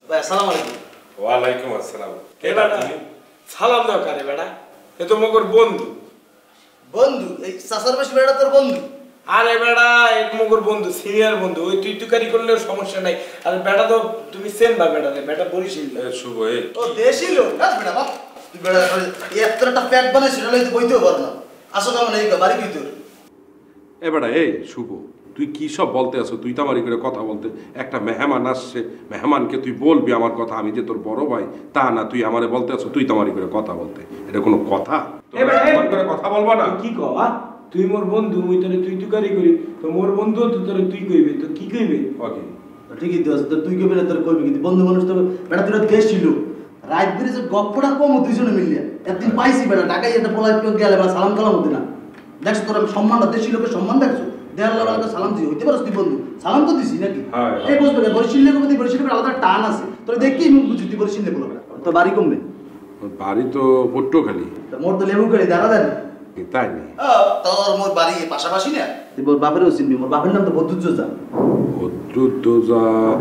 ভাই আসসালামু আলাইকুম। ওয়ালাইকুম আসসালাম। কেডা তুমি? সালাম দাও কারে বেটা? এ তো মগর বন্ধু। বন্ধু? এই চাচার বেশি বেটা তোর বন্ধু? আরে বেটা এ মগর বন্ধু, সিনিয়র বন্ধু। ওই তুই তুকারি করলেও সমস্যা নাই। আর বেটা তো তুমি চেনবা বেটা রে, বেটা বরিশাল। শুভ এই ও দেশি লোক কাজ বেটা বাপ। তুই বেটা এই এতটা প্যাট বানাইছিস না তুই বইতেও পারো না। আসো কেমন এই বাড়ি কি তোর? এ বেটা এই শুভ, তুই কি সব বলতে আছো? তুই তো আমার করে কথা বলতে, একটা মেহমান আসছে, মেহমানকে তুই বলবি আমার কথা, আমি যে তোর বড় ভাই তা না, তুই আমারে বলতে আছো তুই তো আমার করে কথা বলতে, এটা কোনো কথা? করে কথা বলবো না? কি কও? তুই মোর বন্ধু, মুই তোরে তুই তুকারি করি, তো মোর বন্ধু তো তোরে তুই কইবে, তো কি কইবে? ওকে ঠিকই তো আছে, তুই কইবি না তোর কইবি কিন্তু বন্ধু মানুষ তো বেটা তোর দেশি লোক। রাত বেরে যে গপ্পটা কম দুইজনে মিলিয়া একদিন পাইছি বেটা ঢাকায় একটা পোলাই গেলে বেটা সালাম কালাম হতে না। দেখছো তোর আমি সম্মানটা দেশি লোকের সম্মান দেখছো? দেয়ার লাগা সালাম দিই হইতে পারছ তুই বন্ধু? সালাম তো দিছি নাকি? এই বসবে না বরিশালে কবি বরিশালে আলাদা টান আছে তোর দেখি মুখ বুঝি তুই বরিশালে বলবে তো বাড়ি কমবে? বাড়ি তো পট্টখালি। মোর তো লেবু খালি দাঁড়া দাঁড়ি তাই না? তোর মোর বাড়ি পাশাপাশি না? তুই মোর বাপেরও চিনবি, মোর বাপের নাম তো বদরুজ্জোজা। বদরুজ্জোজা?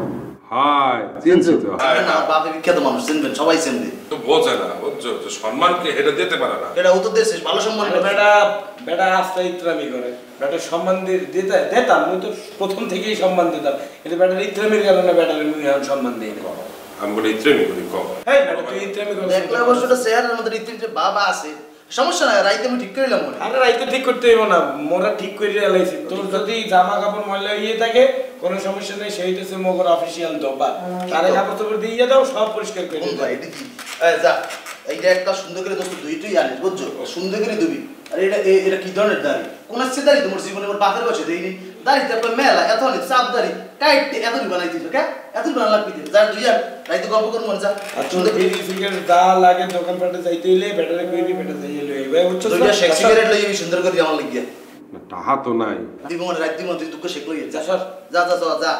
হাই চিনছি তো। না বাপে বিখ্যাত মানুষ, চিনবেন সবাই চিনবে। তো বোঝে না, বুঝছো তো, সম্মানকে হেরে দিতে পারে না। এটা ও তো দেশে ভালো সম্মান করে। বেটা বেটা আস্তে ইত্রামি করে, বেটা সম্মান দিতাম, মুই তো প্রথম থেকেই সম্মান দিতাম, কিন্তু বেটার ইত্রামির কারণে বেটার মুই এখন সম্মান দিই না। আমি বলি ইত্রেমি করি কম। এই বেটা তুই ইত্রামি কর। দেখলে অবশ্যটা চেহারার মধ্যে রীতির যে বাবা আছে, সমস্যা নাই, রাইতে আমি ঠিক করে নিলাম মনে। আরে রাইতে ঠিক করতে হইব না, মোরা ঠিক করে লাইছি। তোর যদি জামা কাপড় ময়লা হয়ে থাকে কোনো সমস্যা নেই, সেই হইতেছে মোগর অফিসিয়াল দোবা। তারে কাপড় চোপড় দিয়ে দাও, সব পরিষ্কার করে কোন দাও। ভাই এটা কি? যা এইটা একটা সুন্দর করে দোস্ত দুইটাই আনিস বুঝছো, সুন্দর করে দিবি। আর এটা এটা কি ধরনের দাড়ি? কোন আছে দাড়ি তোমার জীবনে? মোর বাপের বসে দেইনি দাড়ি, তারপর মেলা এত অনেক চাপ দাড়ি কাইটে এতই বানাই দিল কে? এতই বানা লাগবি যা দুই আর রাইতে গল্প করব মন যা। আর সুন্দর ভেরিফিকেট যা লাগে দোকানপাটে যাইতে হইলে বেটারে কইবি, বেটা যাইয়ে লই আইবে। বুঝছো? দুইটা শেক সিগারেট লই আমি সুন্দর করে আমার লাগিয়া টাহা তো নাই। দিব মনে রাত দিব তুই দুঃখ শেক লই যা সর যা যা যা যা।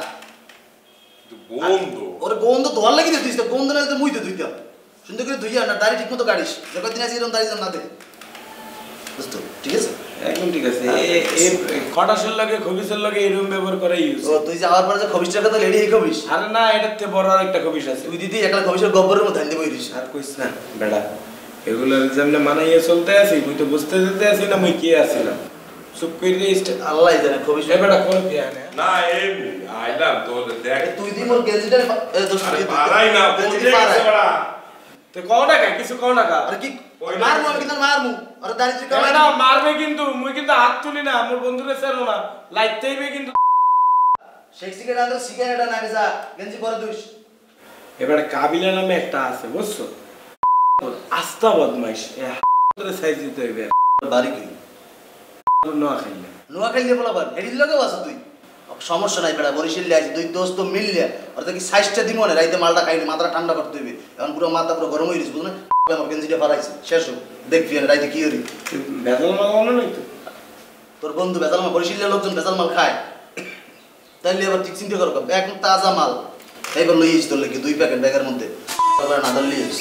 বন্ধু ওরে বন্ধু ধোয়ার লাগি দিস তো, বন্ধু না তো মুই তো দুইটা সুন্দর করে দুইয়া না দাড়ি ঠিকমতো কাটিস, যে কদিন আছে এরকম দাড়ি না দে বুঝতো? ঠিক আছে একদম ঠিক আছে। এই কটাশের লাগে খবিসের লাগে এরকম ব্যবহার করে ইউজ। ও তুই যাওয়ার পরে যে খবিসটার কথা লেডি এই খবিস? আরে না, এটার থেকে বড় আর একটা খবিস আছে। তুই দিদি একটা খবিসের গব্বরের মধ্যে ধান দিয়ে বইরিস। আর কইস না বেড়া, এগুলোর যেমনে মানাইয়ে চলতে আছি, মুই তো বুঝতে দিতে আছি না মুই কে আছিলাম। চুপ করে আল্লাহ জানে খবিস এ বেড়া কোন কে আনে না এমনি আইলাম তোর দেখ। তুই দি মোর গেঞ্জিটা পারাই না বলতে গেছে বড়া। তো কও না কা, কিছু কও না কা। আরে কি মারমু আমি কিন্তু মারমু, আরে দাড়ি তুই কামাই না মারবে কিন্তু, মুই কিন্তু হাত তুলি না, মোর বন্ধুরে ছাড়ো না, লাইতেইবে কিন্তু। শেক সিগারেট আনতে সিগারেট না যা গেঞ্জি পরে দুইস। এবারে কাবিলা নামে একটা আছে বুঝছো, আস্তা বদমাইশ, এ সাইজ দিতে হইবে। বাড়ি কি নোয়াখালী? নোয়াখালী বলা বার এডির লগেও আছে তুই, সমস্যা নাই বেড়া বরিশালে আছে দুই দোস্ত মিললে আর কি সাইজটা দিব না, রাইতে মালটা খাইনি মাথাটা ঠান্ডা করতে হইবে, এখন পুরো মাথা পুরো গরম হয়ে গেছে বুঝলি? আমার গেঞ্জিটা ফারাইছে শেষ হোক দেখবি রাইতে কি করি। ভেজাল মাল নাই তো তোর বন্ধু ভেজাল মাল, বরিশালের লোকজন ভেজাল মাল খায়, তাইলে এবার ঠিক চিন্তা করো একদম তাজা মাল এইবার লইয়েছি তোর লেগে 2 প্যাকেট ব্যাগের মধ্যে না ধর লিয়েছি।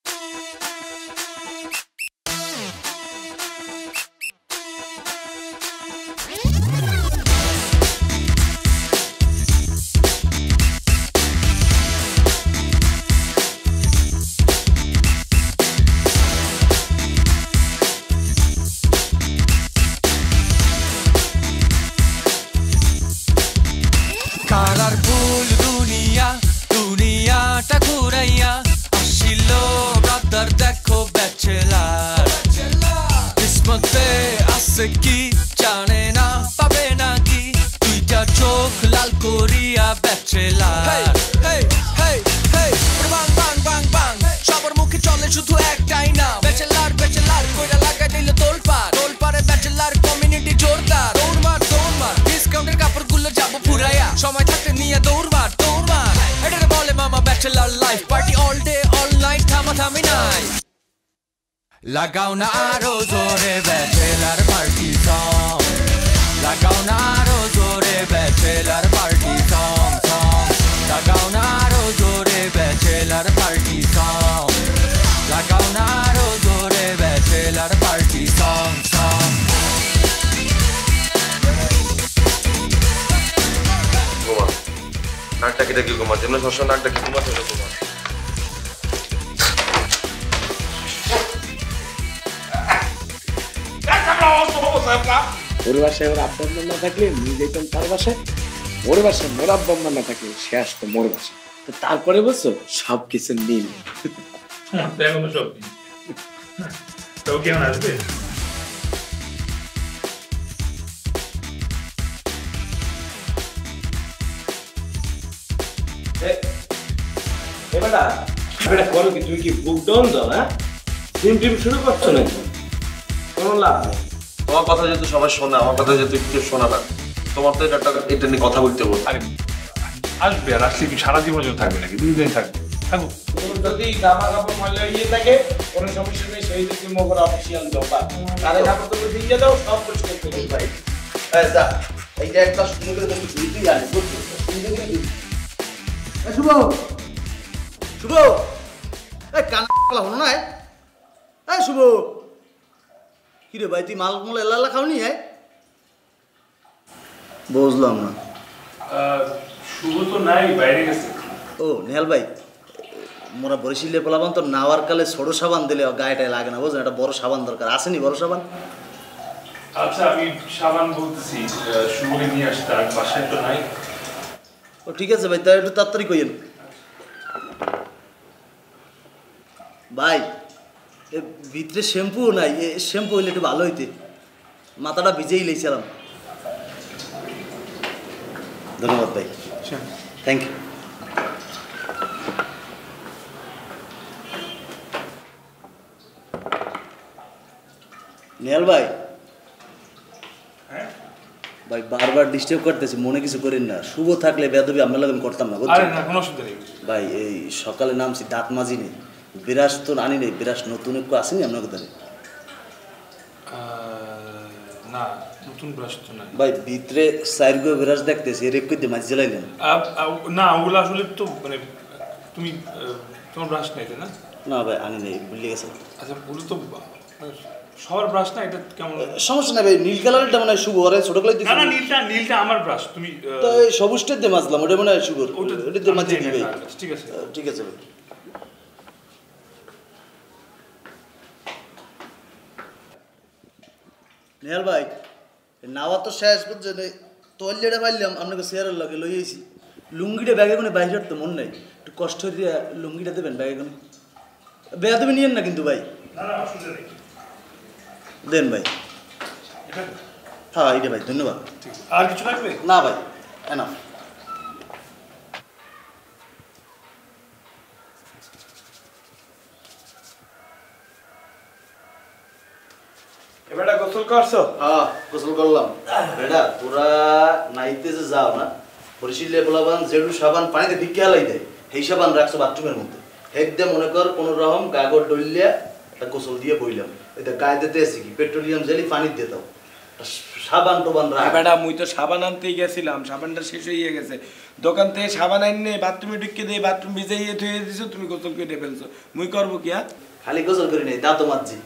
কি জানে না পাবে নাকি দুইটা চোখ লাল করিয়া ব্যাচেলার। বাং বাং বাং বাং সবার মুখে চলে শুধু একটাই নাম ব্যাচেলার, ব্যাচেলার কইরা লাগাই দিল তোলপাড়, তোলপাড়ে ব্যাচেলার কমিউনিটি জোরদার। দৌড়মার দৌড়মার ডিসকাউন্টের কাপড়গুলো যাবো ফুরাইয়া, সময় থাকতে নিয়ে দৌড়মার দৌড়মার। এটাকে বলে মামা bachelor life, party all day all night থামাথামি নাই। লাগাও না আরো জোরে ব্যাচেলার পার্টি সং, লাগাও না আরো জোরে ব্যাচেলার পার্টি সং সং, লাগাও না আরো জোরে ব্যাচেলার পার্টি সং, লাগাও না আরো জোরে ব্যাচেলার পার্টি সং সং। নাকটাকে ডাকি ঘুমার যেমন সবসময় নাক ডাকি ঘুমাতে হলে ঘুমার। ওর বাসায় ওর আব্বা আম্মা না থাকলে নিয়ে যেতাম তার বাসায়, ওর বাসায় মোর আব্বা আম্মা না থাকলে সে আসতো মোর বাসায়। তো তারপরে বলছো সব কিছু মিল। এখনো সব তো কেমন আসবে? এবারটা এটা করো কি, তুমি কি বুক ডাউন দাও? হ্যাঁ, টিম শুরু করছো না, কোনো লাভ নেই। তোমার কথা যেহেতু সবাই শোনে, আমার কথা যেহেতু কেউ শোনা না, তোমার তো এটা নিয়ে কথা বলতে বল। আরে আসবে, আর আসলে কি সারা জীবন থাকবে নাকি? 2 দিন থাকবে, থাকুক। যদি জামা কাপড় ময়লা ইয়ে থাকে কোনো সমস্যা নেই, সেই থেকে মোগর অফিসিয়াল দোকান তারে কাপড় তুমি দিয়ে দাও, সব পরিষ্কার করে ভাই যা এইটা একটা সুন্দর করে তুমি ধুইতেই আনে বুঝছো? সুন্দর করে ধুই। শুভ শুভ এই কান পালা হলো না? এই শুভ কি রে ভাই, তুই মাল মোলা এলা খাওনি? বুঝলাম না। শুভ তো নাই, বাইরে গেছে। ও নেহাল ভাই, মোরা বরিশিলে পোলাবান তো নাওয়ার কালে ছোট সাবান দিলে গায়েটায় লাগে না, বুঝলেন? একটা বড় সাবান দরকার, আসেনি বড় সাবান? আচ্ছা আমি সাবান বলতেছি, শুভকে নিয়ে আসতে, আর বাসায় তো নাই। ও ঠিক আছে ভাই, তাই একটু তাড়াতাড়ি কইেন ভাই। এ ভিতরে শ্যাম্পু নাই, শ্যাম্পু হইলে একটু ভালো হইতে, মাথাটা ভিজেই লেছিলাম। ধন্যবাদ ভাই, থ্যাংক ইউ। নেহাল ভাই, ভাই বারবার ডিস্টার্ব করতেছি, মনে কিছু করেন না। শুভ থাকলে বেদবি আমরা লাগেন করতাম না, আরে বুঝছেন? না, কোনো অসুবিধা নেই। ভাই এই সকালে নামছি, দাঁত মাজি নেই, বিরাস তো আনি নেই, বিরাস নতুন একটু আসেনি আপনার কোথায়? না, নতুন ব্রাশ তো নাই ভাই। ভিতরে সাইরগো বিরাস দেখতেছি, এর একটু দিয়ে মাঝে জ্বালাইলেন না, ওগুলো আসলে তো মানে তুমি তোমার ব্রাশ নাই তাই না? না ভাই, আনি নেই, ভুলে গেছে। আচ্ছা, ওগুলো তো মানে সবার ব্রাশ না, এটা কেমন? সমস্যা নাই ভাই, নীল কালারটা মানে শুভ, ওরে ছোট কালার না না, নীলটা আমার ব্রাশ। তুমি তো এই সবুজটা দিয়ে মাজলাম, ওটা মনে হয় শুভর, ওটা ওটা দিয়ে মাঝে দিই ভাই। ঠিক আছে, ঠিক আছে ভাই। নেহাল ভাই, নাওয়া তো শেষ বুঝছেন, তৈলিটা পাইলাম আপনাকে চেয়ারের লগে লইয়েছি, লুঙ্গিটা ব্যাগে কোনো বাইরে তো মন নাই, একটু কষ্ট দিয়ে লুঙ্গিটা দেবেন ব্যাগে কোনো, বেয়া তুমি নিয়েন না কিন্তু ভাই। না না, অসুবিধা নেই। দেন ভাই। হ্যাঁ এইটা ভাই, ধন্যবাদ। আর কিছু লাগবে? না ভাই, এনাফ। এবারটা গোসল করছো? হ্যাঁ গোসল করলাম। বেটা তোরা নাইতে যে যাও না, বরিশিলে পোলাবান জেডু সাবান পানিতে ভিক্ষে হালাই দেয়, সেই সাবান রাখছো বাথরুমের মধ্যে, হেক দিয়ে মনে কর কোনো রকম গাগর ডলিয়া একটা গোসল দিয়ে বইলাম, ওইটা গায়ে দিতে এসে কি পেট্রোলিয়াম জেলি পানি দিয়ে দাও, সাবান টোবান রাখ। বেটা মুই তো সাবান আনতেই গেছিলাম, সাবানটা শেষ হয়ে গেছে, দোকান থেকে সাবান আইনে বাথরুমে ঢুকিয়ে দিয়ে বাথরুম ভিজাইয়ে ধুয়ে দিছো, তুমি গোসল করে ফেলছো, মুই করবো কি? খালি গোসল করি নাই, দাঁতও মারছি।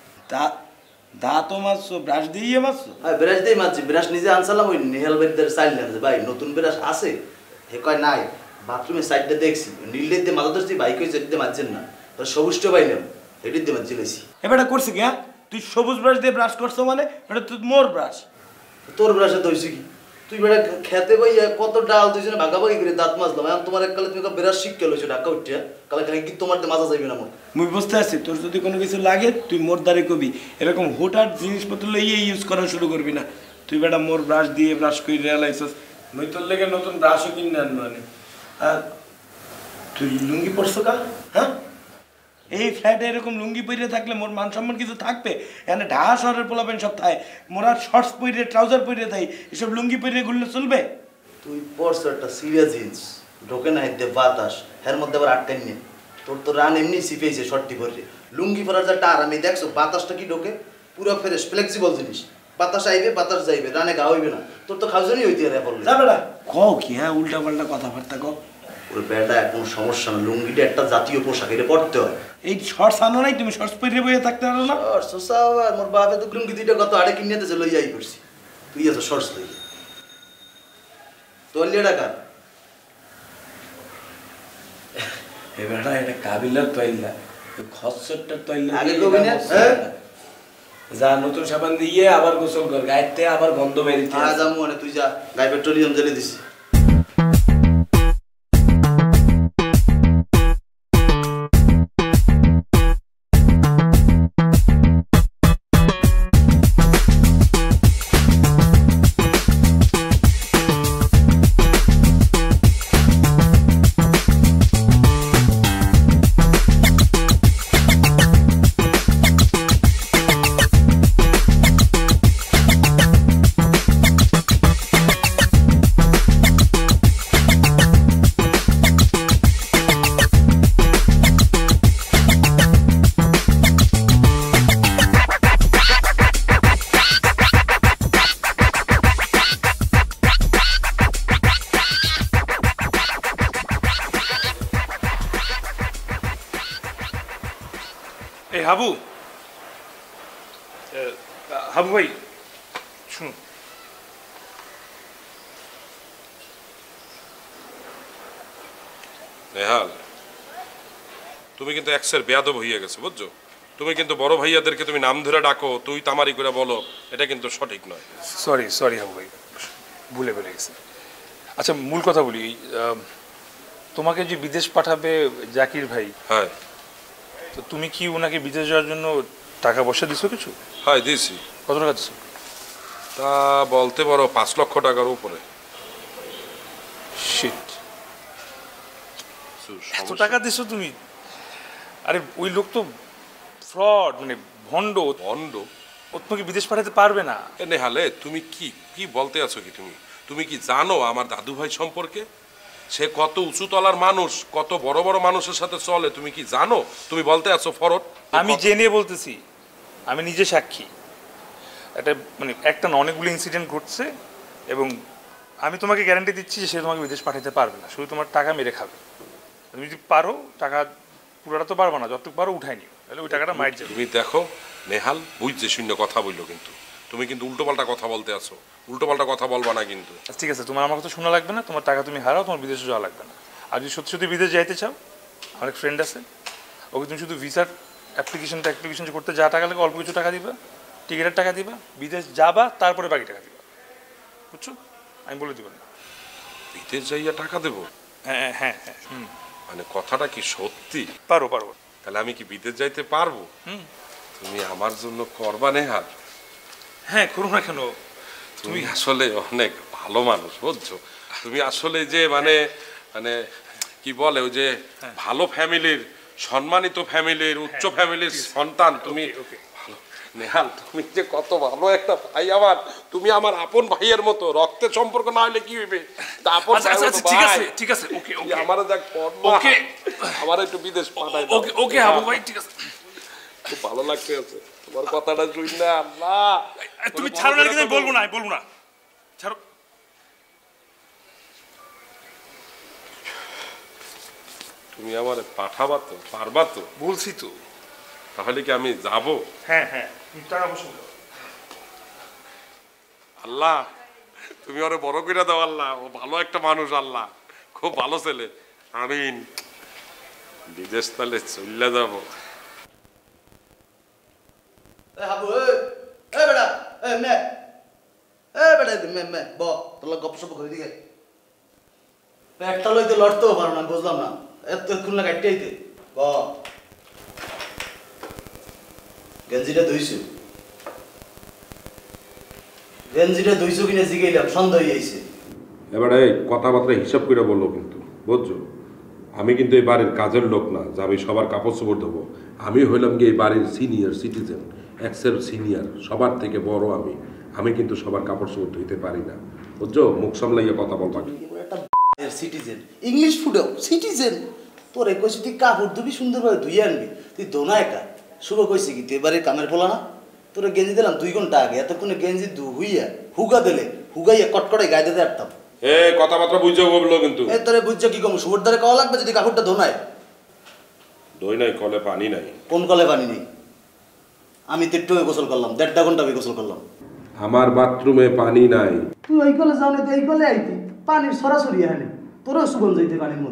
দাঁতও মারছো, ব্রাশ দিয়ে মারছো? হ্যাঁ ব্রাশ দিয়ে মারছি, ব্রাশ নিজে আনসালাম, ওই নেহাল ভাইদের চাইলাম যে ভাই নতুন ব্রাশ আছে, হে কয় নাই, বাথরুমের সাইডটা দেখছি নীলের দিয়ে মাথা ধরছি, বাইক হয়েছে এটিতে মারছেন না, সবুজটা পাইলাম, এটির দিয়ে মারছি লইছি। এবারটা করছি কি? তুই সবুজ ব্রাশ দিয়ে ব্রাশ করছো মানে এটা তো মোর ব্রাশ। তোর ব্রাশে তো হয়েছে কি, তুই বেটা খেতে বই কত ডাল দুইজনে ভাগাভাগি করে দাঁত মাজলাম, এখন তোমার এককালে তুমি ব্রাশ শিক্ষা লইছো ঢাকা উঠিয়া, কালে খালি কি তোমার মাজা যাইবে না মোর? মুই বুঝতে পারছি, তোর যদি কোনো কিছু লাগে তুই মোর দ্বারে কবি, এরকম হুটহাট জিনিসপত্র লইয়ে ইউজ করা শুরু করবি না। তুই বেটা মোর ব্রাশ দিয়ে ব্রাশ করে রেলাইছস, মুই তোর লেগে নতুন ব্রাশও কিনে আনবো মানে। আর তুই লুঙ্গি পরছো কা? হ্যাঁ, এই ফ্ল্যাটে এরকম লুঙ্গি পরে থাকলে মোর মান সম্মান কিছু থাকবে? এখানে ঢাকা শহরের পোলাপেন সব থাকে, মোরা শর্টস পরে ট্রাউজার পরে থাই, এসব লুঙ্গি পরে ঘুরলে চলবে? তুই পরছ একটা সিরিয়াস জিন্স, ঢোকে না এতে বাতাস, এর মধ্যে আবার আটকাই নেই, তোর তো রান এমনি সিপেছে শর্টটি পরে, লুঙ্গি পরার যা টার আমি দেখছো, বাতাসটা কি ঢোকে, পুরো ফ্রেশ ফ্লেক্সিবল জিনিস, বাতাস আইবে বাতাস যাইবে, রানে গা হইবে না, তোর তো খাওয়াজনই হইতে রে বললে। যা বেটা কও কি? হ্যাঁ, উল্টা পাল্টা কথাবার্তা কও। ওর বেটা এখন সমস্যা না, লুঙ্গিটা একটা জাতীয় পোশাক, এটা পড়তে হয়। এই শর্টস আনো নাই? তুমি শর্টস পরে বইয়ে থাকতে পারো না? মোর বাপে তো লুঙ্গি দুইটা কত আড়ে কিনে দিয়েছে, লইয়াই করছি, তুই এত শর্টস লই তোর লিয়ে টাকা এবারে এটা কাবিলার তৈলা খসরটা তৈলা আগে কবি না যা নতুন সাবান দিয়ে আবার গোসল কর গায়েতে আবার গন্ধ বেরিয়ে আজ আমি মনে তুই যা গায়ে পেট্রোলিয়াম জ্বালিয়ে দিস এই হাবু হাবু ভাই শুনুন নেহাল তুমি কিন্তু এক্সের বেয়াদব হইয়া গেছো বুঝছো তুমি কিন্তু বড় ভাইয়াদেরকে তুমি নাম ধরে ডাকো তুই তামারি করে বলো এটা কিন্তু সঠিক নয় সরি হাবু ভাই ভুলে গেছে আচ্ছা মূল কথা বলি তোমাকে যে বিদেশ পাঠাবে জাকির ভাই হ্যাঁ তো তুমি কি ওনাকে বিদেশ যাওয়ার জন্য টাকা পয়সা দিছো কিছু হ্যাঁ দিয়েছি কত টাকা দিছো তা বলতে পারো 5 লক্ষ টাকার উপরে শিট এত টাকা দিছো তুমি আরে ওই লোক তো ফ্রড মানে ভণ্ড বন্ড ও তোমাকে বিদেশ পাঠাতে পারবে না এ নেহালে তুমি কি বলতে আছো কি তুমি কি জানো আমার দাদু ভাই সম্পর্কে সে কত উঁচু তলার মানুষ কত বড় বড় মানুষের সাথে চলে তুমি কি জানো তুমি বলতে আছো ফরড আমি জেনে বলতেছি আমি নিজে সাক্ষী এটা মানে একটা না অনেকগুলো ইনসিডেন্ট ঘটছে এবং আমি তোমাকে গ্যারান্টি দিচ্ছি যে সে তোমাকে বিদেশ পাঠাতে পারবে না শুধু তোমার টাকা মেরে খাবে তুমি যদি পারো টাকা পুরোটা তো পারবো না যতটুকু পারো উঠাই নিও তাহলে ওই টাকাটা মাইট যাবে তুমি দেখো নেহাল বুঝছে শূন্য কথা বললো কিন্তু তুমি কিন্তু উল্টোপাল্টা কথা বলতে আছো উল্টোপাল্টা কথা বলবা না কিন্তু ঠিক আছে তোমার আমার কথা শোনা লাগবে না তোমার টাকা তুমি হারাও তোমার বিদেশে যাওয়া লাগবে না আর যদি সত্যি সত্যি বিদেশ যাইতে চাও আমার এক ফ্রেন্ড আছে ওকে তুমি শুধু ভিসার অ্যাপ্লিকেশন করতে যা টাকা লাগে অল্প কিছু টাকা দিবা টিকিটের টাকা দিবা বিদেশ যাবা তারপরে বাকি টাকা দিবা বুঝছো আমি বলে দিব না বিদেশ যাইয়া টাকা দেবো হ্যাঁ হ্যাঁ হ্যাঁ মানে কথাটা কি সত্যি পারো তাহলে আমি কি বিদেশ যাইতে পারবো তুমি আমার জন্য করবা নেহাল হ্যাঁ করো না কেন তুমি আসলে অনেক ভালো মানুষ বুঝছো তুমি আসলে যে মানে মানে কি বলে ওই যে ভালো ফ্যামিলির সম্মানিত ফ্যামিলির উচ্চ ফ্যামিলির সন্তান তুমি ভালো নেহাল তুমি যে কত ভালো একটা ভাই আমার তুমি আমার আপন ভাইয়ের মতো রক্তের সম্পর্ক না হলে কি হইবে তা আপন ঠিক আছে ওকে আমারে দেখ ওকে আমার একটু বিদেশ পাঠাই ওকে হাবু ভাই ঠিক আছে খুব ভালো লাগতে আছে তোমার কথাটা শুই না আল্লাহ তুমি ছাড়ো না কিন্তু বলবো না ছাড়ো তুমি আমারে পাঠাবা তো পারবা তো বলছি তো তাহলে কি আমি যাব হ্যাঁ তুমি টাকা অবশ্যই দাও আল্লাহ তুমি ওরে বড় করে দাও আল্লাহ ও ভালো একটা মানুষ আল্লাহ খুব ভালো ছেলে আমিন বিদেশ তাহলে চলে যাব হাবু বেটা মে ব তোর গপসপ করে দিকে পেটটা লইতে লড়তেও পারো না বুঝলাম না এতক্ষণ না কাটতে আইতে ব গেঞ্জিটা ধুইছো কিনা জিগাইলাম সন্দেহ হইয়াছে এবারে কথাবার্তা হিসাব করে বললো কিন্তু বুঝছো আমি কিন্তু এই বাড়ির কাজের লোক না যে আমি সবার কাপড় চোপড় দেবো আমি হইলাম কি এই বাড়ির সিনিয়র সিটিজেন এক্সের সিনিয়র সবার থেকে বড় আমি কিন্তু সবার কাপড় চোপড় ধুইতে পারি না বুঝছো মুখ সামলাইয়া কথা বলবা সিটিজেন ইংলিশ ফুডেও সিটিজেন তোরে কইছি তুই কাপড় ধুবি সুন্দরভাবে ধুইয়ে আনবি তুই দোনা একা শুভ কইছি কি তুই এবারে কামের পোলা না তোরে গেঞ্জি দিলাম 2 ঘন্টা আগে এতক্ষণে গেঞ্জি ধুইয়া হুগা দিলে হুগাইয়া কটকটে গায়ে দিতে পারতাম কথাবার্তা বুঝছো বললো কিন্তু তোরে বুঝছো কি কম শুভর দ্বারে কওয়া লাগবে যদি কাপড়টা ধোনায় দই নাই কলে পানি নাই কোন কলে পানি নেই আমি তো একটু গোসল করলাম 1.5 ঘন্টা আমি গোসল করলাম আমার বাথরুমে পানি নাই তুই ওই কলে যাও না তো এই কলে আইতি পানির সরাসরি এখানে তোরও সুগন্ধ যাইতে পানির মধ্যে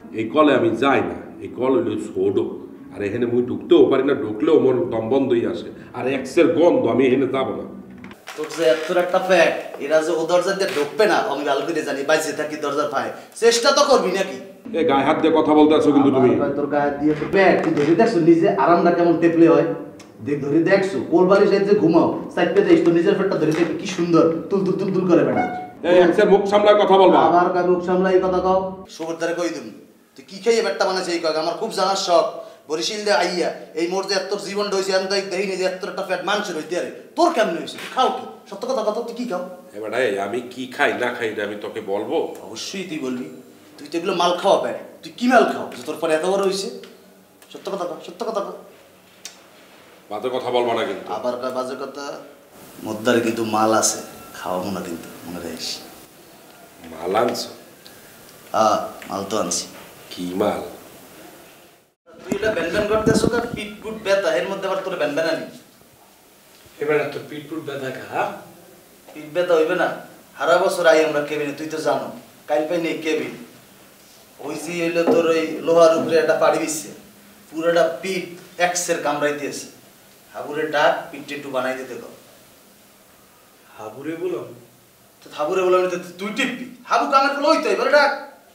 এই কলে আমি যাই না, এই কল হইল ছোট, আর এখানে মুই ঢুকতেও পারি না, ঢুকলেও মোর দম বন্ধই আসে, আর এক্সের গন্ধ, আমি এখানে যাবো না। তোর যে এত একটা ফ্যাট, এরা যে ও দরজা দিয়ে ঢুকবে না আমি ভালো করে জানি, বাইসে থাকি দরজার পায়, চেষ্টা তো করবি নাকি? এ গায়ে হাত দিয়ে কথা বলতে আছো কিন্তু তুমি। তোর গায়ে দিয়ে তো ফ্যাট, তুই ধরে দেখছো নিজে আরামটা কেমন টেপলে হয়, দেখ ধরে দেখছো কোলবাড়ি সাইড যে ঘুমাও সাইডটা দেখ তো নিজের ফ্যাটটা ধরে দেখ কি সুন্দর তুল তুল তুল তুল করে বেড়া। এই এক্সের মুখ সামলায় কথা বলবা। আবার কার মুখ সামলাই কথা কও, সুবর্দারে কই দিম তুই কি খেয়ে ব্যাটটা বানাইছিস এই কয়, আমার খুব জানার শখ। বরিশিল দে আইয়া এই মোর যে এত জীবন হইছে আমি তাই দেখিনি যে এত একটা ফ্যাট মানুষের হইতে আরে তোর কেমন হইছে, তুই খাও কি? সত্য কথা কথা তুই কি খাও? এবার আমি কি খাই না খাই এটা আমি তোকে বলবো? অবশ্যই তুই বলবি, তুই তো এগুলো মাল খাওয়া প্যাট, তুই কি মাল খাও যে তোর পরে এত বড় হইছে? সত্য কথা কও, সত্য কথা কও। বাজে কথা বলবা না কিন্তু। আবার কয় বাজে কথা, মদ্দারে কিন্তু মাল আছে, খাওয়াবো না কিন্তু মনে রাখিস। মাল আনছো? হ্যাঁ মাল তো আনছি। কি মাল? তুই এটা ব্যান করতেছো কার পিট পুট ব্যথা, এর মধ্যে আবার তোর ব্যান আনি। এবার তোর পিটপুট ব্যথা খা, পিট ব্যথা হইবে না? সারা বছর আই আমরা কেবিনে, তুই তো জানো কাইল পাই নেই কেবিন, ওই যে হইলো তোর ওই লোহার উপরে একটা পাড়ি দিচ্ছে, পুরোটা পিট এক্সের কামড়াই দিয়েছে। হাবুরে ডাক পিঠটা একটু বানাই দিতে কর। হাবুরে বলো তো হাবুরে বলে তুই টিপবি, হাবু কামের ফলে হইতো এবারে ডাক।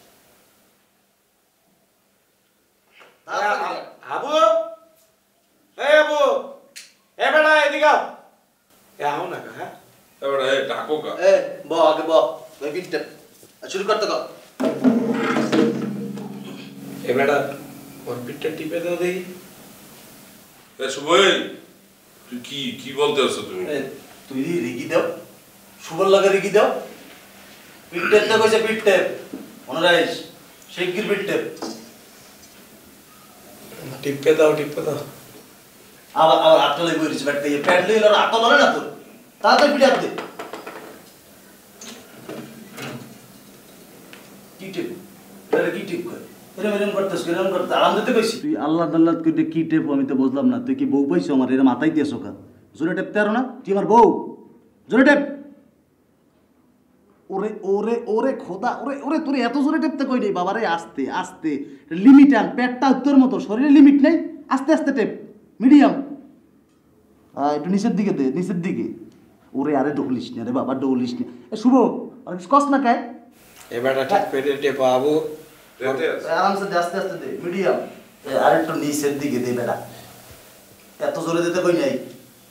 হাবু, এই হাবু, এ বেটা এদিকে আও, এ আও না কা। হ্যাঁ এবার ডাকো কা। এ ব আগে ব, ওই পিঠটা শুরু করতে কর। এ বেটা ওর পিঠটা টিপে দাও দেখি। শুভই তুই কি কি বলতে আছো তুমি? তুই রিগি দাও, সুবল লাগে রিগি দাও, পিঠটেপ তো কইছে পিঠটেপ, মনে রাখিস শিগগির পিঠটেপ। টিপে দাও, টিপে দাও। আবার আবার আটটা লই বইরিস ব্যাট দিয়ে প্যাড লই আর আটটা লরে না তোর, তাড়াতাড়ি পিঠে দে। কি টেপ আরে কি টেপ কর, এরম এরম করতেছ, এরম করতে আরাম দিতে কইছি। তুই আল্লাহ আল্লাহ কইতে কি টেপ আমি তো বুঝলাম না, তুই কি বউ পাইছো আমার এরম মাথায় দিয়েছো কা? জোরে টেপতে আরো না, তুই আমার বউ, জোরে টেপ। ওরে ওরে ওরে খোদা, ওরে ওরে তোরে এত জোরে টেপতে কই নেই বাবারে, আস্তে আস্তে লিমিট আন, পেটটা তোর মতো শরীরে লিমিট নেই, আস্তে আস্তে টেপ, মিডিয়াম। একটু নিচের দিকে দে, নিচের দিকে। ওরে আরে ডৌলিস না রে বাবা, ডৌলিস না। শুভ আর কিছু কস না খায়, এ বেটা ঠিক পেটে টেপা হাবু, আরামসে দে, আস্তে আস্তে দে, মিডিয়াম। আর একটু নিচের দিকে দে বেটা, এত জোরে দিতে কই নাই।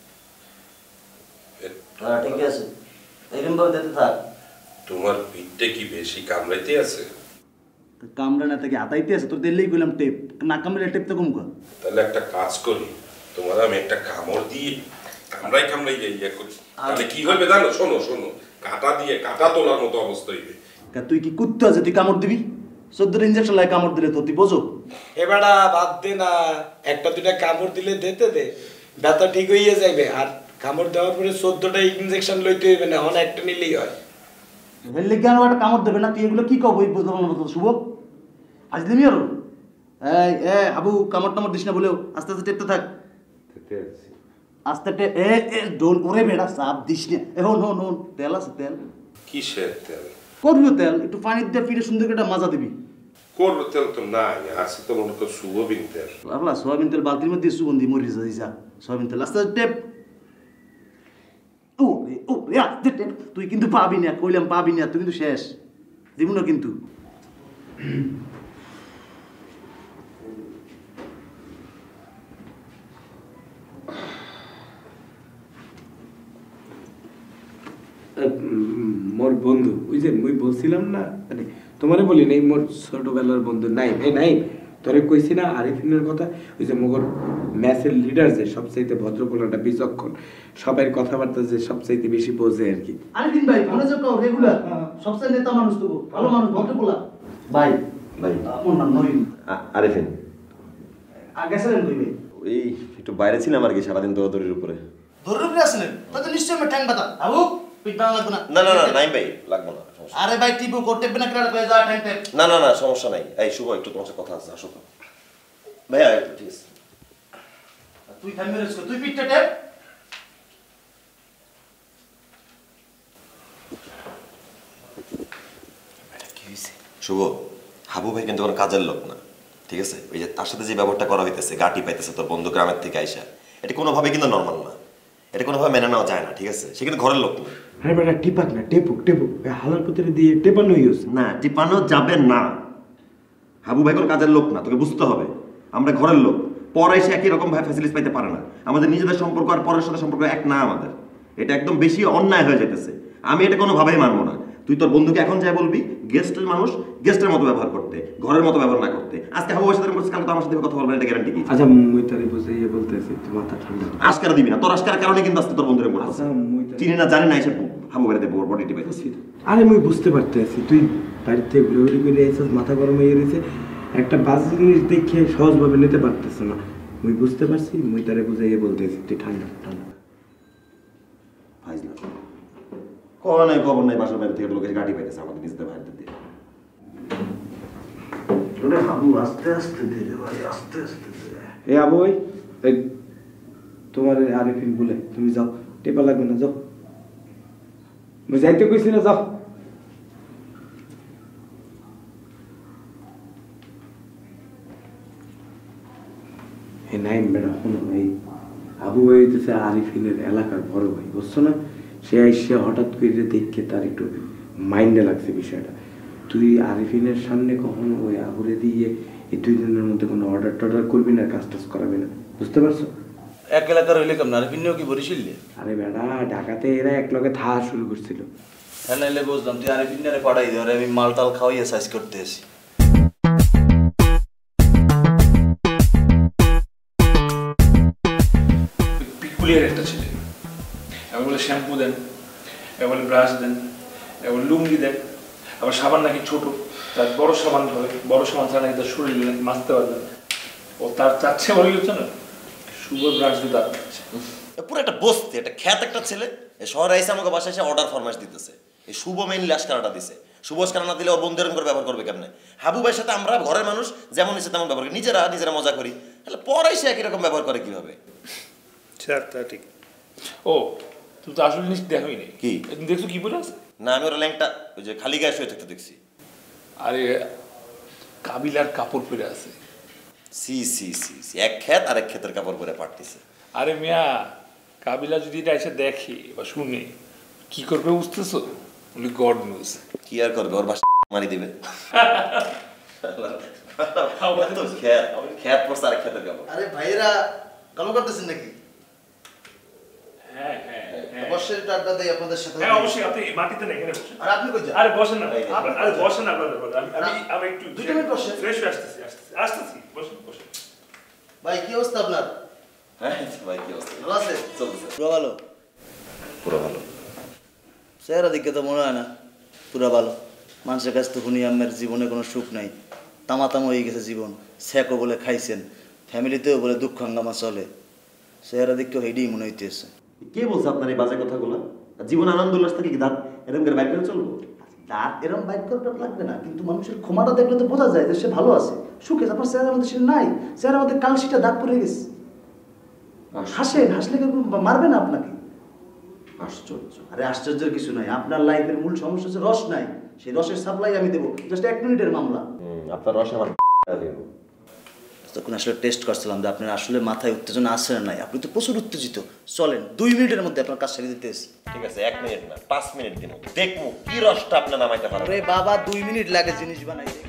হ্যাঁ ঠিক আছে, এরকম ভাবে দিতে থাক। তোমার পিঠটা কি বেশি কামড়াইতে আছে? কামড়া না থেকে আতাইতে আছে, তোর দিল্লি কইলাম টেপ, না কামড়ে টেপ তো কম কর। তাহলে একটা কাজ করি, তোমার আমি একটা কামড় দিয়ে কামড়াই কামড়াই ইয়ে করি, তাহলে কি হবে জানো? শোনো শোনো, কাটা দিয়ে কাটা তোলার মতো অবস্থা হইবে। তুই কি কুত্তা আছে তুই কামড় দিবি? 14 ইনজেকশন লাগে কামড় দিলে তো তুই বোঝো। এ বেটা বাদ দে না, একটা দুটা কামড় দিলে দিতে দে, ব্যথা ঠিক হইয়া যাবে। আর কামড় দেওয়ার পরে 14টা ইনজেকশন লইতে হইবে না, অনেক একটা নিলেই হয়। হেললে কেন একটা কামড় দেবে না? তুই এগুলো কি কব বুঝলাম না তো শুভ, আজলিমি আর এই এ আবু কামড় টামড় দিস না বলেও আস্তে আস্তে টেপতে থাক, আস্তে টে এ এ ডোল করে বেড়া চাপ দিস না। এ হন হন হন, তেল আছে তেল, কিসের তেল? করবি তেল, একটু পানি দিয়ে ফিরে সুন্দর করে মাজা দিবি। করবো তেল তো নাই, আছে তো মনে কর সুবিন তেল। বাবলা সয়াবিন তেল বালতির মধ্যে সুগন্ধি মরি যা, সয়াবিন তেল আস্তে আস্তে টেপ। ও রে ও রে আস্তে টেপ, তুই কিন্তু পাবি না, কইলাম পাবি না, তুই কিন্তু শেষ দিব না কিন্তু। মোর বন্ধু, ওই যে মুই বলছিলাম না, মানে তোমারে বলি নাই, মোর ছোটবেলার বন্ধু নাইম, এই নাইম তোরে কইছি না আরিফিনের কথা, ওই যে মোগর ম্যাচের লিডার, যে সবচাইতে ভদ্রপোলাটা, বিচক্ষণ, সবাই কথাবার্তা যে সবচাইতে বেশি বোঝে আর কি। আরিফিন ভাই মনে যে কাও রেগুলার সবচেয়ে নেতা মানুষ তো, ভালো মানুষ, ভদ্রপোলা ভাই। ভাই আমার নাম নরিন। আরিফিন। আগে ছিলেন কই ভাই? এই একটু বাইরে ছিলাম আর কি, সারাদিন দৌড়াদৌড়ির উপরে। ধরে উপরে আসলেন তাতে নিশ্চয়ই আমি ঠ্যাং বাতা আবু পিট বাংলা লাগবে না। না না না নাই ভাই, লাগবো না, সমস্যা আরে ভাই টিপু করতে না কেন কই যা ঠ্যাং ঠ্যাং। না না না সমস্যা নাই। এই শুভ, একটু তোমার সাথে কথা আছে, আসো তো ভাইয়া, একটু ঠিক আছে। তুই থামবে রে, তুই পিটটা টেপ। কি হইছে শুভ? হাবু ভাই কিন্তু কোনো কাজের লোক না, ঠিক আছে? ওই যে তার সাথে যে ব্যবহারটা করা হইতেছে, গাটি পাইতেছে তোর বন্ধু গ্রামের থেকে আইসা, এটা কোনোভাবে কিন্তু নর্মাল না, এটা কোনোভাবে মেনে নেওয়া যায় না, ঠিক আছে? সে কিন্তু ঘরের লোক না। আরে বেটা টিপাক না, টেপুক টেপুক, হালার পুতরে দিয়ে টেপানো ইউজ না, টিপানো যাবে না। হাবু ভাই কোনো কাজের লোক না, তোকে বুঝতে হবে। আমরা ঘরের লোক, পর এসে একই রকম ভাবে ফ্যাসিলিটি পাইতে পারে না। আমাদের নিজেদের সম্পর্ক আর পরের সাথে সম্পর্ক এক না আমাদের। এটা একদম বেশি অন্যায় হয়ে যেতেছে। আমি এটা কোনোভাবেই মানবো না। তুই তোর বন্ধুকে এখন যাই বলবি গেস্টের মানুষ গেস্টের মতো ব্যবহার করতে, ঘরের মতো ব্যবহার না করতে। আজকে হাবু ভাইয়ের সাথে বলছিস, কালকে তো আমার সাথে কথা বলবেন, এটা গ্যারান্টি কি? আচ্ছা মুই তারে বুঝাইয়ে বলতেছি, তুই মাথা ঠান্ডা। আজকারা দিবি না, তোর আজকার কারণে কিন্তু আজকে তোর বন্ধুরে বলছিস। আচ্ছা মুই চিনি না জানি না এসে হাবু ভাইয়ের দেবো বডি টিপে। আরে মুই বুঝতে পারতেছি তুই বাড়িতে ঘুরে ঘুরে আইছিস, মাথা গরম হয়ে গেছে, একটা বাজে জিনিস দেখে সহজভাবে নিতে পারতেছ না। মুই বুঝতে পারছি, মুই তারে বুঝাইয়ে বলতেছি তুই ঠান্ডা ঠান্ডা। ফাইজলাম কখন নাই খবর নাই, বাসার বাইরে থেকে লোকের গাড়ি পাইতেছে আমাদের নিজেদের বাইরে দিয়ে। হাবু আস্তে আস্তে ধীরে ভাই, আস্তে আস্তে ধীরে। এ আবই, এই তোমার আরিফিন বলে তুমি যাও, টেপা লাগবে না, যাও। মুই যাইতে কইছি না, যাও। এ নাইম বেড়া শোনো, এই আবু ভাই হইতেছে আরিফিনের এলাকার বড় ভাই, বুঝছো না? সে আইসে হঠাৎ করে দেখে তার একটু মাইন্ডে লাগছে বিষয়টা। তুই আরিফিনের সামনে কখনো ওই আবুরে দিয়ে এই 2 দিনের মধ্যে কোনো অর্ডার টর্ডার করবি না, কাজ টাজ করাবি না, বুঝতে পারছো? এক এলাকার হইলে কেমন, আর ভিন্নও কি বরিশিলে? আরে বেড়া ঢাকাতে এরা এক লগে থা শুরু করছিল। হ্যাঁ নাইলে বুঝলাম, তুই আরে ভিন্নারে পাঠাই দে, আমি মালটাল খাওয়াইয়া সাইজ করতে আসি। পিকুলিয়ার একটা ছেলে, এবার বলে শ্যাম্পু দেন, এবার বলে ব্রাশ দেন, এবার লুঙ্গি দেন, আবার সাবান নাকি ছোট, তার বড় সাবান হবে, বড় সাবান ছাড়া নাকি তার শরীরে নাকি মাজতে পারবে না। ও তার চাচ্ছে বলে গেছে না, শুভ ব্রাশ দিয়ে দাঁত দিচ্ছে। পুরো একটা বস্তি, একটা খ্যাত একটা ছেলে শহরে এসে আমাকে বাসায় এসে অর্ডার ফরমাইশ দিতেছে। এই শুভ মেইনলি আশকারাটা দিছে। শুভ আশকারা না দিলে ওর বন্ধু এরকম করে ব্যবহার করবে কেমনে? হাবু ভাইয়ের সাথে আমরা ঘরের মানুষ যেমন ইচ্ছে তেমন ব্যবহার করি, নিজেরা মজা করি, তাহলে পরে এসে একই রকম ব্যবহার করে কিভাবে? স্যার তা ঠিক। ও তুমি তো আসল জিনিস দেখোই নেই। কি দেখছো কি বলে আছে? না, আমি ওর ল্যাংটা ওই যে খালি গায়ে শুয়ে থাকতে দেখছি। আরে কাবিলার কাপড় পরে আছে। সি সি সি সি, এক ক্ষেত আর এক ক্ষেতের কাপড় পরে পাঠতেছে। আরে মিয়া, কাবিলা যদি এটা এসে দেখে বা শুনে কি করবে বুঝতেছো? বলি গড নিউজ। কি আর করবে, ওর বাসা মারি দিবে। খ্যাত পড়ছে আর ক্ষেতের কাপড়। আরে ভাইরা কালো করতেছেন নাকি? হ্যাঁ হ্যাঁ হ্যাঁ অবশ্যই একটু আড্ডা দেই আপনাদের সাথে। হ্যাঁ অবশ্যই, আপনি মাটিতে নেই, এখানে বসেন। আর আপনি কই যান? আরে বসেন না, আরে বসেন না আপনাদের বলে। আমি একটু 2 মিনিট বসেন। ফ্রেশ হয়ে আসতেছি। বসেন। ভাই কি অবস্থা আপনার? হ্যাঁ ভাই, কি অবস্থা? ভালো আছে? চলছে পুরো ভালো? পুরো ভালো। চেহারা দিকে তো মনে হয় না পুরো ভালো। মানুষের কাছ থেকে শুনি আমার জীবনে কোনো সুখ নাই, তামাতাম হয়ে গেছে জীবন। স্যাকও বলে খাইছেন, ফ্যামিলিতেও বলে দুঃখ হাঙ্গামা চলে। চেহারা দিকেও হেডি মনে হইতেছে। কে বলছে আপনার এই বাজে কথাগুলো? জীবন আনন্দ উল্লাস থেকে কি দাঁত এরকম করে বাইর করে চলবো? দাঁত এরকম বাইক করতে লাগবে না, কিন্তু মানুষের ক্ষমাটা দেখলে তো বোঝা যায় যে সে ভালো আছে, সুখে। আপনার চেহারার মধ্যে সে নাই, চেহারার মধ্যে কালশিটা দাগ পড়ে গেছে। হাসেন, হাসলে কেউ মারবে না আপনাকে। আশ্চর্য। আরে আশ্চর্যের কিছু নাই, আপনার লাইফের মূল সমস্যা হচ্ছে রস নাই। সেই রসের সাপ্লাই আমি দেবো, জাস্ট 1 মিনিটের মামলা। আপনার রসে আমার তখন আসলে টেস্ট করছিলাম যে আপনার আসলে মাথায় উত্তেজনা আসছে না নাই। আপনি তো প্রচুর উত্তেজিত। চলেন 2 মিনিটের মধ্যে আপনার কাজ সারিয়ে দিতে এসি। ঠিক আছে, 1 মিনিট না 5 মিনিট দিন, দেখবো কি রসটা আপনি নামাইতে পারেন। আরে বাবা 2 মিনিট লাগে জিনিস বানাইতে।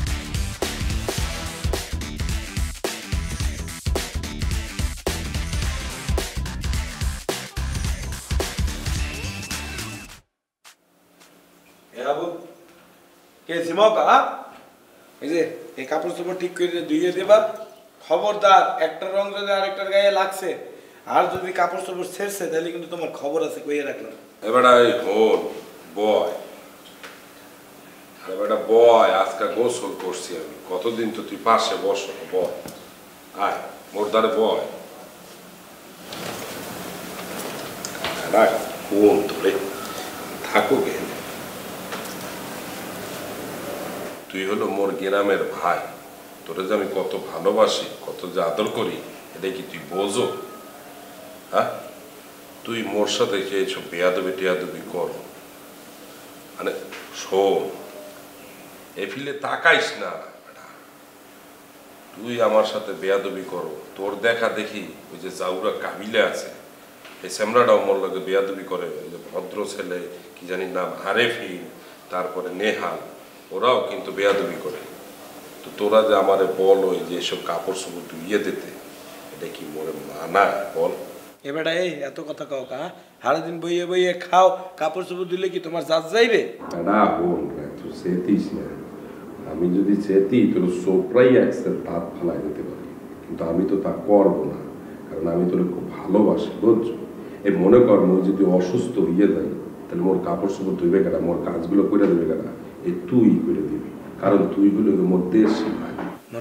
কে সিমকা, এই যে এই কাপড় চোপড় ঠিক করে ধুইয়ে দেবা। খবরদার, একটা রং যদি আরেকটার গায়ে লাগছে আর যদি কাপড় চোপড় ছেড়ছে তাহলে কিন্তু তোমার খবর আছে, কইয়ে রাখলাম। এবার হন বয়, এবার বয়, আজকে গোসল করছি আমি, কতদিন তো তুই পাশে বস, বয় আয় মোর দ্বারে বয়। কোন তোরে থাকো কেন? তুই হলো মোর গ্রামের ভাই, তোরে যে আমি কত ভালোবাসি, কত যে আদর করি, এটা কি তুই বোঝো? হ্যাঁ, তুই মোর সাথে যে এইসব বেয়াদবি টেয়াদবি কর, মানে শোন, এ ফিলে তাকাইস না বেটা। তুই আমার সাথে বেয়াদবি করো, তোর দেখা দেখি ওই যে জাউরা কাবিলে আছে এই স্যামরাটাও মোর লগে বেয়াদবি করে। ওই যে ভদ্র ছেলে কি জানি নাম আরেফিন, তারপরে নেহাল, ওরাও কিন্তু বেয়াদবি করে। তো তোরা যে আমারে বল ওই যে এসব কাপড় চোপড় ধুইয়ে দিতে, এটা কি মোরে মানায় বল? এবারে এই এত কথা কাও কা, সারাদিন বইয়ে বইয়ে খাও, কাপড় চোপড় দিলে কি তোমার জাজ যাইবে? না বোন, তুই চেতিস না। আমি যদি চেতি তোর সোপরাই একসাথে ভাত ফালাই দিতে পারি, কিন্তু আমি তো তা করবো না, কারণ আমি তোর খুব ভালোবাসি বুঝছো। এই মনে কর মোর যদি অসুস্থ হইয়ে যাই, তাহলে মোর কাপড় চোপড় ধুইবে কেনা, মোর কাজগুলো করে দেবে কেনা, এই তুই করে দিবি, কারণ তুই হলো মোর দেশি ভাই।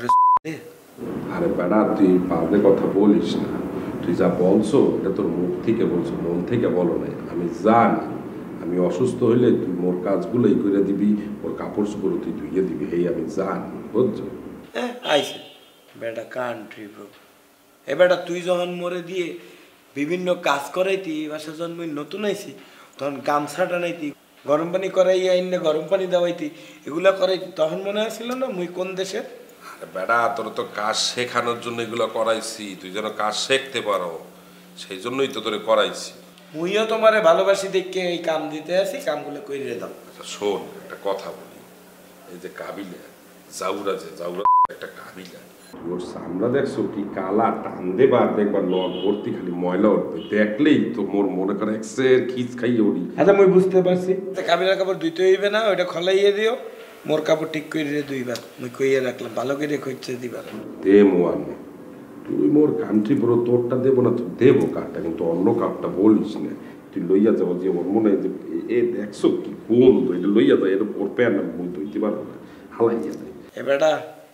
আরে বেড়া, তুই পারলে কথা বলিস না। তুই যা বলছো এটা তোর মুখ থেকে বলছো, মন থেকে বলো না। আমি জানি আমি অসুস্থ হইলে তুই মোর কাজগুলোই করে দিবি, ওর কাপড় চোপড় তুই ধুইয়ে দিবি, এই আমি জানি বুঝছো। আইসে বেটা কান্ট্রি ব্রো। এ বেটা তুই যখন মরে দিয়ে বিভিন্ন কাজ করাইতি, এই বাসা যখন মুই নতুন আইছি তখন গামছাটা নাইতি, গরম পানি করাই আইনে গরম পানি দেওয়াইতি, এগুলা করাইতি, তখন মনে আসছিল না মুই কোন দেশের? বেটা তোর তো কাজ শেখানোর জন্য এগুলো করাইছি, তুই যেন কাজ শিখতে পারো, সেই জন্যই তো তোরে করাইছি। মুইও তোমারে ভালোবাসি দেখে এই কাম দিতে আসি, কামগুলো কইরে দাও। আচ্ছা শোন, একটা কথা বলি। এই যে কাবিলা জাউরা, যে জাউরা একটা কাবিলা, ওর সামরা দেখছো কি কালা, টান দেবার দেখবার লগ ভর্তি খালি ময়লা উঠবে, দেখলেই তো মোর মনে করে এক্সের খিচ খাইয়ে উঠি। আচ্ছা মুই বুঝতে পারছি, কাবিলার কাপড় ধুইতে হইবে না, ওইটা খলাইয়ে দিও, মোর কাপড় ঠিক করে দুইবার মুই কইয়ে রাখলাম, ভালো করে কইছে দিবার। দে মোয়ান, তুই মোর কান্ট্রি বড়, তোরটা দেবো না, তুই দেবো কাপটা, কিন্তু অন্য কাপটা বলিস না। তুই লইয়া যাবো যে ওর মনে হয় যে এ দেখছো কি কোন তো এটা লইয়া যায়, এটা ওর প্যান্ট বই ধুইতে পারবো না, হালাইয়া যায়। এ বেটা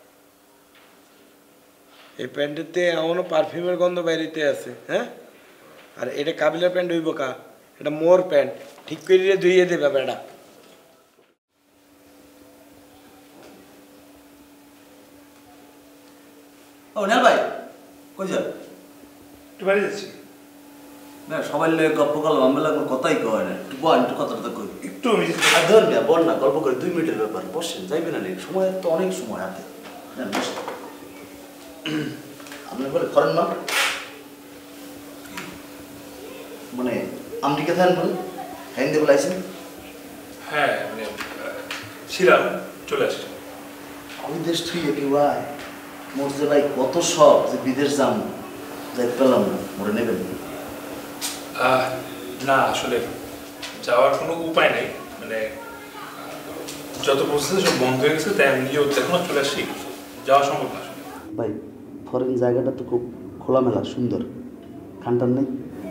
এই প্যান্টেতে এমনও পারফিউমের গন্ধ বাইরেতে আছে, হ্যাঁ? আর এটা কাবিলার প্যান্ট হইব কা? এটা মোর প্যান্ট, ঠিক করে ধুইয়ে দেবে বেটা। ও নেল ভাই, কই যান? একটু বাইরে যাচ্ছি। না সবাই লোক গল্প করলাম, আমি বললাম কথাই কয় না, একটু বল, একটু কথাটা কই। একটু আমি আর ধর না, বল না, গল্প করে 2 মিনিটের ব্যাপার, বসেন, যাইবে না, সময় তো অনেক সময় হাতে। নেন বসেন। আপনি বলে করেন না মানে আমেরিকা থাকেন বলে হ্যাঁ দিয়ে বলে আইসেন? হ্যাঁ মানে ছিলাম, চলে আসছি। বিদেশ তুই কি ভাই, মোর যে ভাই কত শখ যে বিদেশ যাবো, যাইতে পারলাম না, মোরে নেবেন? না আসলে যাওয়ার কোনো উপায় নেই, মানে যত প্রসেস সব বন্ধ হয়ে গেছে, তাই আমি নিজেও এখনো চলে আসছি, যাওয়া সম্ভব না। ভাই ফরেন জায়গাটা তো খুব খোলামেলা সুন্দর, খানটান নেই?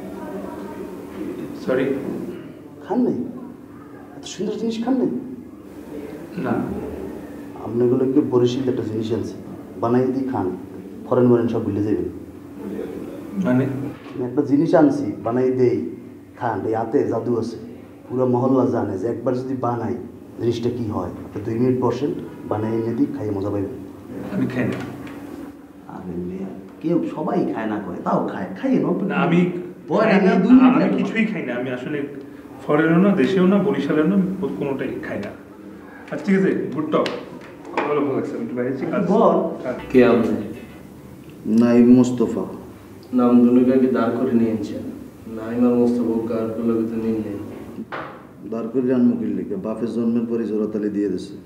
সরি, খান নেই? এত সুন্দর জিনিস খান নেই? না আপনাগুলো কি বরিশাল একটা জিনিস আছে, বানাই দিয়ে খান, ফরেন মরেন সব ভুলে যাবেন। মানে একটা জিনিস আনছি, বানাই দেই, খান, এই হাতে জাদু আছে, পুরো মহল্লা জানে যে একবার যদি বানাই জিনিসটা কি হয়। আপনি 2 মিনিট বসেন, বানাই এনে দিই, খাইয়ে মজা পাইবেন। আমি খাই না। আরে মেয়ে, কেউ সবাই খায় না করে, তাও খায়, খাইয়ে না আমি কিছুই খাই না। আমি আসলে ফরেনও না, দেশেও না, বরিশালেও না, কোনোটাই খাই না। আচ্ছা ঠিক আছে, গুড টক, ভালো লাগছে। আমি একটু বাইরে বল। কে আপনি? নাইম মুস্তফা। নাম দুনিকা কি দাঁড় করে নিয়েছেন? নাইম আর মুস্তফা কার গুলোকে তো নিন নেই। দাঁড় করে আনমুখির লিখে বাপের জন্মের পরে জোরাতালি দিয়ে দিছে।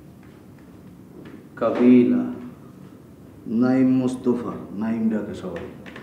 কাবিলা নাইম মুস্তফা, নাইম ডাকে সবাই।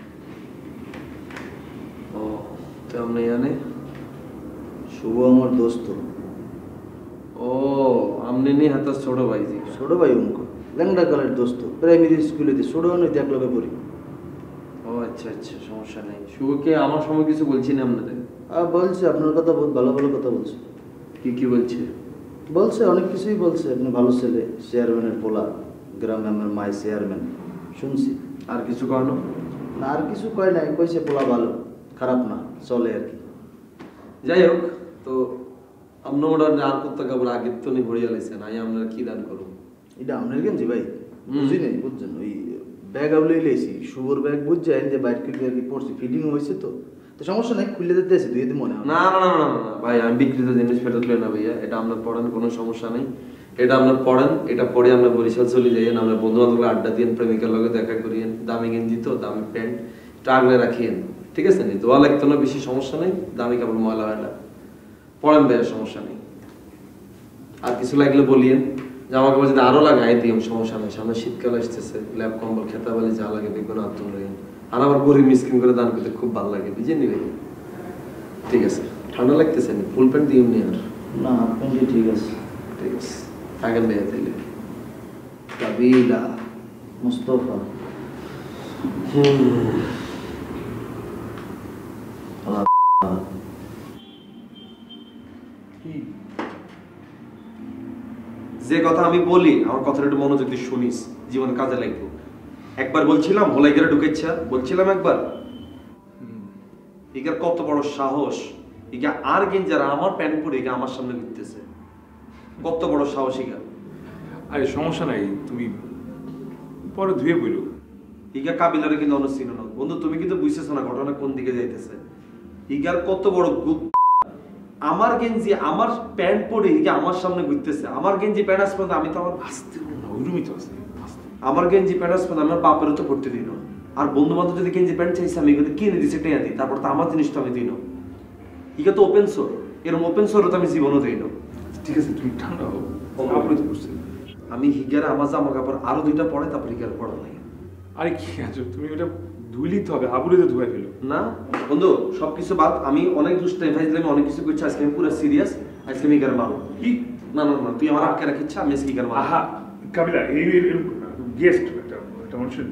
ও তো আপনি জানে? শুভ আমার দোস্ত। ও আমনে নি হাতে ছোট ভাই জি? ছোট ভাই অঙ্ক, ল্যাংডা কালের দোস্ত, প্রাইমারি স্কুলে দিয়ে ছোট নইতে এক লগে পড়ি। ও আচ্ছা আচ্ছা, সমস্যা নেই। শুভকে আমার সময় কিছু বলছি না আপনাদের? বলছে আপনার কথা, বহুত ভালো ভালো কথা বলছে। কি কি বলছে? বলছে অনেক কিছুই বলছে, আপনি ভালো ছেলে, চেয়ারম্যানের পোলা, গ্রামে আমার মায়ের চেয়ারম্যান, শুনছি। আর কিছু কারণ? না আর কিছু কয় নাই, কইছে পোলা ভালো, খারাপ না, চলে আর কি। যাই হোক, তো আপনার ওটা আর করতে কাপড় আগের তো নেই ভরিয়া লাইছেন, আমি আপনার কি দান করবো? এটা আপনার গেঞ্জি ভাই, বুঝি নাই, বুঝছেন? ওই ব্যাগ আউলেই লেছি, শুভর ব্যাগ বুঝছেন যে বাইর করে আর কি পড়ছি, ফিটিং হয়েছে তো, তো সমস্যা নাই, খুলে দিতে এসে দিয়ে দিই মনে হয়। না না না না না ভাই, আমি বিক্রিত জিনিস ফেরত লই না ভাইয়া, এটা আপনার পড়েন, কোনো সমস্যা নেই। এটা আপনার পড়েন, এটা পড়ে আমরা বরিশাল চলে যাইয়েন, আমরা বন্ধু বান্ধবরা আড্ডা দিয়েন, প্রেমিকার লগে দেখা করিয়েন, দামি গেঞ্জি তো দামি প্যান্ট এটা আগলে রাখিয়েন, ঠিক আছে? নি দোয়া লাগতো না, বেশি সমস্যা নেই, দামি কাপড় ময়লা হয় না, পড়েন ভাইয়া, সমস্যা নেই। আর কিছু লাগলে বলিয়েন, জামা কাপড় যদি আরো লাগাই দিই সমস্যা নেই, সামনে শীতকাল আসতেছে, ল্যাপ কম্বল খেতা বালি যা লাগে দেখবেন আত্ম রইন। আর আমার গরিব মিসকিন করে দান করতে খুব ভালো লাগে, বুঝে নিবে। ঠিক আছে, ঠান্ডা লাগতেছে না, ফুল প্যান্ট দিও নি আর না আপনি ঠিক আছে, ঠিক আছে থাকেন ভাইয়া তাইলে। কাবিলা মুস্তফা যে কথা আমি বলি আমার কথাটা একটু মনোযোগ দিয়ে শুনিস, জীবন কাজে লাগবে। একবার বলছিলাম ভোলাই গেলে ঢুকেছা, বলছিলাম একবার, ইগার কত বড় সাহস, ইগা আর গেঞ্জার আমার প্যান্ট পরে ইগা আমার সামনে ঘুরতেছে, কত বড় সাহস ইগা। আরে সমস্যা নাই, তুমি পরে ধুয়ে বইলো। ইগা কাবিলারে কিন্তু অনুচিন না বন্ধু, তুমি কিন্তু বুঝতেছো না ঘটনা কোন দিকে যাইতেছে। ইগার কত বড় গুপ, আমার গেঞ্জি আমার প্যান্ট পরে ইগা আমার সামনে ঘুরতেছে, আমার গেঞ্জি প্যান্ট আসবে আমি তো আমার আসতে না, ওইরকমই তো আছে। আমার গেঞ্জি প্যান্ট আসবে আমার বাপেরও তো পড়তে দিই না। আর বন্ধু বান্ধব যদি গেঞ্জি প্যান্ট চাইছে আমি এগুলো কিনে দিচ্ছি টেয়া দিই, তারপর তো আমার জিনিসটা আমি দিই না। ইগা তো ওপেন সোর, এরকম ওপেন সোর তো আমি জীবনও দিই না। ঠিক আছে তুমি ঠান্ডা হও, কাপড়ে তো করছে। আমি হিগারে আমার জামা কাপড় আরো দুইটা পরে তারপর হিগারে পড়া লাগে। আরে কি আছে, তুমি ওটা ধুইলেই তো হবে, আবুরে তো ধুয়ে ফেলো না বন্ধু, সবকিছু বাদ, আমি অনেক দুষ্টাই ভাইছিলাম, অনেক কিছু করছি, আজকে আমি পুরো সিরিয়াস, আজকে আমি হিগারে মারো। কি? না না না, তুই আমার আটকে রাখিস, আমি আজকে হিগারে মারো। আহা কাবিলা, এই গেস্ট একটা মানুষের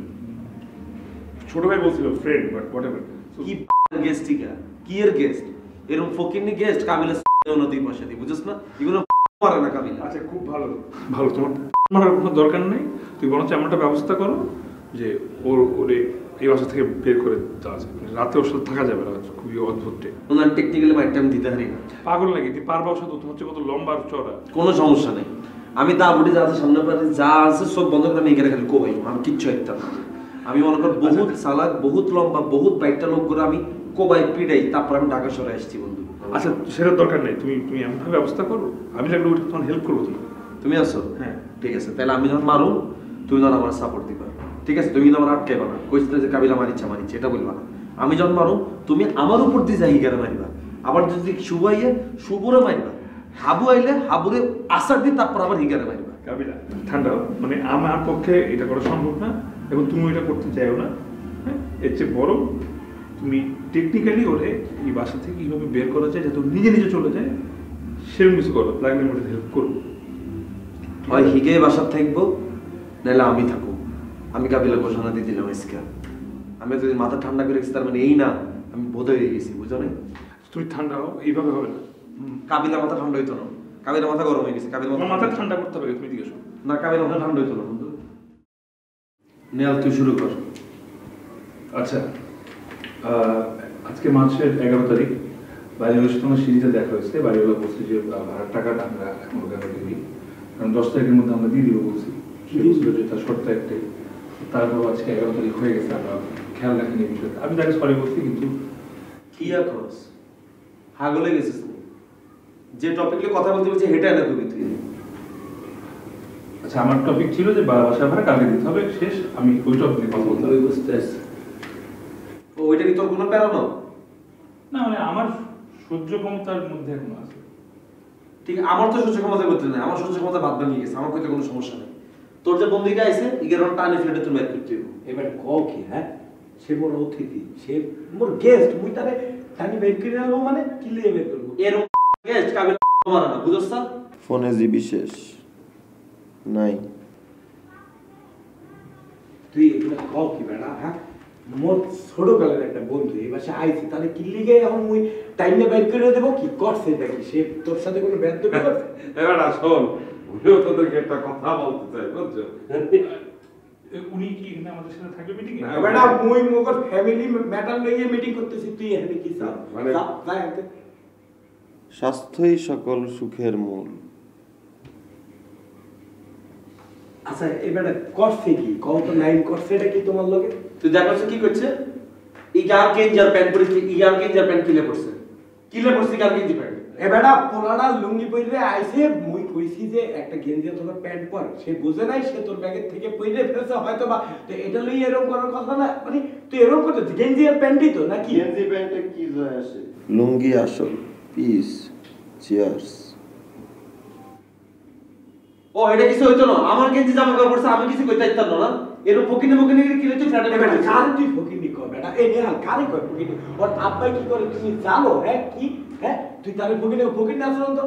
ছোট ভাই বলছিল ফ্রেন্ড, বাট হোয়াট এভার। কি গেস্ট কি এর গেস্ট? এরকম ফকিরনি গেস্ট কাবিলা নদী পাশে দি, বুঝছ না? এগুলো মারে না কাবিলা। আচ্ছা খুব ভালো ভালো, তোমার মারার কোনো দরকার নেই, তুই বরঞ্চ এমনটা ব্যবস্থা করো যে ওরে এই বাসা থেকে বের করে দেওয়া যায়, রাতে ওর সাথে থাকা যাবে না, খুবই অদ্ভুত। ওনার টেকনিক্যালি মাইট টাইম দিতে পারি না। পাগল নাকি তুই পারবা ওর সাথে? তোমার হচ্ছে কত লম্বা আর চড়া। কোনো সমস্যা নেই, আমি তা বুঝে যা আছে সামনে পারে যা আছে সব বন্ধ করে আমি এখানে খালি কোবাই, আমি কিচ্ছু একটা না। আমি মনে কর বহুত সালাদ, বহুত লম্বা, বহুত বাইকটা লোক করে আমি কোবাই পিড়াই, তারপর আমি ঢাকা সরে আসছি বন্ধু। আচ্ছা সেটার দরকার নেই, তুমি তুমি এমনভাবে ব্যবস্থা করো, আমি লাগলে ওটা তোমার হেল্প করবো। তুমি আসো? হ্যাঁ ঠিক আছে, তাহলে আমি যখন মারুম তুমি যখন আমার সাপোর্ট দিবা, ঠিক আছে? তুমি কিন্তু আমার আটকাইবা না, কইছিলে যে কাবিলা মারিচ্ছে এটা বলবা না। আমি যখন মারুম তুমি আমার উপর দিয়ে যাই হিগারে মারিবা, আবার যদি শুভ আইয়ে শুভরে মারিবা, হাবু আইলে হাবুরে আসার দিয়ে তারপর আবার হিগারে মারিবা। কাবিলা ঠান্ডা, মানে আমার পক্ষে এটা করা সম্ভব না, এবং তুমি এটা করতে চাইও না। হ্যাঁ, এর চেয়ে বড় তুমি টেকনিক্যালি ওরে এই বাসা থেকে কীভাবে বের করা যায় যাতে নিজে নিজে চলে যায়, সেরকম কিছু করো, লাগলে আমি ওটা হেল্প করবো। হয় হিগে বাসার থাকবো, নাহলে আমি থাকবো। আমি কাবিলা ঘোষণা দিয়ে দিলাম আজকে। আমি যদি মাথা ঠান্ডা করে রেখেছি তার মানে এই না আমি বোধ হয়ে গেছি, বুঝো না? তুমি ঠান্ডা হও, এইভাবে হবে না। কাবিলা মাথা ঠান্ডা হইতো না, কাবিলা মাথা গরম হয়ে গেছে। কাবিলা মাথা ঠান্ডা করতে হবে, তুমি জিজ্ঞেস না, কাবিলা মাথা ঠান্ডা হইতো না বন্ধু। নেয়াল তুই শুরু কর। আচ্ছা, আজকে মাসের 11 তারিখ বাড়িওয়ালার সাথে আমার সিঁড়িতে দেখা হয়েছে। বাড়িওয়ালা বলছে যে ভাড়ার টাকাটা আমরা এখন ওকে দিই, কারণ 10 তারিখের মধ্যে আমরা দিয়ে দিব বলছি। সে বলছিল যে তার শর্ত একটাই, তারপর আজকে 11 তারিখ হয়ে গেছে, আমরা খেয়াল রাখিনি বিষয়টা। আমি তাকে সরি বলছি, কিন্তু কি খরচ হাগলে গেছিস? যে টপিকে কথা বলতে বলছি হেঁটে না কবি তুই। আচ্ছা, আমার টপিক ছিল যে বাসা ভাড়া কালকে দিতে হবে, শেষ। আমি ওই টপিকে কথা বলতে বুঝতে পারছি। ওইটা কি তোর কোনো বেড়ানো না, মানে আমার সহ্য ক্ষমতার মধ্যে এখন আছে। ঠিক, আমার তো সহ্য ক্ষমতা করতে নেই, আমার সহ্য ক্ষমতা বাদ ভাঙিয়ে গেছে, আমার কইতে কোনো সমস্যা নেই। তোর যে বন্দিকা আইছে ইগের টানে ফেলে তুমি ম্যাচ করতে হবে। এবার কও কি? হ্যাঁ, সে মোর অতিথি, সে মোর গেস্ট, মুই তারে টানি বের করে আনবো, মানে কি লিয়ে বের করবো? এরকম গেস্ট কাবিলা মারা না, বুঝছ না? ফোনে জিবি শেষ নাই। তুই এগুলো কও কি বেড়া? হ্যাঁ, মোর ছোট কালের একটা বন্ধু এই বাসা আইছি, তাহলে কি লিগে এখন মুই টাইমে বের করে দেবো? কি করছে এটা? কি সে তোর সাথে কোনো বেদ্য করছে? এবার শোন, উনিও তোদেরকে একটা কথা বলতে চাই, বুঝছো? উনি কি এখানে আমাদের সাথে থাকবে মিটিং এ? বেটা, মুই মোর ফ্যামিলি ম্যাটার লইয়ে মিটিং করতেছি, তুই এখানে কি চাস? মানে স্বাস্থ্যই সকল সুখের মূল। আচ্ছা, এবারে করছে কি? কত নাইন করছে, এটা কি তোমার লগে? তুই দেখছ কি করছে? ইগার কেঞ্জার প্যান্ট পরেছি, ইগার কেঞ্জার প্যান্ট কিলে পড়ছে, কিলে পড়ছে ইগার কেঞ্জি প্যান্ট। এ বেটা পোলাটা লুঙ্গি পরে আইছে, মুই কইছি যে একটা গেঞ্জি অথবা প্যান্ট পর, সে বুঝে নাই, সে তোর ব্যাগের থেকে পইরে ফেলছে হয়তো বা, তো এটা লই এরকম করার কথা না, মানে তুই এরকম করছিস, গেঞ্জি আর প্যান্টই তো নাকি? গেঞ্জি প্যান্টে কি যায় আসে? লুঙ্গি আসল, পিস, চিয়ার্স। ও এটা কিছু হইতো না, আমার গেঞ্জি জামা কাপড় পরছে, আমি কিছু কইতে পারতাম না। এরকম ফকিনি ফকিনি কিলে তুই ফ্ল্যাটে বেটা বেটা কার তুই ফকিনি কর বেটা, এই নেহাল কারে কর ফকিনি? ওর আব্বাই কি করে তুমি জানো? হ্যাঁ কি, হ্যাঁ তুই তারে ফকিনি ফকিনি আসল তো?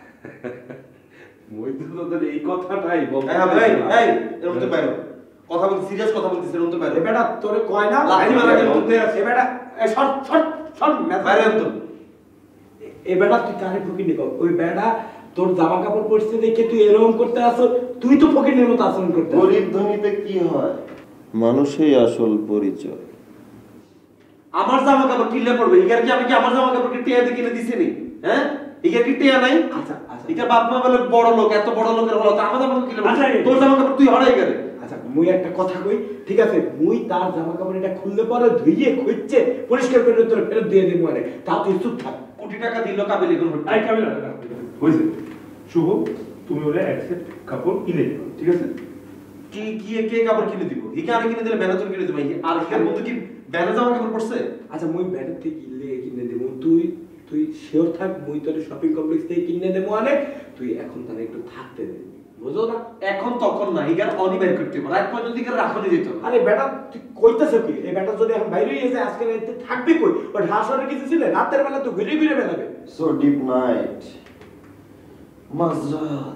মই তো তোদের এই কথাটাই বলতে এই এই এরকম তো বাইরে কথা বলতে, সিরিয়াস কথা বলতেছিস, এরকম তো বাইরে। এ বেটা তোরে কয় না লাঠি মারা কেন বলতে আছে? এ বেটা এই শর্ট শর্ট শর্ট বাইরে তো এ বেটা তুই কারে ফকিনি কর? ওই বেটা তোর জামা কাপড় পরছে দেখে তুই এরকম করতে আসো, তুই তো ফকিনের মতো আচরণ করতে আসো। গরিব ধনীতে কি হয়? মানুষই আসল পরিচয়। আমার জামা কাপড় কিনলে পড়বে, ইগার কি আমি কি আমার জামা কাপড় কি টিয়া দিয়ে কিনে দিছি নি? হ্যাঁ ইগার কি টিয়া নাই? আচ্ছা আচ্ছা ইগার বাপ মা বলে বড় লোক, এত বড় লোকের হলো তো আমার জামা কাপড় কিনলে আচ্ছা, তোর জামা কাপড় তুই হরাই গেলে। আচ্ছা মুই একটা কথা কই, ঠিক আছে মুই তার জামা কাপড় এটা খুললে পরে ধুইয়ে খুঁজছে পরিষ্কার করে তোর ফেরত দিয়ে দিব, মানে তা তুই চুপ থাক। কোটি টাকা দিল কাবিল এগুলো আই কাবিল হয়েছে শুভ, তুমি ওরে এক সেট কাপড় কিনে দিও, ঠিক আছে? কি কি কে কাপড় কিনে দিব? ইকে আরে কিনে দিলে ব্যানার কিনে দিব, আর ইকার মধ্যে কি ব্যানার জামা কাপড় পড়ছে? আচ্ছা মুই ব্যাটার থেকে কিনে দেবো, তুই তুই শিওর থাক, মুই তোর শপিং কমপ্লেক্স থেকে কিনে দেবো, মানে তুই এখন তার একটু থাকতে দে, বুঝো না? এখন তখন না, ইগার অনিবার্য করতে পারে, রাত পর্যন্ত ইগার রাখনি যেত। আরে বেটা তুই কইতেছ কি? এই বেটা যদি এখন বাইরে হয়ে যায় আজকে রাতে থাকবে কই? ও ঢাসরে কিছু ছিল, রাতের বেলা তো ঘুরে ঘুরে বেড়াবে। সো ডিপ নাইট, মাঝরাত,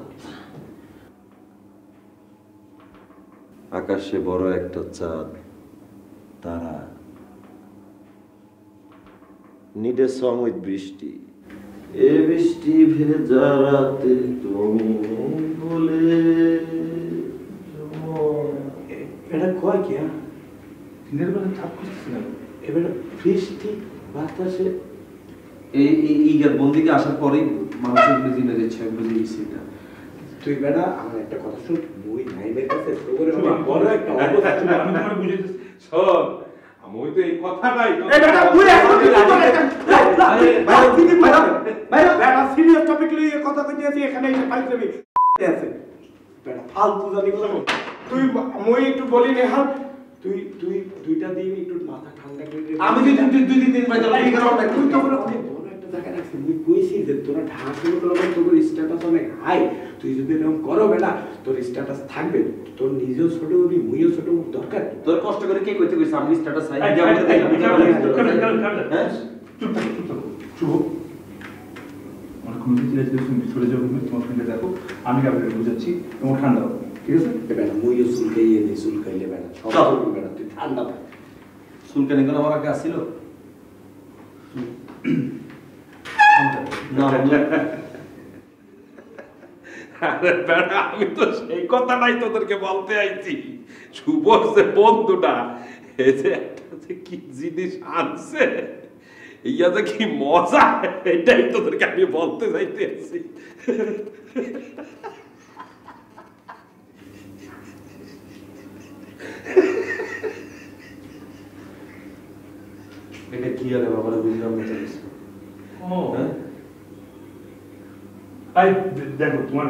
আকাশে বড় একটা চাঁদ, তারা, need a song with বৃষ্টি। এ বৃষ্টি ভেজা রাতে তুমি নেই বলে এটা কয় কি? হ্যাঁ দিনের বেলা চাপ করতেছিলাম, এবারে বৃষ্টি বাতাসে এই ইগার বন্দিকে আসার পরেই মানুষের বুঝি না যে ছয় বুঝে গেছি এটা। তুই বেটা আমার একটা কথা শুন, মুই নাইমের কাছে তোরে বড় একটা অবস্থা ছিল, আমি তোমার বুঝাইতেছি শোন, আমি তো এই কথাটাই তো এই বেটা তুই এখন কি বাইরে বেটা সিরিয়াস টপিক নিয়ে কথা কইতে আছি, এখানে এসে ফাইল দেবি আছে বেটা ফালতু জানি কথা। তুই মই একটু বলি নেহাল, তুই তুই দুইটা দিন একটু মাথা ঠান্ডা করে দে। আমি যদি দুই দিন বাইরে যাবো ইগার অনেক তুই তো বলে অনেক বড় একটা জায়গায় রাখছিস, মুই কইছি যে তোরা ঢাকা শুরু করলে তোর স্ট্যাটাস অনেক হাই, তুই যদি এরকম করো বেটা তোর স্ট্যাটাস থাকবে, তোর নিজেও ছোট হবি মুইও ছোট হব, দরকার তোর কষ্ট করে কে কইতে কইছে আমি স্ট্যাটাস চাই? হ্যাঁ চুপ থাকো চুপ থাকো শুভ, আমার কোনো কিছু তুমি চলে যাবো, তোমার ফ্রেন্ডে দেখো, আমি কাবিলকে বুঝাচ্ছি, তোমার ঠান্ডা হবে, ঠিক আছে? বেটা মুইও চুলকাইয়ে নি, চুলকাইলে বেটা সব করবি বেটা, তুই ঠান্ডা থাক। সুলকানি কোন আমার আগে আসছিল না? আরে বেটা আমি তো সেই কথাটাই তোদেরকে বলতে আইছি, শুভ যে বন্ধুটা এই যে একটা যে কি জিনিস আনছে, ইয়া যে কি মজা, এটাই তোদেরকে আমি বলতে চাইতে আছি। এটা কি আরে বাবা বুঝলাম না চলেছে। ও আই দেখো তোমার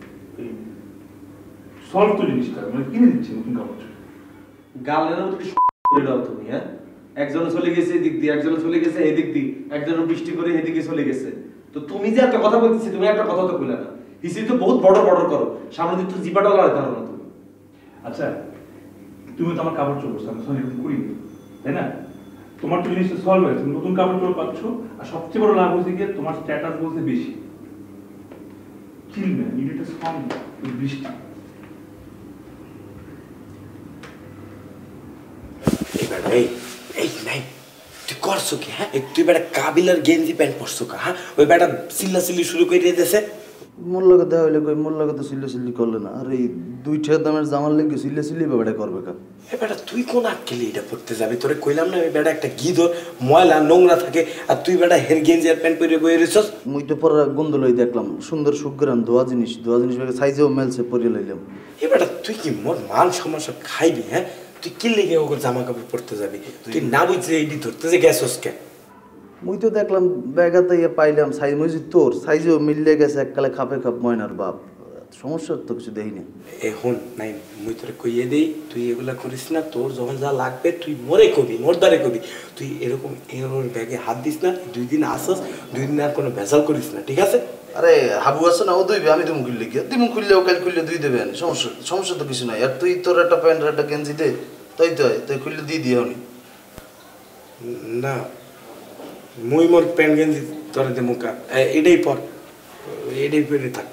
সলভ তো জিনিসটা মানে কিনে দিচ্ছি নতুন কাপড়, গালের মতো কি করে দাও তুমি? হ্যাঁ একজন চলে গেছে এদিক দিয়ে, একজন চলে গেছে এদিক দিয়ে, একজন বৃষ্টি করে এদিকে চলে গেছে, তো তুমি যে একটা কথা বলতেছি তুমি একটা কথা তো কইলা না, হিসি তো বহুত বড় বড় করো, সামনে দিয়ে তো জিপাটা লড়াই ধরো না তুমি। আচ্ছা তুমি তো আমার কাপড় চোপড় আমি সঙ্গে এরকম করি, তাই না? তোমার তো জিনিসটা সলভ হয়েছে, তুমি নতুন কাপড় চোপড় পাচ্ছ, আর সবচেয়ে বড় লাভ হয়েছে গিয়ে তোমার স্ট্যাটাস বলতে বেশি চিলবে, ইউনিট সং বৃষ্টি। এই এই নাই তুই করছো কি? হ্যাঁ তুই বেটা কাবিলার গেঞ্জি প্যান্ট পরছো কা? হ্যাঁ ওই বেটা চিল্লা চিল্লি শুরু করে দিয়েছে। মোর লগে দেওয়া হইলে কই মোর লগে তো সিলে সিলি করলে না, আর এই 2 টাকা দামের জামার লেগে সিলে সিলি ব্যাপারটা করবে কা? এ বেটা তুই কোন আক্কেলে এটা পড়তে যাবি? তোরে কইলাম না এই বেটা একটা গিদর ময়লা নোংরা থাকে, আর তুই বেটা হের গেঞ্জি আর প্যান্ট পরে বইয়ে রইছস। মুই তো পরে গন্ধ লই দেখলাম সুন্দর সুগ্রাম ধোয়া জিনিস ভাবে সাইজেও মেলছে পরে লইলাম। এ বেটা তুই কি মোর মান সমস্যা খাইবি? হ্যাঁ তুই কি লেগে ওকে জামা কাপড় পরতে যাবি? তুই না বুঝছে এইটি ধরতে যে গেছস কে? মুই তো দেখলাম ব্যাগাতে পাইলাম সাইজ মুজি তোর সাইজও মিললে গেছে এককালে খাপে খাপ ময়নার বাপ, সমস্যা তো কিছু দেই না। এখন নাই মুই তোরে কইয়ে দেই, তুই এগুলা করিস না। তোর যখন যা লাগবে তুই মোরে কবি, মোরদারে কবি। তুই এরকম এর ব্যাগে হাত দিস না। 2 দিন আসস, 2 দিন আর কোনো ভেজাল করিস না, ঠিক আছে? আরে হাবু আছে না, ও দইবে, আমি তুমি খুললে কি তুমি খুললে ও কাল খুললে দুই দেবেন, সমস্যা সমস্যা তো কিছু নাই। আর তুই তোর একটা প্যান্ট একটা গেঞ্জি দে, তাই তো তুই খুললে দিয়ে দিও নি। না মুই মোর প্যান্ট গেঞ্জি তোরে দে মুখা এটাই পর, এটাই পরে থাক।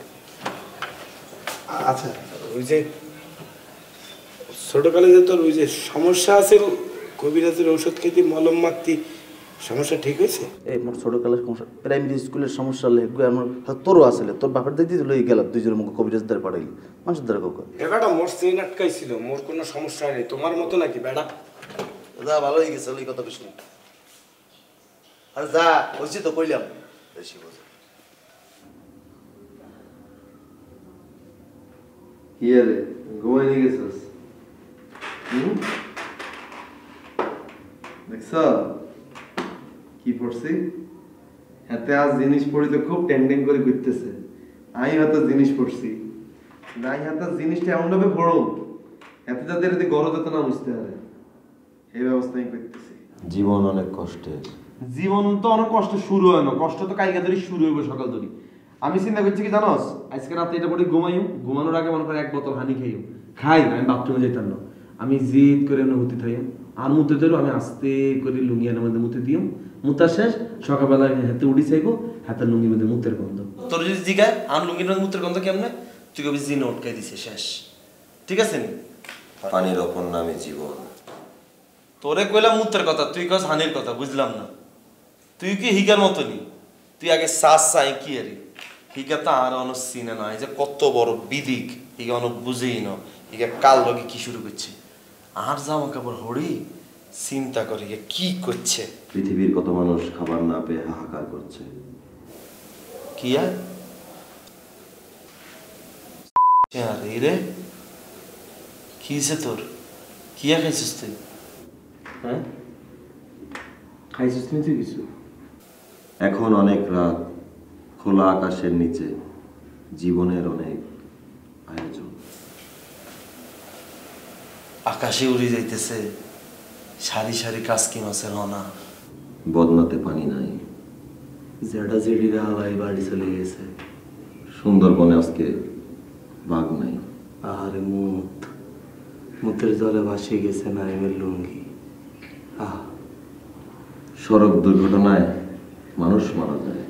আচ্ছা ওই যে ছোটকালে যে তোর ওই যে সমস্যা আছে, কবিরাজের ঔষধ খেতে মলম মাখতি, সমস্যা ঠিক হয়েছে? এই মোর ছোটকালের সমস্যা প্রাইমারি স্কুলের সমস্যা লেখবো আমার, তোরও আসলে তোর বাপের দিদি লই গেলাম দুইজনের মুখে কবিরাজ দ্বারা পাঠাইলি মানুষের দ্বারা কাউকে। এ বেটা মোর চেইন আটকাইছিল, মোর কোনো সমস্যা নেই, তোমার মতো নাকি বেটা? যা ভালো হয়ে গেছে ওই কথা বেশি। আর যা হয়েছি তো কইলাম বেশি বোঝে। কি রে ঘুমাই নিয়ে গেছিস? দেখছ কি পড়ছি? হাতে আজ জিনিস পড়ি তো খুব টেন্ডিং করে ঘুরতেছে। আমি হাতে জিনিস পড়ছি, নাই হাতে জিনিসটা এমন ভাবে পড়ো এতে যাদের এতে গরজ যেত না বুঝতে পারে, এই ব্যবস্থাই করতেছি। জীবন অনেক কষ্টের। জীবন তো অনেক কষ্ট শুরু হয় না, কষ্ট তো কালকে ধরে শুরু হইব সকাল ধরে। আমি চিন্তা করছি কি জানোস, আজকে রাতে এটা পরে ঘুমাইও, ঘুমানোর আগে মনে করে 1 বোতল হানি খাইও। খাই আমি বাথরুমে যেতাম না, আমি জিদ করে হুতি থাই আর মুতে ধরো, আমি আস্তে করে লুঙ্গি আনার মধ্যে মুতে দিও, মুতা শেষ সকালবেলা হাতে উড়ি চাইবো, হাতের লুঙ্গির মধ্যে মুতের গন্ধ। তোর যদি জিগায় আর লুঙ্গির মধ্যে মুতের গন্ধ কেমনে, তুই কবি জিন উটকাই দিছে শেষ, ঠিক আছে নি? পানির অপর নামে জীবন। তোরে কইলাম মুতের কথা, তুই কস হানির কথা, বুঝলাম না। তুই কি হিগার মতনই, তুই আগে শ্বাস চাই কি আরে হিগা তো আর অনেক চিনে না, এই যে কত বড় বিদিক হিগা অনেক বুঝেই না, হিগা কাল লগে কি শুরু করছে, আর জামা কাপড় হরি চিন্তা করে কি করছে। পৃথিবীর কত মানুষ খাবার না পেয়ে হাহাকার করছে। কি আর রে কি হয়েছে তোর? কি খাইছিস তুই? হ্যাঁ খাইছিস তুই কিছু? এখন অনেক রাত, খোলা আকাশের নিচে জীবনের অনেক আয়োজন। আকাশে উড়ে যাইতেছে সারি সারি কাসকি মাছের হনা, বদনাতে পানি নাই, জেডা জেডিরা হাওয়ায় বাড়ি চলে গেছে, সুন্দরবনে আজকে বাঘ নাই। আহারে মুত, মুতের জলে ভাসিয়ে গেছে নাইমের লুঙ্গি। আহ সড়ক দুর্ঘটনায় মানুষ মারা যায়,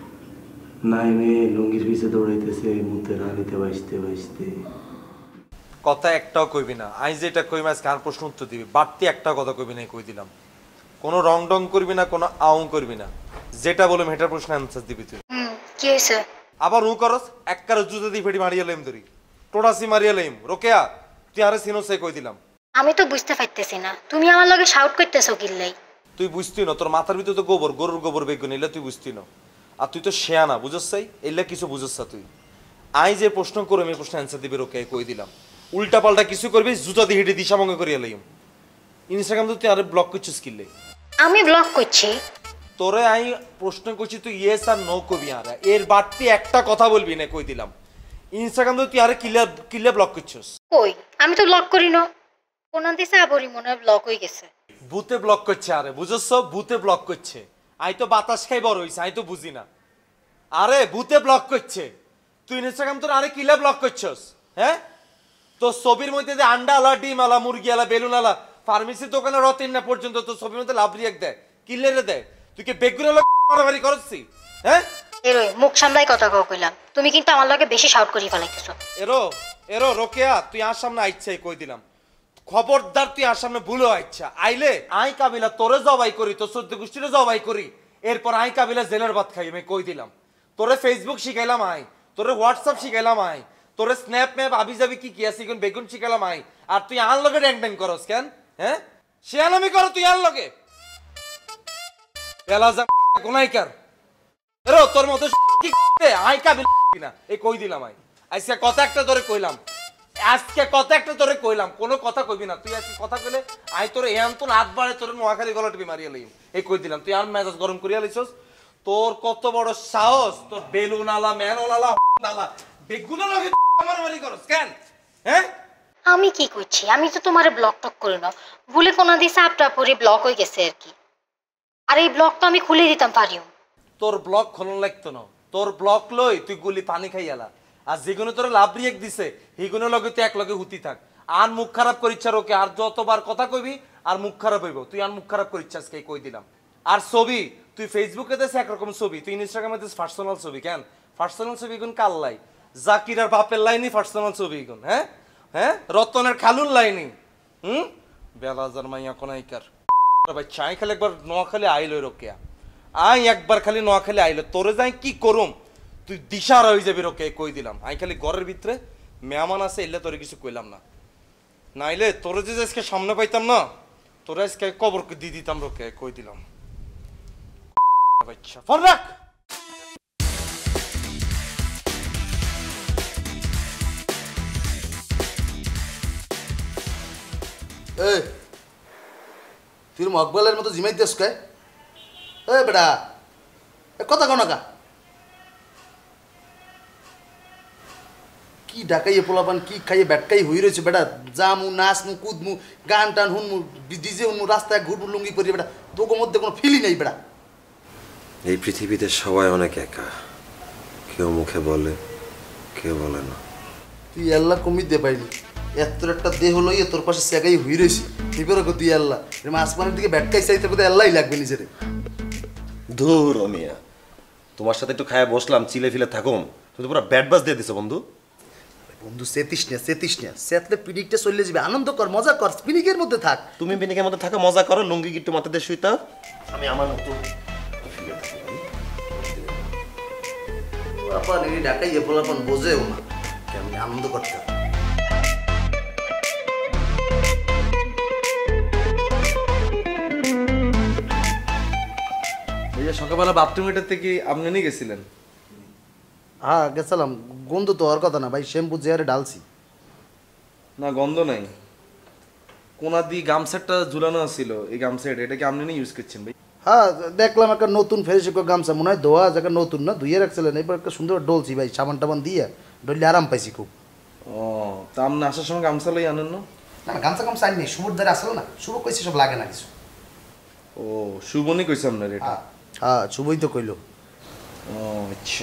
নাইমে লুঙ্গির পিছে দৌড়াইতেছে মুতের হানিতে বাঁচতে বাঁচতে। কথা একটাও কইবি না, আই যেটা কই মাস কার প্রশ্ন উত্তর দিবি, বাড়তি একটা কথা কইবি না, কই দিলাম। কোনো রং ডং করবি না, কোনো আউং করবি না, যেটা বললাম হেটার প্রশ্ন অ্যান্সার দিবি তুই। কি হইছে? আবার উ করস এককার জুতা দিয়ে ফেটি মারিয়া লইম ধরি, টোটাসি মারিয়া লইম। রোকেয়া তুই আরে সিনোসে কই দিলাম। আমি তো বুঝতে পারতেছি না তুমি আমার লগে শাউট করতেছো কিল্লাই। তুই বুঝতি না, তোর মাথার ভিতরে তো গোবর, গরুর গোবর বেগুন, এলা তুই বুঝতি না। আর তুই তো শেয়ানা, বুঝছাই এলা কিছু বুঝছা তুই। আই যে প্রশ্ন করো আমি প্রশ্ন অ্যান্সার দিবি, রোকেয়া কই দিলাম। উল্টা পাল্টা কিছু করবি জুতা দিয়ে হেঁটে দিশা মঙ্গে করিয়া লইম। ইনস্টাগ্রাম তো তুই আরে ব্লক করছিস কিল্লে? আমি ব্লক করছি? তোরে আই প্রশ্ন করছি, তুই ইয়েস আর নো কবি, আর এর বাড়তি একটা কথা বলবি না, কই দিলাম। ইনস্টাগ্রাম তো তুই আরে কিল্লে ব্লক করছিস? কই আমি তো ব্লক করি না, কোন দিছে আবরি মনে হয় ব্লক হয়ে গেছে। ভূতে ব্লক করছে, আরে বুঝছস ভূতে ব্লক করছে। আই তো বাতাস খাই বড় হইছে, আই তো বুঝি না। আরে ভূতে ব্লক করছে, তুই ইনস্টাগ্রাম তোর আরে কিল্লে ব্লক করছস? হ্যাঁ তো ছবির মধ্যে যে আন্ডা আলা, ডিম আলা, মুরগি আলা, বেলুন আলা, ফার্মেসির দোকানে রতিন না পর্যন্ত তোর ছবির মধ্যে লাভ রিয়াক্ট দেয়, কিল্লে রে দেয়। তুই কি বেগুন মারামারি করছিস? হ্যাঁ এরই মুখ সামলাই কথা কইলাম, তুমি কিন্তু আমার লগে বেশি শাউট করি ফেলাইতেছো। এরো এরো রোকেয়া তুই আর সামনে আইছাই কই দিলাম, খবরদার তুই আর সামনে ভুলো আইছা আইলে আই কাবিলা তোরে জবাই করি, তোর সদ্য গোষ্ঠীরে জবাই করি, এরপর আই কাবিলা জেলের ভাত খাই। আমি কই দিলাম তোরে ফেসবুক শিখাইলাম আই, তোরে হোয়াটসঅ্যাপ শিখাইলাম আই, তোরে স্ন্যাপ ম্যাপ আবি যাবি কি কি আছে বেগুন শিখাইলাম আই, আর তুই আন লগে ড্যাং ড্যাং করস কেন? হ্যাঁ শিয়ালামি করো তুই আন লগে এলা যা কোনাইকার। এরো তোর মতো কি আই কাবিলা কিনা এই কই দিলাম আই। আজকে কথা একটা ধরে কইলাম, আজকে কথা একটা তোরে কইলাম, কোনো কথা কইবি না তুই। আজকে কথা কইলে আই তোরে এমন তো হাত বাড়ে তোরে নোয়াখালী গলা টিপি মারিয়া লইম, এই কই দিলাম। তুই আর মেজাজ গরম করিয়া লইছস। তোর কত বড় সাহস, তোর বেলুন আলা মেনল আলা আলা বেগুনা লাগে আমার মারি করস কেন? হ্যাঁ আমি কি করছি? আমি তো তোমারে ব্লক টক করি না, ভুলে কোনো দিয়ে সাপটা পরে ব্লক হয়ে গেছে আর কি। আর এই ব্লক তো আমি খুলে দিতাম পারিও। তোর ব্লক খোলন লাগতো না, তোর ব্লক লই তুই গুলি পানি খাইয়ালা। আর যেগুলো তোর লাভ রিয়েক দিছে সেইগুলো লগে তুই এক লগে হুতি থাক। আর মুখ খারাপ করিচ্ছা রোকে, আর যতবার কথা কইবি আর মুখ খারাপ হইব। তুই আর মুখ খারাপ করিচ্ছাস কে কই দিলাম। আর ছবি তুই ফেসবুকে দেশ একরকম ছবি, তুই ইনস্টাগ্রামে দেশ পার্সোনাল ছবি। কেন পার্সোনাল ছবি গুণ কার লাই? জাকির আর বাপের লাইনই পার্সোনাল ছবি গুণ। হ্যাঁ হ্যাঁ রতনের খালুর লাইনি। বেলাজার মাইয়া কোনাইকার ভাই চাই খালি একবার নোয়াখালী আইলো রোকেয়া। আই একবার খালি নোয়াখালী আইলো তোরে যাই কি করুম তুই দিশার হয়ে যাবি রোকে কই দিলাম। আই খালি ঘরের ভিতরে মেহমান আছে এলে তোরে কিছু কইলাম না, নাইলে তোরে যে আজকে সামনে পাইতাম না, তোরে আজকে কবরকে দিয়ে দিতাম রোকে কই দিলাম। বাচ্চা ফোন রাখ। এই তুই মকবলের মতো জিমাই দিস কে? এ বেটা কথা কো না কা? কি ডাকাইয়ে পোলাপান কি খাইয়ে ব্যাটকাই হই রয়েছে বেটা। জামু নাচমু কুদমু গান টান হুনমু ডিজে হুনমু রাস্তায় ঘুরবু লুঙ্গি পরি বেটা, তোকে মধ্যে কোনো ফিলই নেই বেটা। এই পৃথিবীতে সবাই অনেক একা, কেউ মুখে বলে কেউ বলে না। তুই আল্লাহ কমি দে পাইলি, এত একটা দেহ লইয়ে তোর পাশে সেগাই হই রয়েছি এবারে তুই আল্লাহ আসমানের দিকে ব্যাটকাই চাইতে বোধ আল্লাহই লাগবে নিজেরে। ধুর মিয়া, তোমার সাথে একটু খায়া বসলাম চিলে ফিলে থাকুম, তুমি তো পুরো ব্যাট বাস দিয়ে দিছো বন্ধু। বন্ধু সেতিস না সেতলে পিনিকটা চলে যাবে। আনন্দ কর মজা কর, পিনিকের মধ্যে থাক। তুমি পিনিকের মধ্যে থাকো মজা করো, লুঙ্গি গিট্টু মাথাতে শুইতা, আমি আমার মতো পোলাপান এই ডাকাইয়ে পোলাপান বোঝেও না কেমনি আনন্দ করতে হয়। সকালবেলা বাথরুমেটার থেকে আপনি নিয়ে গেছিলেন? হ্যাঁ গেছিলাম, গন্ধ তো হওয়ার কথা না ভাই, শ্যাম্পু চেয়ারে ঢালছি। না গন্ধ নাই, কোনা দিয়ে গামছাটা ঝুলানো ছিল, এই গামছাটা এটা কি আপনি নিয়ে ইউজ করছেন ভাই? হ্যাঁ দেখলাম একটা নতুন ফেরিস গামছা মনে হয় ধোয়া জায়গা নতুন না ধুয়ে রাখছিলেন, এবার একটা সুন্দর ডলছি ভাই, সাবান টাবান দিয়ে ডললে আরাম পাইছি খুব। ও তা আপনি আসার সময় গামছা লই আনেন না? না গামছা গামছা আনি শুভর দ্বারা আসলো না, শুভ কইছি সব লাগে না কিছু। ও শুভনি কইছে আপনার এটা? হ্যাঁ শুভই তো কইলো। ও আচ্ছা,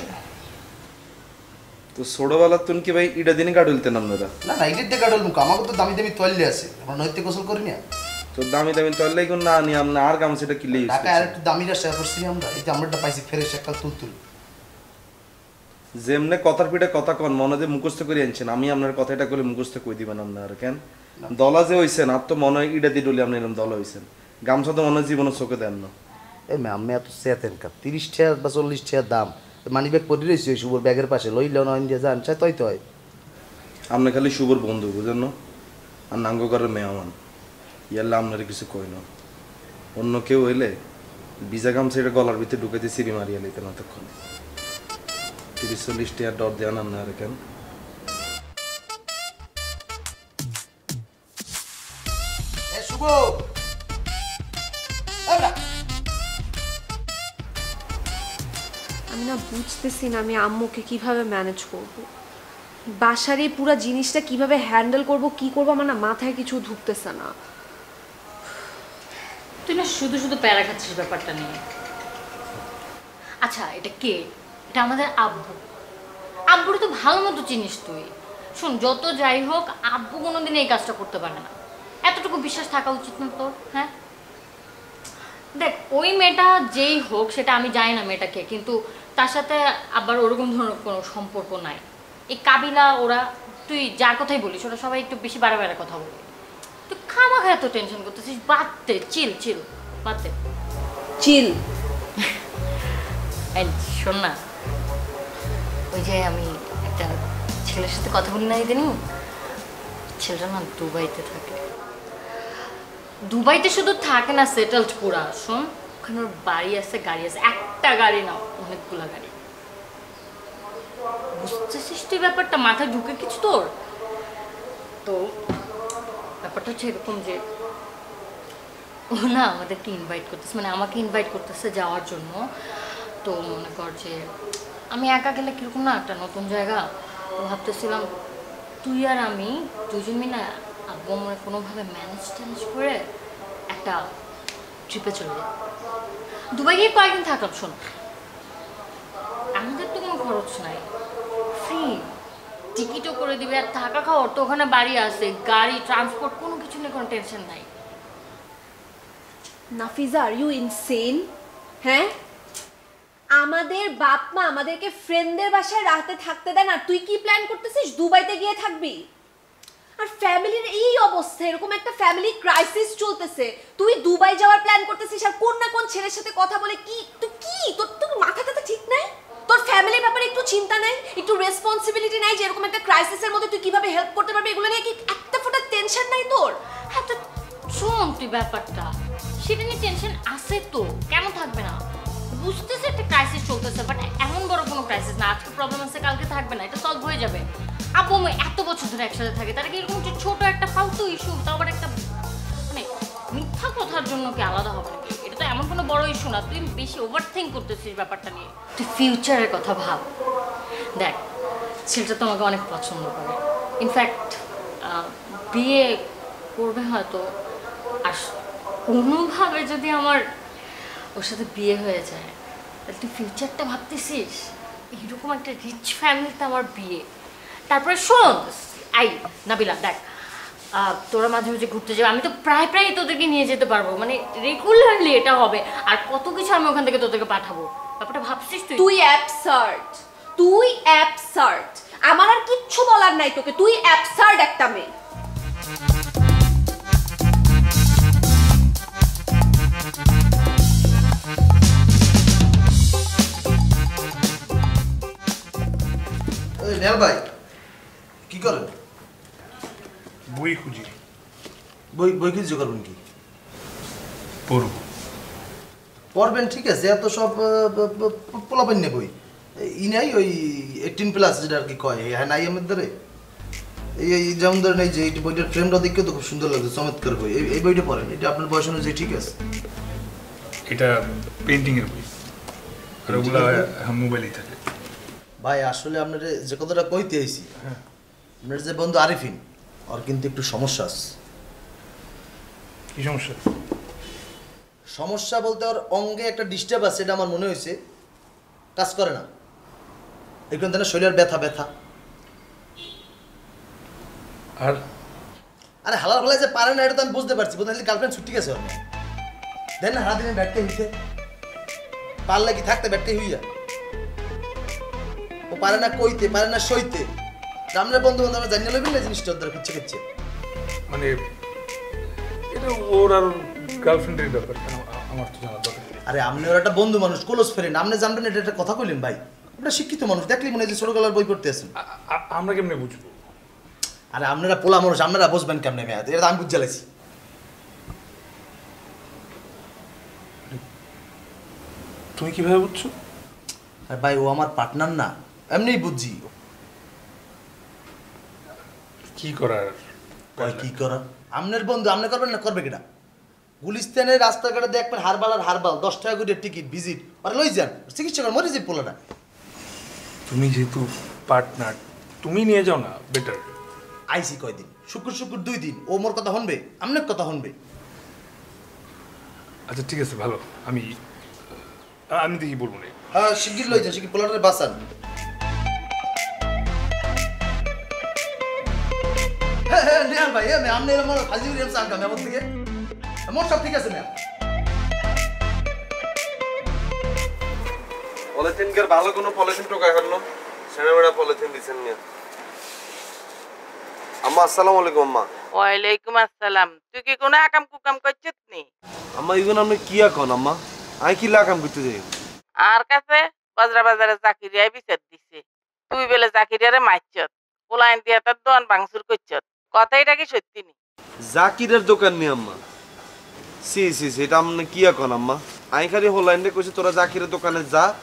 তো ছোটবেলার তুন কি ভাই ইটা দিনে গাড়ুলতেন আপনারা? না না ইটের দিয়ে গাড়ল মুখ, আমাকে তো দামি দামি তৈলে আছে, আমরা নৈতে গোসল করি না। তো দামি দামি তৈলে কোন না নি আপনি আর গামছাটা কিলে ইউজ টাকা আর একটু দামিটা শেয়ার করছি আমরা, এই যে আমরাটা পাইছি ফেরেশ একটা তুলতুল। যেমনে কথার পিঠে কথা কন মনে যে মুখস্থ করে আনছেন, আমি আপনার কথাটা করে মুখস্থ কই দিবেন আপনার কেন? দলা যে হইছেন আর তো মনে হয় ইটা দিয়ে ডলি আপনি এরকম দলা হইছেন, গামছা তো মনে হয় জীবনে চোখে দেন না। এই ম্যাম আমি এত সেতেন কা 30 টাকা বা 40 টাকা দাম মানি ব্যাগ পরে রয়েছে ওই শুভর ব্যাগের পাশে, লইলেও না ইন্ডিয়া যান চাই তৈ তৈ। আপনি খালি শুভর বন্ধু বুঝেন না, আর নাঙ্গকারের মেহমান ইয়াল্লা আপনার কিছু কই না। অন্য কেউ হইলে ভিজা গামছা এটা গলার ভিতরে ঢুকাইতে সিঁড়ি মারিয়া লইতেন এতক্ষণ। 30-40 টাকা ডর দেন আপনার কেন? শুভ আমি না বুঝতেছি না আমি আম্মুকে কিভাবে ম্যানেজ করব, বাসার এই পুরো জিনিসটা কিভাবে হ্যান্ডেল করব, কি করব আমার না মাথায় কিছু ঢুকতেছে না। তুই না শুধু শুধু প্যারা খাচ্ছিস ব্যাপারটা নিয়ে। আচ্ছা এটা কে? এটা আমাদের আব্বু। আব্বুর তো ভালো মতো চিনিস তুই। শোন যত যাই হোক আব্বু কোনোদিন এই কাজটা করতে পারে না, এতটুকু বিশ্বাস থাকা উচিত না তোর? হ্যাঁ দেখ ওই মেয়েটা যেই হোক সেটা আমি জানি না মেয়েটাকে, কিন্তু তার সাথে আবার ওরকম ধরনের কোনো সম্পর্ক নাই। এই কাবিলা ওরা তুই যার কথাই বলিস ওরা সবাই একটু বেশি বাড়া বাড়া কথা বলে, তুই খামাখা এত টেনশন করতেছিস। বাদ দে, চিল চিল বাদ দে চিল। শোন না, ওই যে আমি একটা ছেলের সাথে কথা বলি না ইদানিং, ছেলেটা না দুবাইতে থাকে। দুবাইতে শুধু থাকে না, সেটেলড পুরা। শোন ওখানে ওর বাড়ি আছে, গাড়ি আছে, একটা গাড়ি না অনেকগুলা গাড়ি। বুঝতেছিস তুই ব্যাপারটা? মাথায় ঢুকে কিছু তোর? তো ব্যাপারটা হচ্ছে এরকম যে ও না আমাদেরকে ইনভাইট করতেছে, মানে আমাকে ইনভাইট করতেছে যাওয়ার জন্য। তো মনে কর যে আমি একা গেলে কীরকম না একটা নতুন জায়গা, তো ভাবতেছিলাম তুই আর আমি দুজন মিলে আব্বু মনে কোনোভাবে ম্যানেজ ট্যানেজ করে একটা ট্রিপে চলে যাই। দুবাই গিয়ে কয়েকদিন থাকলাম। শোন, আমাদের তো কোনো খরচ নাই, ফ্রি টিকিটও করে দিবে, আর থাকা খাওয়ার তো ওখানে বাড়ি আছে, গাড়ি ট্রান্সপোর্ট কোনো কিছু নিয়ে কোনো টেনশন নাই। Nafiza, are you insane? হ্যাঁ, আমাদের বাপ মা আমাদেরকে ফ্রেন্ডদের বাসায় রাতে থাকতে দেন, আর তুই কি প্ল্যান করতেছিস দুবাইতে গিয়ে থাকবি? আর ফ্যামিলির এই অবস্থা, এরকম একটা ফ্যামিলি ক্রাইসিস চলতেছে, তুই দুবাই যাওয়ার প্ল্যান করতেছিস আর কোন না কোন ছেলের সাথে কথা বলে কি তুই কি তোর মাথাটা ঠিক নাই? তোর ফ্যামিলির ব্যাপারে একটু চিন্তা নেই, একটু রেসপন্সিবিলিটি নাই যে এরকম একটা ক্রাইসিসের মধ্যে তুই কিভাবে হেল্প করতে পারবি, এগুলো নিয়ে কি একটা ফোঁটা টেনশন নাই তোর? হ্যাঁ, তো শোন, তুই ব্যাপারটা সেটা নিয়ে টেনশন আছে তো, কেন থাকবে না? বুঝতেছে একটা ক্রাইসিস চলতেছে, বাট এমন বড় কোনো ক্রাইসিস না। আজকে প্রবলেম আছে, কালকে থাকবে না, এটা সলভ হয়ে যাবে। আব্বু আমি এত বছর ধরে একসাথে থাকে, তার কি এরকম ছোট একটা ফালতু ইস্যু, তাও আবার একটা মানে মিথ্যা কথার জন্য কি আলাদা হবে নাকি? এটা তো এমন কোনো বড় ইস্যু না, তুই বেশি ওভার থিঙ্ক করতেছিস ব্যাপারটা নিয়ে। তুই ফিউচারের কথা ভাব। দেখ, ছেলেটা তো আমাকে অনেক পছন্দ করে, ইনফ্যাক্ট বিয়ে করবে হয়তো। আর কোনোভাবে যদি আমার ওর সাথে বিয়ে হয়ে যায়, তাহলে তুই ফিউচারটা ভাবতেছিস? এরকম একটা রিচ ফ্যামিলিতে আমার বিয়ে। তারপরে শোন আই নাবিলা, দেখ তোরা মাঝে মাঝে ঘুরতে যাবে, আমি তো প্রায় তোদেরকে নিয়ে যেতে পারবো, মানে রেগুলারলি এটা হবে। আর কত কিছু আমি ওখান থেকে তোদেরকে পাঠাবো, ব্যাপারটা ভাবছিস তুই? তুই অ্যাবসার্ড, তুই অ্যাবসার্ড। আমার আর কিচ্ছু বলার নাই তোকে, তুই অ্যাবসার্ড একটা মেয়ে। ভাই কি করেন? বই খুঁজি। বই খুঁজে করবেন কি? পড়বেন, ঠিক আছে, এত সব পোলাবেন না বই ই নাই, ওই 18+ যেটা আর কি কয়, হ্যাঁ নাই আমাদের এই যেমন ধরেন এই যে এই বইটার ফ্রেমটা দেখে তো খুব সুন্দর লাগছে, চমৎকার বই। এই বইটা পড়েন, এটা আপনার বয়স অনুযায়ী ঠিক আছে। এটা পেন্টিং এর বই, আর ওগুলো এখন মোবাইলেই থাকে। ভাই আসলে আপনার যে কথাটা কইতে আইছি, আপনার যে বন্ধু আরিফিন, ওর কিন্তু একটু সমস্যা আছে। কি সমস্যা? সমস্যা বলতে ওর অঙ্গে একটা ডিস্টার্ব আছে, এটা আমার মনে হয়েছে, কাজ করে না একটু, তাহলে শরীরের ব্যথা। আর আরে হালাল হলে যে পারে না এটা তো আমি বুঝতে পারছি, বোধ হয় গার্লফ্রেন্ড ছুটি গেছে ওর। দেন না সারাদিনে ব্যাটকে হইতে পারলে কি থাকতে ব্যাটকে হইয়া, ও পারে না কইতে, পারে না সইতে। আমরা বন্ধু বান্ধব আমরা জানিয়ে লইবেন না জিনিসটা ওদের কিচ্ছে মানে এটা ওর আর গার্লফ্রেন্ডের ব্যাপার, আমার তো জানা দরকার। আরে আপনি ওর একটা বন্ধু মানুষ, ক্লোজ ফ্রেন্ড, আপনি জানবেন এটা একটা কথা কইলেন ভাই। আপনারা শিক্ষিত মানুষ, দেখলি মনে হয় যে ছোটবেলার বই পড়তে আছেন। আমরা কেমনে বুঝবো? আরে আপনারা পোলা মানুষ, আপনারা বুঝবেন কেমনে মেয়ে, এটা আমি বুঝে লাইছি। তুমি কিভাবে বুঝছো? আরে ভাই ও আমার পার্টনার না, এমনিই বুঝছি। কি করার? কি করার? আপনার বন্ধু, আপনি করবেন না, করবে কিনা? গুলিস্তানের রাস্তাঘাটে দেখবেন হারবাল আর হারবাল 10 টাকা করে টিকিট ভিজিট, আর লই যান চিকিৎসা করে মরে যাই পোলাটা। তুমি যেহেতু পার্টনার, তুমি নিয়ে যাও না, বেটার। আইসি কয়দিন, শুক্র 2 দিন, ও মোর কথা শুনবে, আপনার কথা শুনবে। আচ্ছা ঠিক আছে, ভালো, আমি দেখি বলবো না। হ্যাঁ শিগগির লই যান, শিগগির পোলাটারে বাঁচান। হ্যাঁ নিয়াল ভাই, আপনি এরকম ফাজি রিয়াম সান কাম আমার থেকে মোর সব ঠিক আছে ম্যাম। পলিথিন কে ভালো কোনো পলিথিন টোকায় ফেললো, সেনামেরা পলিথিন দিছেন নিয়ে। আম্মা আসসালামু আলাইকুম। আম্মা ওয়ালাইকুম আসসালাম। তুই কি কোনো আকাম কুকাম করছিস নি? আম্মা ইগুন আপনি কি এখন? আম্মা আমি কি লাকাম করতে যাই? আর কাছে বাজারে চাকরিয়ায় বিচার দিছে, তুই বেলে চাকরিয়ারে মারছত, পোলাইন দিয়া তার দোয়ান ভাঙচুর করছত, কথা এটা কি সত্যি নি? জাকিরের দোকান নি আম্মা? সি এটা আপনি কি এখন? আম্মা আমি খালি হোলাইন্ডে কইছি তোরা জাকিরের দোকানে যা,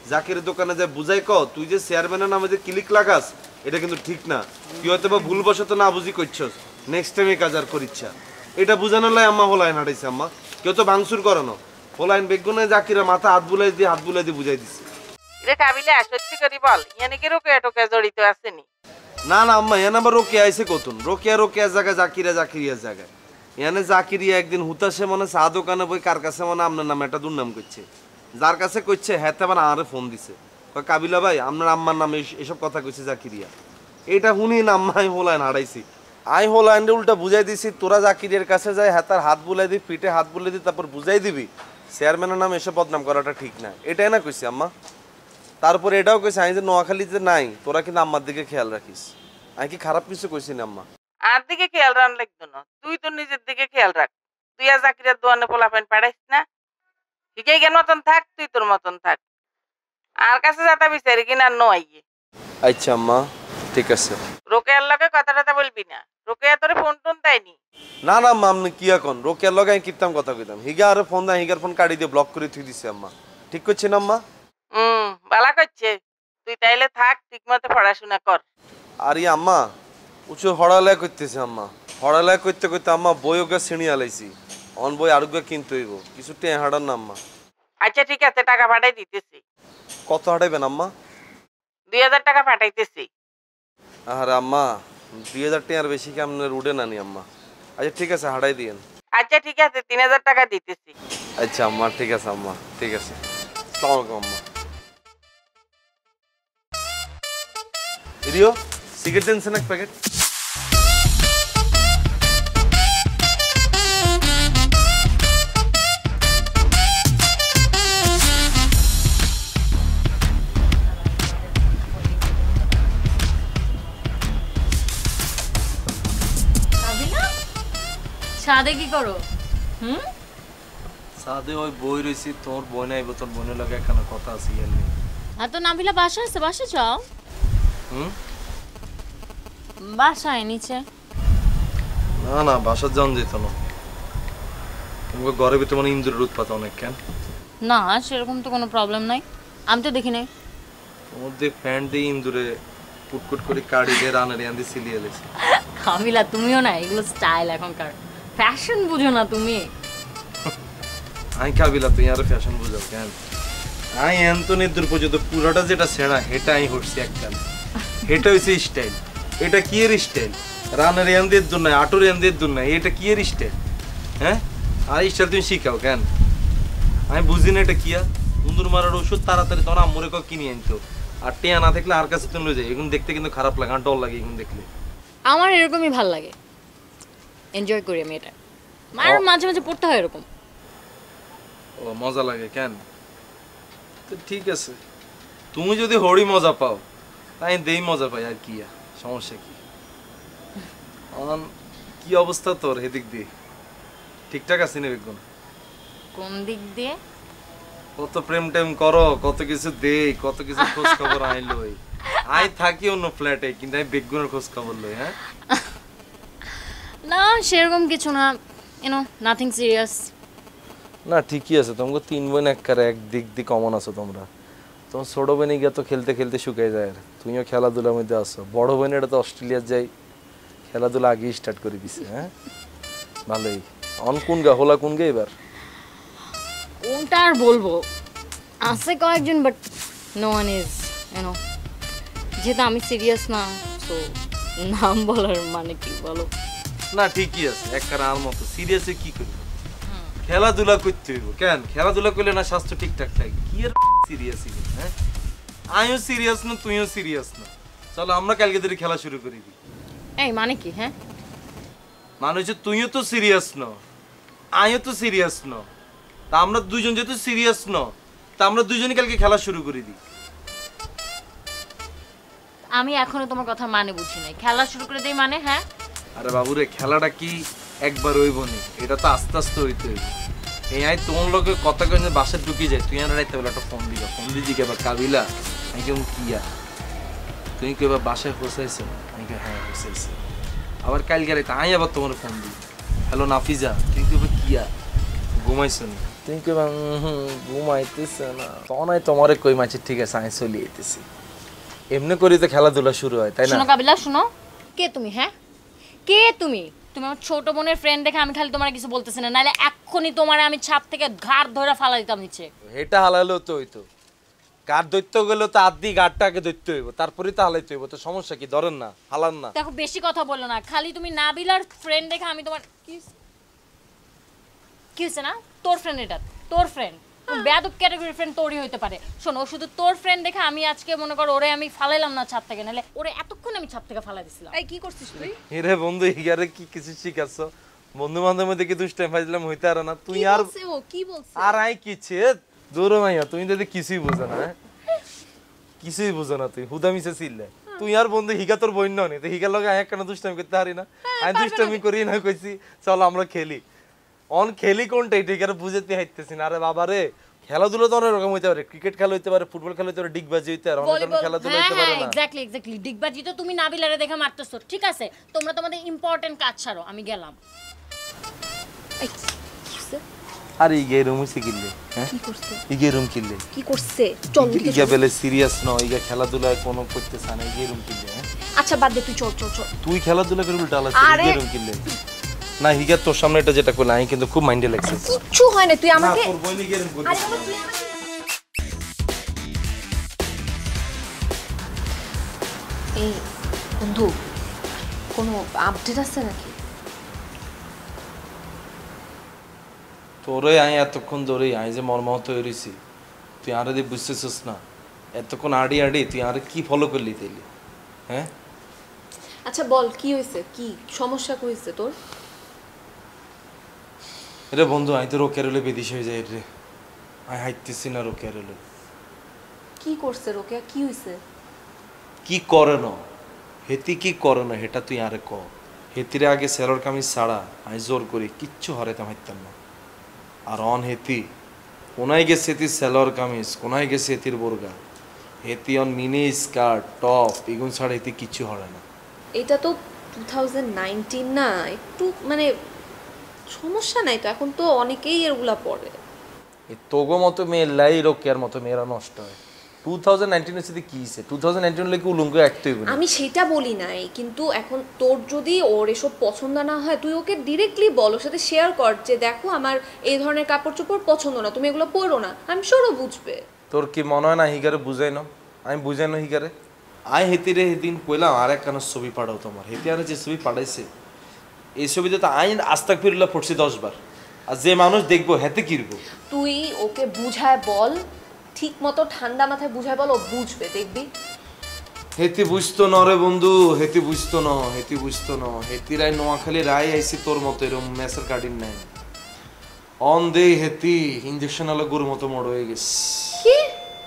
জাকিরের দোকানে যে বুঝাই ক তুই যে চেয়ারম্যানের নামে যে ক্লিক লাগাস এটা কিন্তু ঠিক না, তুই হয়তো বা ভুলবশত না বুঝি করছস, নেক্সট টাইম এই কাজ আর করিচ্ছা। এটা বুঝানোর লাই আম্মা হোলাইন হাঁটাইছে। আম্মা কেউ তো ভাঙচুর করানো, হোলাইন বেগুনে জাকিরের মাথা হাত বুলাই দিয়ে বুঝাই দিছে। রে কাবিলা সত্যি করে বল, ইয়ানে কি রোকেয়া টোকেয়া জড়িত আসেনি? না না আম্মা, এখানে আবার রোকেয়া আইছে কতুন? রোকেয়া জায়গায়, জাকিরিয়ার জায়গায়। এখানে জাকিরিয়া একদিন হুতাশে মনে চা দোকানে বই কার কাছে মনে আপনার নামে একটা দুর্নাম করছে, যার কাছে করছে হ্যাঁ আবার আরে ফোন দিছে, কাবিলা ভাই আপনার আম্মার নামে এসব কথা কইছে জাকিরিয়া। এটা শুনি না আম্মা আমি হোলাইন হারাইছি। আমি হোলাইনরে উল্টা বুঝাই দিছি তোরা জাকিরিয়ার কাছে যাই হ্যাঁ তার হাত বুলাই দিবি, পিঠে হাত বুলাই দিবি, তারপর বুঝাই দিবি চেয়ারম্যানের নামে এসব বদনাম করাটা ঠিক না। এটাই না কইছি আম্মা। তারপরে এটাও কইছে আমি যে নোয়াখালীতে নাই তোরা কিন্তু আম্মার দিকে খেয়াল রাখিস। আমি কি খারাপ কিছু কইছি না আম্মা? আর দিকে খেয়াল রান লাগতো না, তুই তো নিজের দিকে খেয়াল রাখ। তুই আর জাকিরের দোয়ানে পোলাপাইন পাঠাইস না, ঠিকই কেন মতন থাক, তুই তোর মতন থাক। আর কাছে যাতা বিচারি কিনা নয়। আচ্ছা আম্মা ঠিক আছে। রোকেয়ার লগে কথা বলবি না, রোকেয়া তোরে ফোন টোন দেয়নি? না না আম্মা আপনি কি এখন রোকেয়ার লগে আমি কিতাম কথা কইতাম, হিগা আরে ফোন দেয়, হিগার ফোন কাটি দিয়ে ব্লক করে থুই দিছে আম্মা। ঠিক করছি না আম্মা? বালা করছে, তুই তাইলে থাক, ঠিক মতো পড়াশোনা কর। আর আম্মা উঁচু হড়ালেয়া করতেছে আম্মা, হড়ালেয়া করতে করতে আম্মা বই ওকে শ্রেণী আলাইছি, অন বই আরোগ্য কিনতে হইব, কিছু টেঁ হাঁটার না আম্মা। আচ্ছা ঠিক আছে, টাকা পাঠাই দিতেছি। কত হাঁটাইবেন আম্মা? 2000 টাকা পাঠাইতেছি। আরে আম্মা 2000 টাকার বেশি কি আপনার উঠে নানি আম্মা? আচ্ছা ঠিক আছে হাঁটাই দিয়েন। আচ্ছা ঠিক আছে 3000 টাকা দিতেছি। আচ্ছা আম্মা ঠিক আছে আম্মা, ঠিক আছে। আসসালামু আলাইকুম আম্মা। রিও সিগারেট দেন এক প্যাকেট। ছাদে কি করো? সাদে ওই বই রইছি, তোর বই নাইব, তোর বোনের লাগে একখানা কথা আছে ইয়ার নেই। আর তো নাবিলা বাসা আছে, বাসা যাও। বাসায় নিচে? না না বাসার যাওয়া যেত না, তোমাকে ঘরের ভিতরে মানে ইন্দুরের উৎপাত অনেক। কেন? না সেরকম তো কোনো প্রবলেম নাই, আমি তো দেখি নাই। তোমার দিয়ে প্যান্ট দিয়ে ইন্দুরে কুটকুট করে কাড়ি দিয়ে রানের ইয়ান দিয়ে সিলিয়ে লেছে। কাবিলা তুমিও না, এগুলো স্টাইল এখনকার, ফ্যাশন বুঝো না তুমি। আমি কাবিলা তুই আরো ফ্যাশন বুঝাও কেন? আমি এন্তনির দূর পর্যন্ত পুরোটা যেটা ছেঁড়া হেটা আমি হচ্ছি এককাল, এটা হচ্ছে স্টাইল। এটা কি এর স্টাইল? রানের এন্দের দূর নাই, আটুর এন্দের দূর নাই, এটা কি এর স্টাইল? হ্যাঁ আর স্টাইল তুমি শিখাও কেন? আমি বুঝি না এটা কিয়া বন্ধুর মারার ওষুধ তাড়াতাড়ি তোমার আম্মুরে কিনে আনতো, আর টেয়া না থাকলে আর কাছে তুমি লয়ে যাই। এখন দেখতে কিন্তু খারাপ লাগে, আর ডর লাগে এখন দেখলে। আমার এরকমই ভাল লাগে, এনজয় করি আমি এটা, আর মাঝে মাঝে পড়তে হয় এরকম। ও মজা লাগে কেন? তো ঠিক আছে, তুমি যদি হরি মজা পাও তাই দেই মজা পাই, আর কি সমস্যা কি? কি অবস্থা তোর এদিক দিয়ে? ঠিকঠাক আছে না বেগুন? কোন দিক দিয়ে? কত প্রেম টেম করো, কত কিছু দেই, কত কিছু খোঁজ খবর আইলো। আই থাকি অন্য ফ্ল্যাটে, কিন্তু আমি বেগুনের খোঁজ খবর লই। হ্যাঁ না সেরকম কিছু না, ইউনো নাথিং সিরিয়াস। না ঠিকই আছে, তোমাকে 3 বোন এক দিক দিয়ে কমন আছো তোমরা। তোমার ছোট বোনে গিয়ে তো খেলতে খেলতে শুকিয়ে যায়, তুমিও খেলাধুলার মধ্যে আসো। বড় বোনের তো অস্ট্রেলিয়ার যাই, খেলাধুলা আগেই স্টার্ট করে দিছে। হ্যাঁ ভালোই। অন কোন গা হোলা কোন গে এবার? কোনটা আর বলবো, আছে কয়েকজন, but no one is you know, যেহেতু আমি সিরিয়াস না তো নাম বলার মানে কি বলো? না ঠিকই আছে, একবার আর মতো সিরিয়াসে কি করি? খেলাধুলা করতে হইব কেন? খেলাধুলা করলে না স্বাস্থ্য ঠিকঠাক থাকে। কি আর সিরিয়াস? হ্যাঁ আমিও সিরিয়াস না, তুইও সিরিয়াস না, চলো আমরা কালকে ধরে খেলা শুরু করে দিই। এই মানে কি? হ্যাঁ মানে হচ্ছে তুইও তো সিরিয়াস ন, আমিও তো সিরিয়াস ন, তা আমরা দুইজন যেহেতু সিরিয়াস ন, তা আমরা দুইজনই কালকে খেলা শুরু করে দিই। আমি এখনো তোমার কথা মানে বুঝি নাই, খেলা শুরু করে দেই মানে? হ্যাঁ আরে বাবুরে খেলাটা কি একবার হইব নি, এটা তো আস্তে আস্তে হইতে হইব। এই আই তোমার লোকে কথা কই বাসায় ঢুকি যায়, তুই আর রাইতে বেলা একটা ফোন দিবা, ফোন দিয়ে জিজ্ঞাসা কাবিলা আমি কেমন কিয়া, তুই কি এবার বাসায় হোসাইছো? আমি কে হ্যাঁ হোসাইছি। আবার কালকে রাইতে আমি আবার তোমার ফোন দিই, হ্যালো নাফিজা তুই কি এবার কিয়া ঘুমাইছো নি? তুমি কইবা ঘুমাইতেছে না তনাই তোমারে কই মাছি ঠিক আছে আমি চলে যেতেছি এমনি করি তো খেলাধুলা শুরু হয় তাই না শোনো কাবিলা শোনো কে তুমি হ্যাঁ কে তুমি তুমি আমার ছোট বোনের ফ্রেন্ড দেখে আমি খালি তোমার কিছু বলতেছি না নাহলে এক্ষুনি তোমারে আমি ছাদ থেকে ঘাড় ধরে ফালা দিতাম নিচে এটা হালালো তো হইতো গাড় দৈত্য গেল তো আদি গাড়টাকে দৈত্য হইব তারপরেই তো হালাইতে হইব তো সমস্যা কি ধরেন না হালান না দেখো বেশি কথা বলো না খালি তুমি নাবিলার ফ্রেন্ড দেখে আমি তোমার কি হয়েছে না তোর ফ্রেন্ড এটা তোর ফ্রেন্ড বেয়াদব ক্যাটাগরি ফ্রেন্ড তোরই হইতে পারে শোনো শুধু তোর ফ্রেন্ড দেখে আমি আজকে মনে করো ওরে আমি ফালাইলাম না ছাদ থেকে নাহলে ওরে এতক্ষণ আমি ছাদ থেকে ফালাই দিছিলাম এই কি করছিস তুই এরে বন্ধু ইয়ারে কি কিছু শিখাচ্ছ বন্ধু বান্ধব মধ্যে কি দুষ্টাইম ফাইজলাম হইতে আর না তুই আর ও কি বলছিস আর আই কিছে দূর মাইয়া তুমি যদি কিছুই বুঝো না কিছুই বুঝো না তুই হুদা মিছে ছিলে তুই আর বন্ধু হিগা তোর বইন নি তো হিগার লগে আয় কেন দুষ্টামি করতে পারি না আমি দুষ্টামি করি না কইছি চল আমরা খেলি অন খেলি কোনটা এটা আর বুঝতে হাইতেছি না আরে বাবা রে খেলাধুলা তো অনেক রকম হইতে পারে ক্রিকেট খেলা হইতে পারে ফুটবল খেলা হইতে পারে ডিগবাজি হইতে পারে অনেক রকম খেলাধুলা হইতে পারে না এক্স্যাক্টলি ডিগবাজি তো তুমি নাবিলারে দেখে মারতেছো ঠিক আছে তোমরা তোমাদের ইম্পর্টেন্ট কাজ ছাড়ো আমি গেলাম আর ইগে রুম হইছে কিল্লে হ্যাঁ কি করছে ইগে রুম কিল্লে কি করছে চল ইগে বেলে সিরিয়াস ন ইগে খেলাধুলায় কোনো করতেছ না ইগে রুম কিল্লে হ্যাঁ আচ্ছা বাদ দে তুই চল চল চল তুই খেলাধুলা করে উল্টা আলাস ইগে রুম কিল্লে না হিগা তোর সামনে এটা যেটা কইলা আমি কিন্তু খুব মাইন্ডে লাগছে কিচ্ছু হয় না তুই আমাকে তোর বইনি গেরম করি আরে বাবা তুই এই বন্ধু কোনো আপডেট আছে নাকি তোরে আই এতক্ষণ ধরে আই যে মর্মাহত হয়ে রইছি তুই আরে দিয়ে বুঝতেছিস না এতক্ষণ আড়ি আড়ি তুই আরে কি ফলো করলি তাইলে হ্যাঁ আচ্ছা বল কি হইছে কি সমস্যা কইছে তোর রে বন্ধু আই তো রোকেরলে বিদেশ হয়ে যায় রে আই হাইতেছি না রোকেরলে কি করছে রোকেয়া কি হইছে কি করে না হেতি কি করে না এটা তুই আরে ক হেতিরে আগে সেলর কামিজ ছাড়া আই জোর করি কিচ্ছু হরাইতাম হাইতাম না আর অন হেতি কোনায় গেছে হেতি সেলর কামিজ কোনায় গেছে হেতির বোরগা হেতি অন মিনি স্কার্ট টপ এগুন ছাড়া হেতি কিচ্ছু হরে না এটা তো 2019 না একটু মানে সমস্যা নাই তো এখন তো অনেকেই এগুলা পড়ে এই তোগো মতো মেয়ের লাই রোকেয়ার মতো মেয়েরা নষ্ট হয় 2019 এর সাথে কি হইছে 2019 লেগে উলঙ্গ একটই হইব আমি সেটা বলি নাই কিন্তু এখন তোর যদি ওর এসব পছন্দ না হয় তুই ওকে ডিরেক্টলি বল ওর সাথে শেয়ার কর যে দেখো আমার এই ধরনের কাপড় চোপড় পছন্দ না তুমি এগুলো পরো না আমি শিওর বুঝবে তোর কি মনে হয় না হিগারে বুঝাই না আমি বুঝাই না হিগারে আই হেতিরে সেদিন কইলাম আর একখানা ছবি পাঠাও তোমার হেতি আর যে ছবি পাঠাইছে এই ছবিতে তো আইন আস্তাক ফিরুল্লাহ পড়ছি 10 বার আর যে মানুষ দেখবো হেতে কিরবো তুই ওকে বুঝায় বল ঠিক মতো ঠান্ডা মাথায় বুঝায় বল ও বুঝবে দেখবি হেতি বুঝতো না রে বন্ধু হেতি বুঝতো না হেতি বুঝতো না হেতি রায় নোয়াখালী রায় আইছি তোর মতো এরকম মেসের কাটিন নাই অন দে হেতি ইঞ্জেকশন আলো গরুর মতো মোড় হয়ে গেছে কি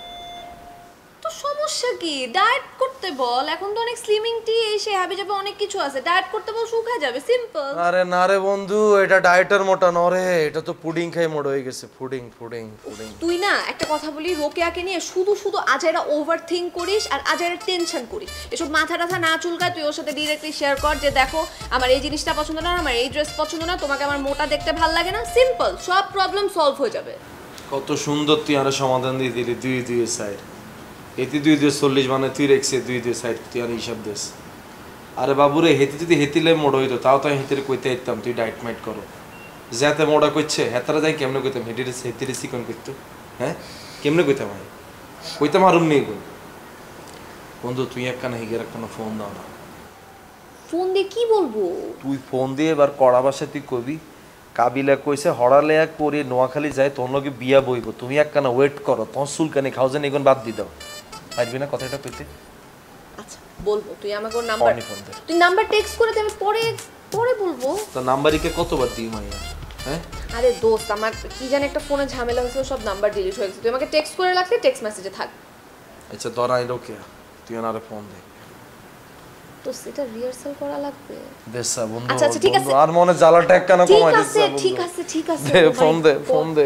তো সমস্যা কি ডায়েট করতে বল এখন তো অনেক স্লিমিং টি এসে হাবি যাবে অনেক কিছু আছে ডায়েট করতে বল শুকায় যাবে সিম্পল আরে না রে বন্ধু এটা ডায়েটার মোটা নরে এটা তো পুডিং খাই মোড় হয়ে গেছে পুডিং পুডিং পুডিং তুই না একটা কথা বলি রোকেয়াকে নিয়ে শুধু শুধু আজাইরা ওভার থিঙ্ক করিস আর আজাইরা টেনশন করিস এসব মাথা টাথা না চুলকায় তুই ওর সাথে ডিরেক্টলি শেয়ার কর যে দেখো আমার এই জিনিসটা পছন্দ না আমার এই ড্রেস পছন্দ না তোমাকে আমার মোটা দেখতে ভালো লাগে না সিম্পল সব প্রবলেম সলভ হয়ে যাবে কত সুন্দর তুই আরে সমাধান দিয়ে দিলি দুই সাইড হেতি 240 মানে তুই রেখছে 2 সাইড তুই আর হিসাব দেস আরে বাবুরে হেতি যদি হেতিলে মোড় হইতো তাও তো হেতিরে কইতে আইতাম তুই ডায়েট মাইট করো যাতে মোড়া কইছে হেতারা যাই কেমনে কইতাম হেতিরে চিকন করতো হ্যাঁ কেমনে কইতাম ভাই কইতাম আরুম নেই গো বন্ধু তুই একখানা হিগের একখানা ফোন দাও না ফোন দিয়ে কি বলবো তুই ফোন দিয়ে এবার কড়া ভাষায় তুই কবি কাবিলা কইছে হড়ালেয়া করে নোয়াখালী যায় তোর লগে বিয়া বইব তুমি একখানা ওয়েট করো তোর চুলকানি খাও যেন এগুন বাদ দি দাও পারবি না কথাটা কইতে আচ্ছা বলবো তুই আমাকে ওর নাম্বার তুই নাম্বার টেক্সট করে দে আমি পরে বলবো তো নাম্বারিকে কতবার দিই মাইয়া হ্যাঁ আরে দোস্ত আমার কি জানি একটা ফোনে ঝামেলা হয়েছে সব নাম্বার ডিলিট হয়ে গেছে তুই আমাকে টেক্সট করে রাখলে টেক্সট মেসেজে থাক আচ্ছা ধরাই লোকে তুই ওনারে ফোন দে তো সেটা রিহার্সাল করা লাগবে দেশা বন্ধু আচ্ছা আচ্ছা ঠিক আছে আর মনে জ্বালাটা একখানা কমাই দিছ ঠিক আছে ফোন দে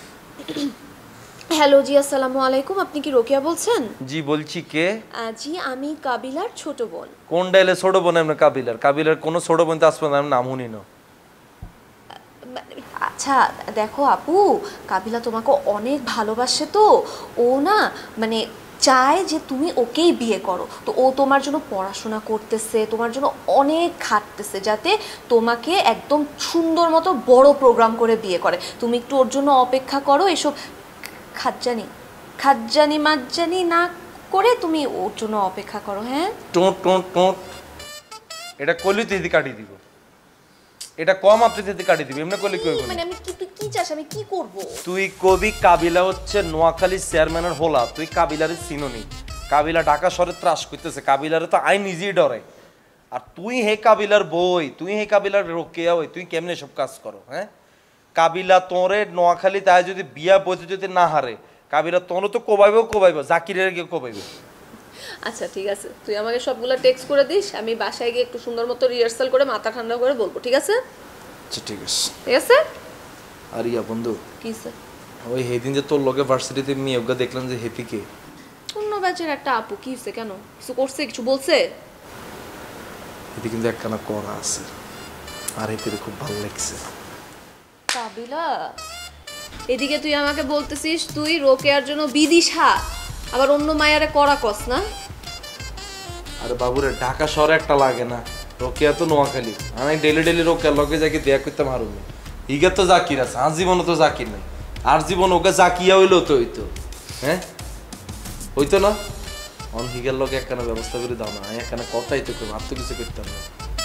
হ্যালো জি আসসালামু আলাইকুম আপনি কি রোকেয়া বলছেন জি বলছি কে জি আমি কাবিলার ছোট বোন কোন ডাইলে ছোট বোন আমরা কাবিলার কোন ছোট বোন তো আসবে না নাম শুনি না আচ্ছা দেখো আপু, কাবিলা তোমাকে অনেক ভালোবাসে, তো ও না মানে চায় যে তুমি ওকেই বিয়ে করো। তো ও তোমার জন্য পড়াশোনা করতেছে, তোমার জন্য অনেক খাটতেছে, যাতে তোমাকে একদম সুন্দর মতো বড় প্রোগ্রাম করে বিয়ে করে। তুমি একটু ওর জন্য অপেক্ষা করো, এসব খাজ্জানি মাজ্জানি না করে তুমি ওর জন্য অপেক্ষা করো। হ্যাঁ, টোঁট টোঁট টোঁট, এটা কলি তুই কাটি দিব, এটা কম আপনি দিতে কাটি দিবি, এমনি কলি কই মানে আমি কি, তুই কি চাস আমি কি করব? তুই কবি কাবিলা হচ্ছে নোয়াখালী চেয়ারম্যানের হোলা, তুই কাবিলারে চিননি। কাবিলা ঢাকা শহরে ত্রাস করতেছে, কাবিলারে তো আই নিজেই ডরে। আর তুই হে কাবিলার বই, তুই হে কাবিলার রোকেয়া হই, তুই কেমনে সব কাজ করো? হ্যাঁ, কাবিলা তোরে নোয়াখালী তাই যদি বিয়া বইতে যদি না হারে, কাবিলা তোর তো কোবাইব, জাকিরের গিয়ে কোবাইব। আচ্ছা ঠিক আছে, তুই আমাকে সবগুলো টেক্সট করে দিস, আমি বাসায় গিয়ে একটু সুন্দর মতো রিহার্সাল করে মাথা ঠান্ডা করে বলবো, ঠিক আছে? আচ্ছা ঠিক আছে। ঠিক আছে। আর ইয়া বন্ধু, কি স্যার? ওই সেদিন যে তোর লগে ভার্সিটিতে মেয়েগুলো দেখলাম যে হেপিকে অন্য ব্যাচের একটা আপু, কি হচ্ছে? কেন কিছু করছে, কিছু বলছে? এতে কিন্তু একখানা করা আছে, আর হেপিতে খুব ভালো লাগছে। কাবিলা, এদিকে তুই আমাকে বলতেছিস তুই রোকেয়ার জন্য বিদিশা, আবার অন্য মায়ারে করা কস না? আরে বাবুরে, ঢাকা শহরে একটা লাগে না, রোকেয়া তো নোয়াখালী। আমি ডেলি রোকেয়ার লগে যাকে দেয়া করতে মারুম না। ইগে তো জাকির আছে, আর জীবনে তো জাকির নাই। আর জীবন ওকে জাকিয়া হইলো তো হইতো, হ্যাঁ হইতো না। অন হিগের লগে একখানা ব্যবস্থা করে দাও না, আমি একখানা কথাই তো করবো, আর তো কিছু করতাম না।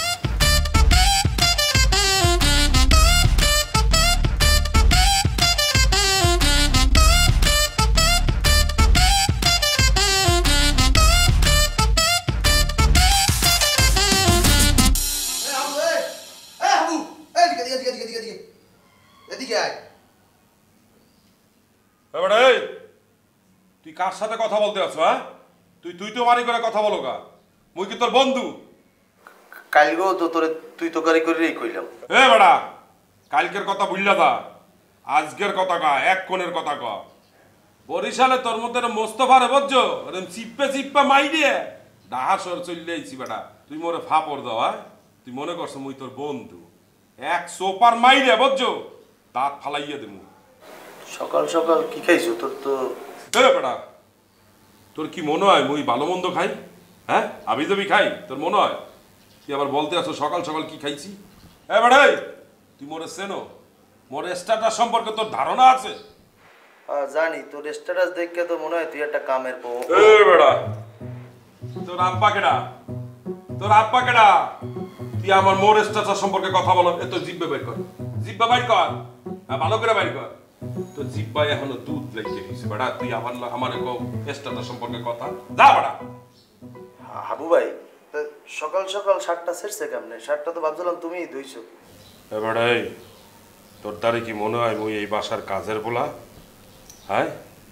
তুই কার সাথে কথা বলতে আছো? হ্যাঁ, তুই তো মারি করে কথা বলো কা? মুই কি তোর বন্ধু? কালকেও তো তোরে তুই তো গাড়ি করে কইলাম। এ বেড়া, কালকের কথা ভুললা দা, আজকের কথা কা, এক কোণের কথা কা। বরিশালে তোর মধ্যে মোস্তফারে বলছো, চিপ্পে মাই দিয়ে ডাহাসর চলে আইছি বেটা। তুই মোরে ফাপড় দাও? হ্যাঁ, তুই মনে করছো মুই তোর বন্ধু? এক সোপার মাইরে বলছো, দাঁত ফালাইয়া দেবো। সকাল সকাল কি খাইছো? তোর তো বেটা, তোর কি মনে হয় মুই ভালো মন্দ খাই? হ্যাঁ, আবি যাবি খাই? তোর মনে হয়? তুই আবার বলতে আসো সকাল সকাল কি খাইছি? হ্যাঁ বেটা, তুই মোরে চেনো? মোর স্ট্যাটাস সম্পর্কে তোর ধারণা আছে? জানি, তোর স্ট্যাটাস দেখে তো মনে হয় তুই একটা কামের বউ। এ বেটা, তোর আব্বা কেডা? তোর আব্বা কেডা? তুই আমার মোর স্ট্যাটাস সম্পর্কে কথা বলো? এ তো জিব্বা বাইর কর, জিব্বা বাইর কর, ভালো করে বাইর কর। তো জিব্বায় এখনো দুধ লেগে গেছে বেটা। তুই আবার আমার স্ট্যাটাস সম্পর্কে কথা যা বেটা। হাবু ভাই, সকাল সকাল শার্টটা ছেড়ছে কেমনে? শার্টটা তো ভাবছিলাম তুমিই ধুইছো। এ বেটা, তোর দ্বারে কি মনে হয় মুই এই বাসার কাজের বলা? হ্যাঁ,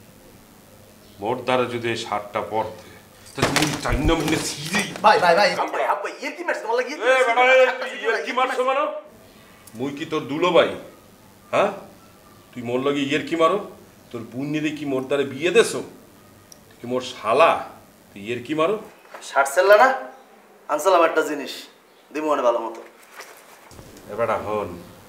মোর দ্বারা যদি এই শার্টটা পরতে তুমি চাইনা মনে ছিড়ি। ভাই ভাই ভাই হাবু ভাই, কি মারছ? তোমার লাগি এ বেটা, কি মারছ মানো? মুই কি তোর দুলো ভাই? হ্যাঁ, তুই মোর লগে কি মারো? তোর বুন্নিরে কি মোর দ্বারে বিয়ে দেছো? তুই কি মোর শালা? তুই কি মারো? শার্ট ছেড়লা না? আনসালাম একটা জিনিস দিমু মানে ভালো মতো। এবারে হন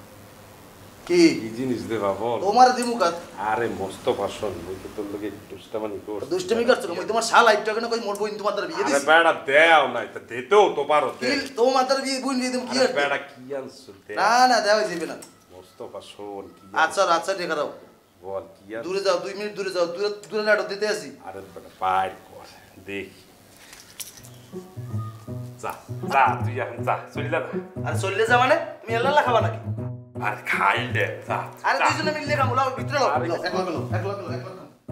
কি জিনিস দেবা বল? তোমার দিমু কাজ। আরে মস্ত ভাষণ, মুই তো তোর লগে দুষ্টামানি কর। দুষ্টামি করছ? মই তোমার শালা আইটা কেন কই মোর বইন তোমার দ্বারা বিয়ে দিছি? আরে বেটা দেও নাই তো দেতেও তো পারো দে। কি তোমার দ্বারা বিয়ে বইন দিয়ে দিম কি আর? বেটা কি আনছ দে? না না দেওয়া যাবে না। মস্ত ভাষণ কি? আচ্ছা আচ্ছা দেখা দাও। বল কি আর? দূরে যাও, 2 মিনিট দূরে যাও, দূরে নাটক দিতে আসি। আরে বেটা বাইর কর দেখি। যা যা, তুই এখন যা, চলে যা। আরে চললে যা মানে তুমি এল্লা খাবা নাকি? আরে খাই দে যা। আরে দুইজনে মিললে খাবো, লাও ভিতরে লাও, একলা গেলো।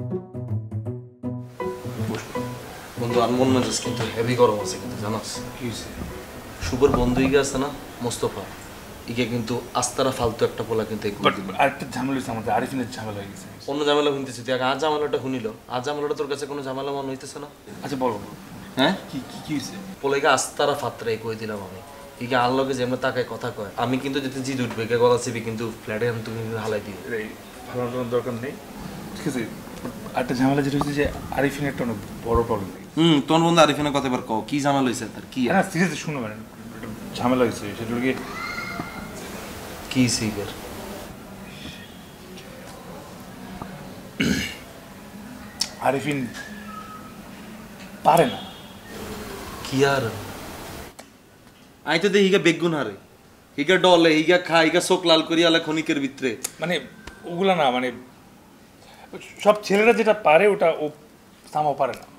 বন্ধু আনমন মেজাজ কিন্তু হেভি গরম আছে কিন্তু, জানাস কি হয়েছে? শুভর বন্ধু ইগে আছে না মোস্তফা, ইগে কিন্তু আস্তারা ফালতু একটা পোলা কিন্তু আরেকটা ঝামেলা হয়েছে আমাদের, আরিফিনের ঝামেলা হয়ে গেছে। অন্য ঝামেলা শুনতেছি, তুই আজ ঝামেলাটা শুনিল, আজ ঝামেলাটা তোর কাছে কোনো ঝামেলা মনে হইতেছে না? আচ্ছা বলো, হ্যাঁ কি কি হয়েছে? পোলাইকে আস্তারা ফাতরাই কই দিলাম আমি, ইগে আনলগে যেমন তাকায় কথা কয়, আমি কিন্তু যেতে জিদ উঠবে কে গলা চেপি কিন্তু ফ্ল্যাটে আমি তুমি হালাই দিই। ভালো দরকার নেই, ঠিক আছে। আরেকটা ঝামেলা যেটা হচ্ছে যে আরিফিনের একটা অনেক বড় প্রবলেম। তোর বন্ধু আরিফিনের কথা এবার কও, কি ঝামেলা হয়েছে তার? কি হ্যাঁ সিরিয়াসলি শুনো, মানে ঝামেলা হয়েছে সেটা কি কি সিগার আরিফিন পারে না। কি আর আই তো দেখি হিগা বেগুন হারে, হিগা ডলে, হিগা খায়, হিগা চোখ লাল করি আলা ক্ষণিকের ভিতরে। মানে ওগুলা না, মানে সব ছেলেরা যেটা পারে ওটা ও সামাও পারে না।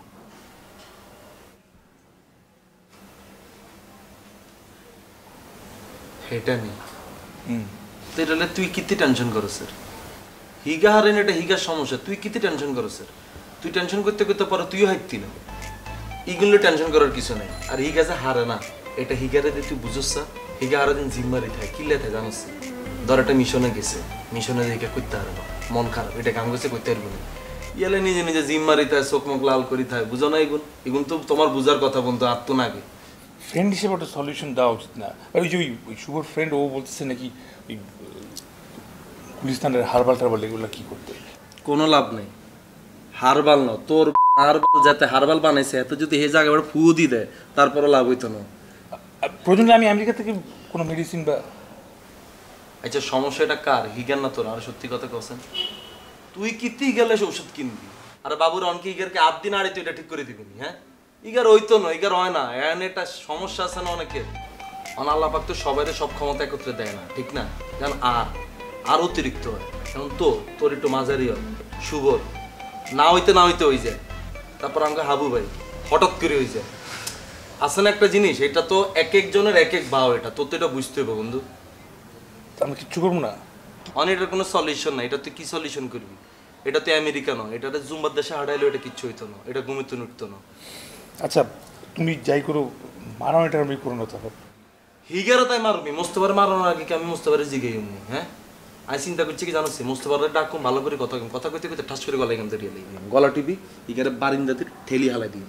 এটা নেই তো এটা তুই কিতে টেনশন করো স্যার? হিগা হারেন এটা হিগার সমস্যা, তুই কিতে টেনশন করো স্যার? তুই টেনশন করতে করতে পরে তুইও হাইতি না, এইগুলো টেনশন করার কিছু নেই। আর হিগা যে হারে না এটা হিগারে দিয়ে তুই বুঝোস স্যার, হিগা হারা দিন জিম্মারি থাকে কিলে থাকে জানোস। ধর একটা মিশনে গেছে, মিশনে হিগা করতে হারে না, মন খারাপ, এটা কাম করছে করতে পারবো না, ইয়ালে নিজে নিজে জিম্মারি থাকে, চোখ মুখ লাল করি থাকে, বুঝো না? এগুন এগুন তো তোমার বুঝার কথা বলতো আর তো না আগে। ফ্রেন্ড হিসেবে একটা সলিউশন দেওয়া উচিত না? ওই যে ওই শুভর ফ্রেন্ড ও বলতেছে নাকি ওই গুলিস্তানের হারবাল টারবাল এগুলো কি করতে? কোনো লাভ নেই, হারবাল না তোর হারবাল, যাতে হারবাল বানাইছে এত যদি হে জায়গা ফু দিয়ে দেয় তারপরও লাভ হইতো না। প্রয়োজন আমি আমেরিকা থেকে কোনো মেডিসিন বা। আচ্ছা সমস্যা এটা কার? হিগার না তোর? আর সত্যি কথা কছেন, তুই কিতি গেলে ওষুধ কিনবি আর বাবুর অনকে ইগারকে 8 দিন আড়ে তুই এটা ঠিক করে দিবি? হ্যাঁ ইগার হইতো না, ইগার হয় না, এন এটা সমস্যা আছে না অনেকের। আল্লাহ পাক তো সবাই সব ক্ষমতা একত্রে দেয় না, ঠিক না? কারণ আর অতিরিক্ত হয়, কারণ তোর একটু মাঝারি হয়, শুভর না হইতে হয়ে যায়, তারপর আমাকে হাবু ভাই হঠাৎ করে হয়ে যায়। আছে না একটা জিনিস, এটা তো এক একজনের এক এক ভাও, এটা তোর তো এটা বুঝতে হবে বন্ধু। আমি কিচ্ছু করবো না, এটার কোনো সলিউশন নাই। এটা তুই কি সলিউশন করবি? এটা তুই আমেরিকা নয়, এটা জুম্বার দেশে হাঁটাইলেও এটা কিচ্ছু হইতো না, এটা ঘুমিতে উঠতো না। আচ্ছা তুমি যাই করো, মারামারিটা আমি করো না তারপর। হিগারও তাই মারবি, মোস্তফার মারানোর আগে কি আমি মোস্তফারে জিগাই এমনি? হ্যাঁ আমি চিন্তা করছি কি জানোস, মোস্তফারে ডাকুম ভালো করে কথা কইতে কইতে ঠাস করে গলা এখান থেকে গলা টিপি হিগারে বারিন্দাতে ঠেলি হালাই দিবি।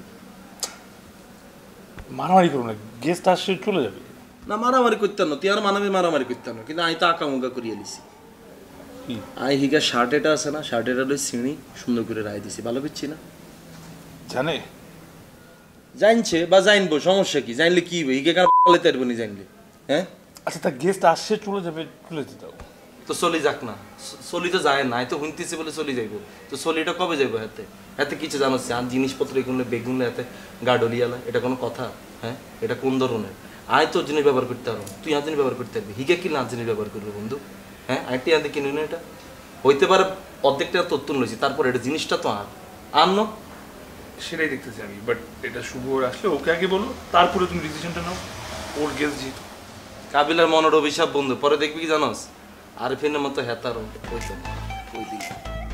মারামারি করো না, গেস্ট আসছে চলে যাবে। না মারামারি করতাম না, তুই আর মারামারি করতাম না, কিন্তু আমি তো আঁকামুগা করিয়ে লিছি। আমি হিগার শার্ট এটা আছে না, শার্ট এটা ছিঁড়ি সুন্দর করে রায় দিছি, ভালো করছি না? জানে জানছে বা জানবো, সমস্যা কি? জানলে কি হবে? হিগে কার পালাইতে পারবো না জানলে? হ্যাঁ আচ্ছা তা গেস্ট আসছে চলে যাবে, চলে যেতে দাও তো। চলি যাক না, চলি তো যায় না, তো শুনতেছি বলে চলি যাইবো, তো চলিটা কবে যাইবো? হাতে কিছু জানোস আর জিনিসপত্র এগুলো বেগুন হাতে গাডলিয়ালা, এটা কোনো কথা? হ্যাঁ এটা কোন ধরনের? আয় তোর জিনিস ব্যবহার করতে পারবো, তুই আর জিনিস ব্যবহার করতে পারবি, হিগে কি না জিনিস ব্যবহার করবো বন্ধু? হ্যাঁ আইটি আনতে কিনি না, এটা হইতে পারে অর্ধেকটা তোর তুল লইছি, তারপর এটা জিনিসটা তো আর ন সেটাই দেখতেছি আমি। বাট এটা শুভ আসলে ওকে আগে বলো, তারপরে তুমি ডিসিশনটা নাও। ওর গেস্ট যেহেতু। কাবিলার মনের অভিশাপ বন্ধু, পরে দেখবি কি জানোস, আরিফিনের মতো হেতারও হইতো না ওই দিকে।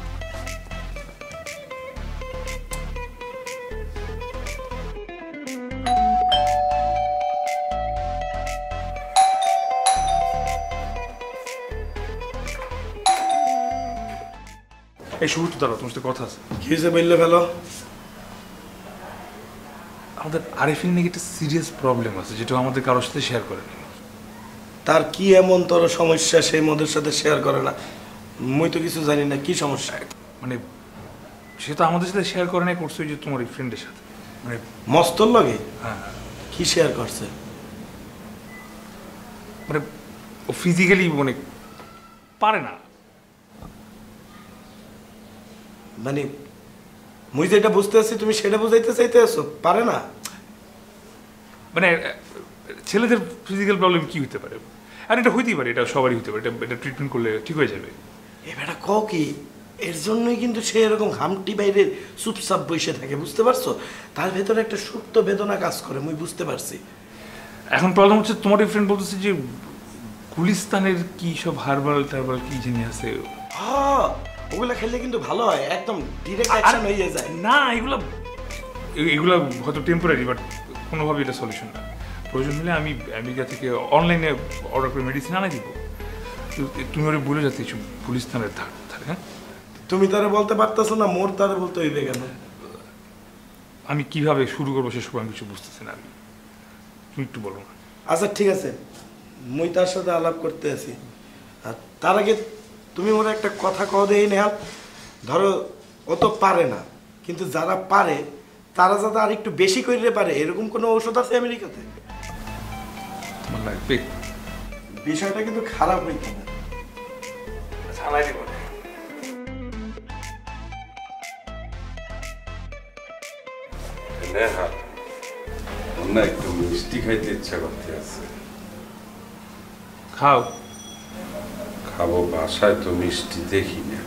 এই শুভ তো দাঁড়াও, তোমার সাথে কথা আছে। কি হয়েছে বললে ফেলো। আমাদের আরিফিন নাকি একটা সিরিয়াস প্রবলেম আছে, যেটা আমাদের কারোর সাথে শেয়ার করেনি। তার কি এমন তোর সমস্যা সেই মোদের সাথে শেয়ার করে না? মুই তো কিছু জানি না, কি সমস্যা? মানে সে তো আমাদের সাথে শেয়ার করে নাই, করছে ওই যে তোমার এই ফ্রেন্ডের সাথে, মানে মস্তর লাগে। হ্যাঁ কি শেয়ার করছে? মানে ও ফিজিক্যালি মানে পারে না। মানে মুই যেটা বুঝতে আছি তুমি সেটা বুঝাইতে চাইতে আছো, পারে না? মানে ছেলেদের ফিজিক্যাল প্রবলেম কি হতে পারে? আর এটা হইতেই পারে, এটা সবারই হতে পারে, এটা ট্রিটমেন্ট করলে ঠিক হয়ে যাবে। এ বেটা কও কি? এর জন্যই কিন্তু সে এরকম ঘামটি বাইরে চুপচাপ বসে থাকে, বুঝতে পারছো? তার ভেতরে একটা সুপ্ত বেদনা কাজ করে, মুই বুঝতে পারছি। এখন প্রবলেম হচ্ছে তোমার এই ফ্রেন্ড বলতেছে যে গুলিস্তানের কি সব হারবাল টারবাল কি জিনিস আছে। হ্যাঁ ওগুলা খেললে কিন্তু ভালো হয়, একদম ডিরেক্ট অ্যাকশন হয়ে যায়। না এগুলো হয়তো টেম্পোরারি, বাট কোনোভাবে এটা সলিউশন না। প্রয়োজন হলে আমি আমেরিকা থেকে অনলাইনে অর্ডার করে মেডিসিন আনাই দিব। তুমি ওরা বলে যাচ্ছ গুলিস্তানের ধার। হ্যাঁ তুমি তারা বলতে পারতেছো না, মোর তারা বলতে হইবে কেন? আমি কিভাবে শুরু করবো সেসব আমি কিছু বুঝতেছি না। তুমি একটু বলো না। আচ্ছা ঠিক আছে, মুই তার সাথে আলাপ করতে আছি। আর তার আগে তুমি ওরা একটা কথা কও দেই নেহাল। ধরো ও তো পারে না, কিন্তু যারা পারে তারা যাতে আর একটু বেশি করে পারে এরকম কোনো ঔষধ আছে আমেরিকাতে? তোমার লাগবে? বিষয়টা কিন্তু খারাপ হইতে না। হ্যাঁ না একটু মিষ্টি খাইতে ইচ্ছা করতে আছে। খাও। খাবো, বাসায় তো মিষ্টি দেখি না।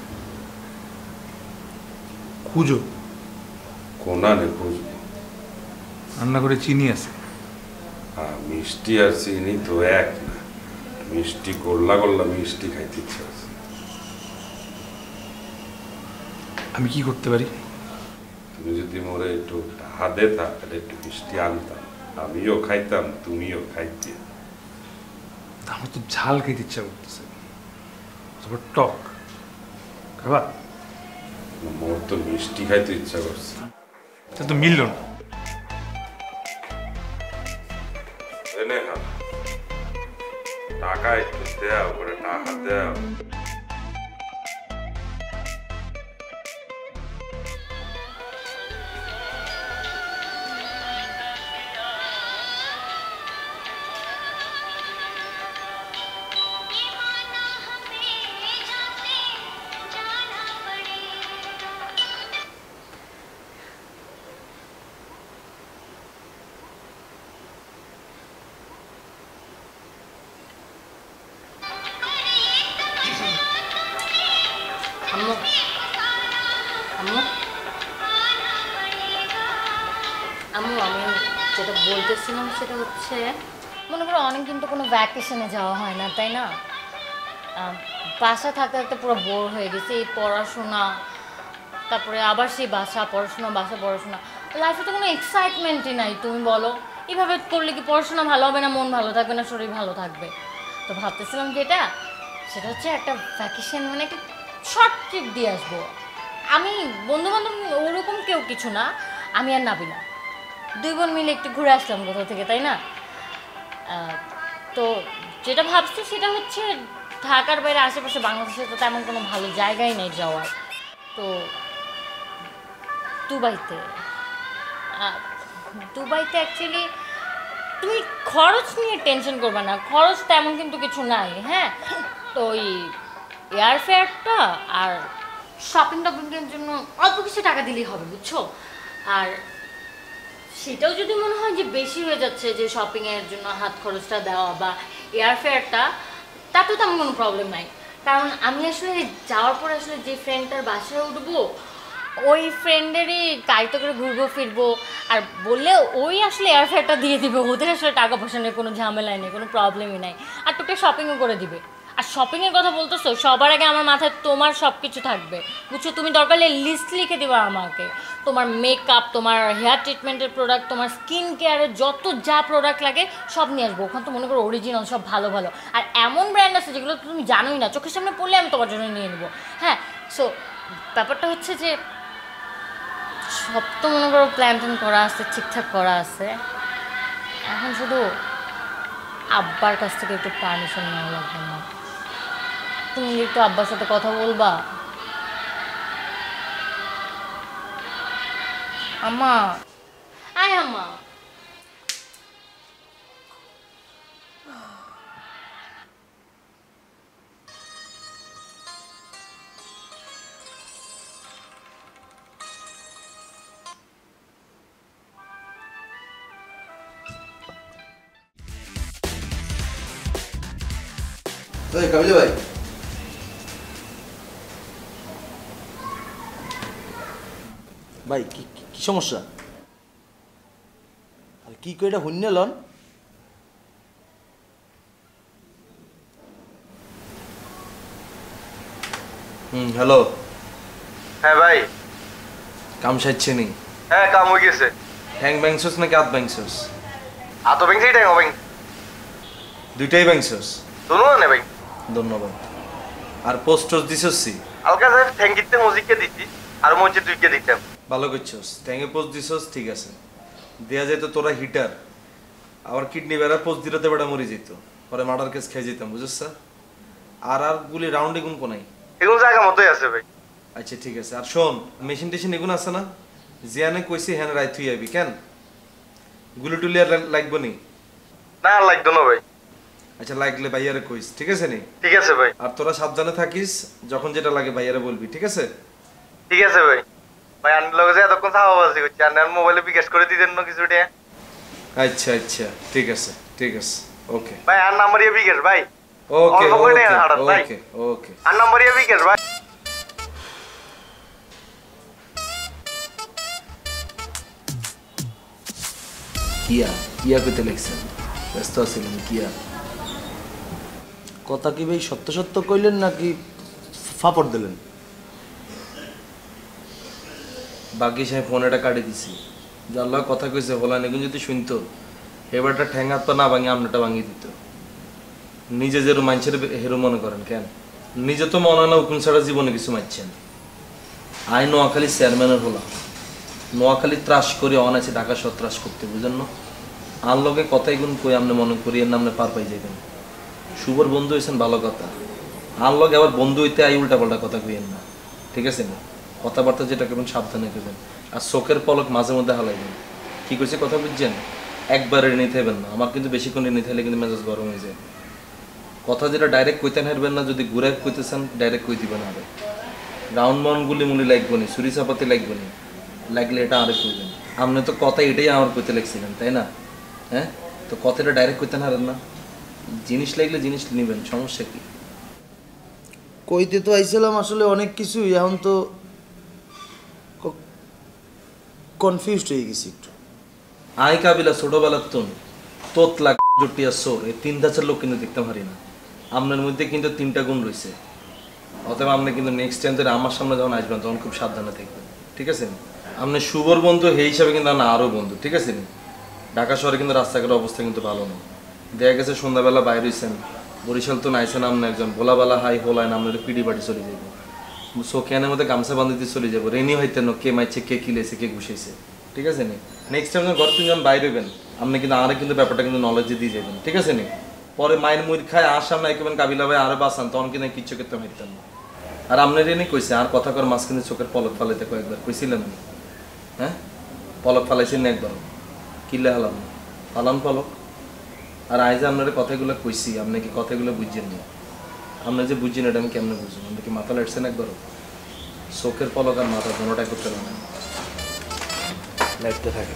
খুঁজো। কোনানে খুঁজবো? রান্না করে চিনি আছে। মিষ্টি আর চিনি তো এক না। মিষ্টি গোল্লা গোল্লা মিষ্টি খাইতে ইচ্ছা আছে। আমি কি করতে পারি? তুমি যদি মোরে একটু টাকা দেতা তাহলে একটু মিষ্টি আনতাম, আমিও খাইতাম তুমিও খাইতে। আমার তো ঝাল খেতে ইচ্ছা করতেছে, তারপর টক খাবা। মোর তো মিষ্টি খাইতে ইচ্ছা করছে। তা তো মিলল না। টাকা একটু দেও, করে টাকা দেও। আম্মু আমি যেটা বলতেছিলাম সেটা হচ্ছে, মনে করো অনেকদিন তো কোনো ভ্যাকেশনে যাওয়া হয় না, তাই না? বাসা থাকতে থাকতে পুরো বোর হয়ে গেছে। এই পড়াশোনা, তারপরে আবার সেই বাসা পড়াশোনা, বাসা পড়াশোনা, লাইফে তো কোনো এক্সাইটমেন্টই নাই। তুমি বলো এইভাবে করলে কি পড়াশোনা ভালো হবে না, মন ভালো থাকবে না, শরীর ভালো থাকবে? তো ভাবতেছিলাম যেটা সেটা হচ্ছে একটা ভ্যাকেশন, মানে একটা শর্ট ট্রিপ দিয়ে আসবো। আমি বন্ধু বান্ধব ওরকম কেউ কিছু না, আমি আর নাবিনা দুই বোন মিলে একটু ঘুরে আসলাম কোথাও থেকে, তাই না? তো যেটা ভাবছি সেটা হচ্ছে ঢাকার বাইরে আশেপাশে বাংলাদেশে তো তেমন কোনো ভালো জায়গাই নেই যাওয়ার। তো দুবাইতে অ্যাকচুয়ালি তুমি খরচ নিয়ে টেনশন করবে না, খরচ তেমন কিন্তু কিছু নাই। হ্যাঁ, তো ওই এয়ারফেয়ারটা আর শপিং টপিংয়ের জন্য অল্প কিছু টাকা দিলেই হবে, বুঝছো? আর সেটাও যদি মনে হয় যে বেশি হয়ে যাচ্ছে, যে শপিংয়ের জন্য হাত খরচটা দেওয়া বা এয়ারফেয়ারটা, তাতেও তেমন কোনো প্রবলেম নাই। কারণ আমি আসলে যাওয়ার পরে আসলে যে ফ্রেন্ডটার বাসায় উঠবো, ওই ফ্রেন্ডেরই গাড়িতে করে ঘুরবো ফিরবো, আর বললে ওই আসলে এয়ারফেয়ারটা দিয়ে দিবে। ওদের আসলে টাকা পয়সা নেই, কোনো ঝামেলাই নেই, কোনো প্রবলেমই নাই। আর টুকটাক শপিংও করে দিবে। আর শপিংয়ের কথা বলতেছো, সবার আগে আমার মাথায় তোমার সব কিছু থাকবে, বুঝছো? তুমি দরকার হলে লিস্ট লিখে দিবা আমাকে, তোমার মেকআপ, তোমার হেয়ার ট্রিটমেন্টের প্রোডাক্ট, তোমার স্কিন কেয়ারের যত যা প্রোডাক্ট লাগে সব নিয়ে আসবো। ওখানে তো মনে করো অরিজিনাল সব ভালো ভালো, আর এমন ব্র্যান্ড আছে যেগুলো তুমি জানোই না, চোখের সামনে পড়লে আমি তোমার জন্য নিয়ে নেবো। হ্যাঁ, সো ব্যাপারটা হচ্ছে যে সব তো মনে করো প্ল্যান ট্যান করা আছে, ঠিকঠাক করা আছে। এখন শুধু আব্বার কাছ থেকে একটু পারমিশন নেওয়া লাগবে না। তুমি একটু আব্বার সাথে কথা বলবা? আম্মা, আয় আম্মা। কাবিলা ভাই, ভাই কি কি সমস্যা? আর কি কইটা হইন্য লন? হ্যালো। হ্যাঁ ভাই, কাম সাইছে নি? হ্যাঁ কাম হয়ে গেছে। ঠ্যাং ব্যাংসস নাকি হাত ব্যাংসস? আতো ব্যাংক সেইটাই হবে। দুইটাই ব্যাংসস? দোনো না ভাই। ধন্যবাদ। আর পোস্টস দিছসি? আলকা স্যার থ্যাংক ইউতে মজিককে দিছি, আর মঞ্চে তুইকে দিতাম। ভালো করছস, ঠ্যাঙে পোস্ট দিছস, ঠিক আছে। দেয়া যায় তো তোরা হিটার, আবার কিডনি বেড়া পোস্ট দিতে বেড়া মরে যেত, পরে মার্ডার কেস খেয়ে যেতাম, বুঝছ? আর আর গুলি রাউন্ডে গুণ কোনাই এগুলো জায়গা মতোই আছে ভাই। আচ্ছা ঠিক আছে। আর শোন, মেশিন টেশিন এগুন আছে না? জিয়ানে কইছি হ্যাঁ রাই তুই আবি কেন? গুলি টুলি আর লাগবো নি? না লাগতো না ভাই। আচ্ছা লাগলে ভাইয়ারে কইস, ঠিক আছে নি? ঠিক আছে ভাই। আর তোরা সাবধানে থাকিস, যখন যেটা লাগে ভাইয়ারে বলবি, ঠিক আছে? ঠিক আছে ভাই। ভাই আন্নার লগে যে এতক্ষণ চাপাবাজি করছি আন্নার মোবাইলে বিকাশ করে দিতেন না কিছু টাকা। আচ্ছা আচ্ছা ঠিক আছে ওকে ভাই আর নাম্বারিয়া বিকাশ ভাই। ওকে অল্প করে টাকা হারান ভাই। ওকে ওকে আর নাম্বারিয়া বিকাশ ভাই। কিয়া কইতে লাগছেন? ব্যস্ত আছিলেন কিয়া? কথা কি ভাই সত্য সত্য কইলেন নাকি ফাপড় দিলেন? বাকি সাহেব ফোনটা কাটি দিছি, জানলা কথা কইছে বলা নেগুন যদি শুনতো এবারটা ঠ্যাঙ্গার তো না ভাঙি আমনাটা ভাঙি দিত। নিজে যেরকম মানুষের হেরো মনে করেন কেন? নিজে তো মনে হয় না উকুন ছাড়া জীবনে কিছু মারছেন। আই নোয়াখালী চেয়ারম্যানের হলাম, নোয়াখালী ত্রাস করে অনাছে ঢাকা শহর ত্রাস করতে, বুঝেন না? আর লোকে কথাই গুণ কই আপনি মনে করি এর নামে পার পাই যাবেন। শুভর বন্ধু হয়েছেন ভালো কথা, আর লোক আবার বন্ধু হইতে আই উল্টা পাল্টা কথা কইেন না, ঠিক আছে না? কথাবার্তা যেটা করবেন সাবধানে করবেন, আর চোখের পলক মাঝে মধ্যে হালাইবেন। কি কইছে কথা বুঝছেন? একবারে নিতে হবেন না, আমার কিন্তু বেশিক্ষণ নিতে হলে কিন্তু মেজাজ গরম হয়ে যায়। কথা যেটা ডাইরেক্ট কইতেন হারবেন না, যদি ঘুরে কইতেছেন ডাইরেক্ট কই দিবেন। আরে রাউন্ড মাউন্ড গুলি মুলি লাগবো নি, ছুরি চাপাতি লাগবো নি, লাগলে এটা আরে কইবেন। আপনি তো কথা এটাই আমার কইতে লাগছিলেন তাই না? হ্যাঁ, তো কথাটা ডাইরেক্ট কইতেন হারেন না, জিনিস লাগলে জিনিস নিবেন, সমস্যা কি? কইতে তো আইছিলাম আসলে অনেক কিছু, এখন তো কনফিউজড হয়ে গেছি একটু। আই কাবিলা ছোটবেলার তোতলা জটিয়া সোর এই 3 ধাঁচের লোক কিন্তু দেখতে পারি না। আপনার মধ্যে কিন্তু 3টা গুণ রয়েছে, অতএব আপনি কিন্তু নেক্সট টাইম ধরে আমার সামনে যখন আসবেন তখন খুব সাবধানে থাকবেন, ঠিক আছে? আপনি শুভর বন্ধু সেই হিসাবে কিন্তু আপনার আরও বন্ধু, ঠিক আছে? ঢাকা শহরে কিন্তু রাস্তাঘাটের অবস্থা কিন্তু ভালো না। দেখা গেছে সন্ধ্যাবেলা বাইরে হয়েছেন, বরিশাল তো নাইছেন আপনি একজন ভোলাবেলা হাই হোলায় আপনার পিড়ি বাড়ি চলে যাবো, সোকেনের মধ্যে গামছা বান্ধিতে চলে যাবো, রেনি হইতে না কে মাইছে কে কিলেছে কে ঘুষেছে, ঠিক আছে? নেক্সট টাইম যখন ঘর থেকে যখন বাইরে হবেন আপনি কিন্তু আরে কিন্তু ব্যাপারটা কিন্তু নলেজে দিয়ে যাবেন, ঠিক আছে? পরে মায়ের মুড় খায় আর সামনে একেবেন কাবিলা ভাই আরো বাঁচান, তখন কিন্তু কিচ্ছু করতে পারতেন না। আর আপনার এনে কইছে আর কথা কর মাঝ কিন্তু চোখের পলক ফালাইতে কয়েকবার কইছিলেন আমি, হ্যাঁ? পলক ফালাইছেন না একবার, কিলে হালাম ফালান পলক। আর আজ আপনার কথাগুলো কইছি, আপনি কি কথাগুলো বুঝছেন না? আপনার যে বুঝছেন এটা আমি কেমনে বুঝবো? আপনি কি মাথা লাইটছেন একবারও? চোখের পলক আর মাথা দুটোটাই করতে পারেন, লাইটতে থাকেন।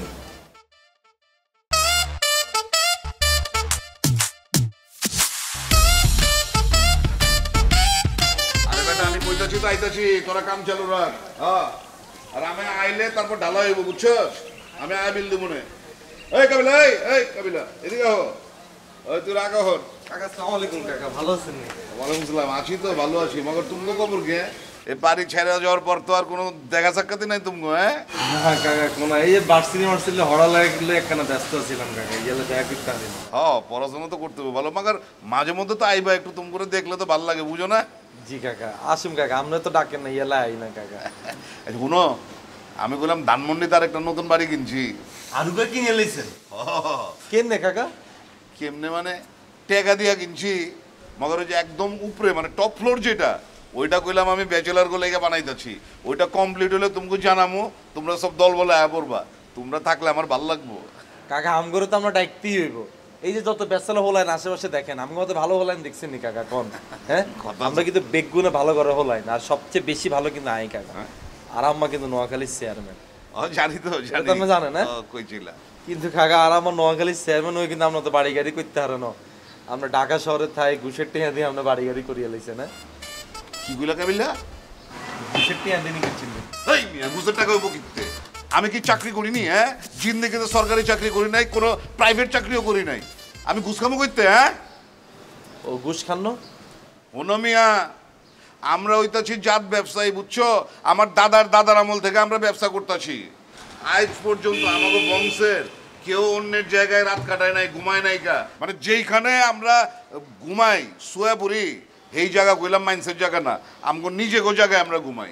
আরে বেটা আমি কইতাছি তো আইতাছি, তোরা কাম চালু রাখ। হ্যাঁ, আর আমি আইলে তারপর ঢালা হইব, বুঝছস? আমি আয় বিল দিব না। এই কাবিলা, এই কাবিলা এদিকে আহ, ওই তুই রাগ হন। কাকা আসসালামু আলাইকুম। কাকা ভালো আছেন? ওয়ালাইকুম আসসালাম। আছি তো, ভালো আছি, মগর তুমি খবর কে? এই বাড়ি ছেড়ে যাওয়ার পর তো আর কোনো দেখা সাক্ষাৎ নাই তুমি? হ্যাঁ কাকা, কোন এই যে ভার্সিটি হড়া লাগলে একখানা ব্যস্ত ছিলাম কাকা, গেলে দেখা করতে হবে না। হ্যাঁ, পড়াশোনা তো করতে হবে ভালো, মাগার মাঝে মধ্যে তো আইবা একটু, তুমি করে দেখলে তো ভালো লাগে, বুঝো না? জি কাকা, আসুন কাকা, আমরা তো ডাকেন না, ইয়েলা আই না কাকা। শুনো, আমি বললাম ধানমন্ডি তার একটা নতুন বাড়ি কিনছি। আরুকা কিনে লইছেন? কেমনে কাকা? কেমনে মানে টাকা দিয়া কিনছি, মগর ওই যে একদম উপরে মানে টপ ফ্লোর যেটা, ওইটা কইলাম আমি ব্যাচেলার গো লেগে বানাইতেছি। ওইটা কমপ্লিট হলে তোমাকে জানামো, তোমরা সব দল বলে আয়া পড়বা, তোমরা থাকলে আমার ভালো লাগবো। কাকা আমগরে তো আমরা ডাকতেই হইব, এই যে যত ব্যাচেলার হলাইন আশেপাশে দেখেন, আমি কত ভালো হলাইন দেখছেন নি কাকা? কোন হ্যাঁ, আমরা কিন্তু বেগুনে ভালো করে হলাইন, আর সবচেয়ে বেশি ভালো কিন্তু আই কাকা। আর আম্মা কিন্তু নোয়াখালীর চেয়ারম্যান। জানি তো, জানি। আপনি জানেন না? কইছিলা কিন্তু কাকা আর আমার নোয়াখালীর চেয়ারম্যান হয়ে কিন্তু আমরা তো বাড়ি গাড়ি করতে হারে না, আমরা ঢাকা শহরে থাই ঘুষের টিয়া দিয়ে আমরা বাড়ি গাড়ি করিয়ে লাইছে না। কি কইলা কাবিলা? ঘুষের টিয়া দিয়ে নিচ্ছিল। এই মিয়া ঘুষের টাকা হইব কিনতে? আমি কি চাকরি করিনি? হ্যাঁ, জিন্দেগিতে সরকারি চাকরি করি নাই, কোনো প্রাইভেট চাকরিও করি নাই, আমি ঘুষ খামো করতে? হ্যাঁ, ও ঘুষ খান্ন? ওনো মিয়া, আমরা হইতাছি জাত ব্যবসায়ী, বুঝছো? আমার দাদার আমল থেকে আমরা ব্যবসা করতেছি। আজ পর্যন্ত আমাকে বংশের কেউ অন্যের জায়গায় রাত কাটায় নাই, ঘুমায় নাই কা। মানে যেইখানে আমরা ঘুমাই শুয়ে পড়ি এই জায়গা কইলাম মাইন্সের জায়গা না, আমগো নিজে গো জায়গায় আমরা ঘুমাই।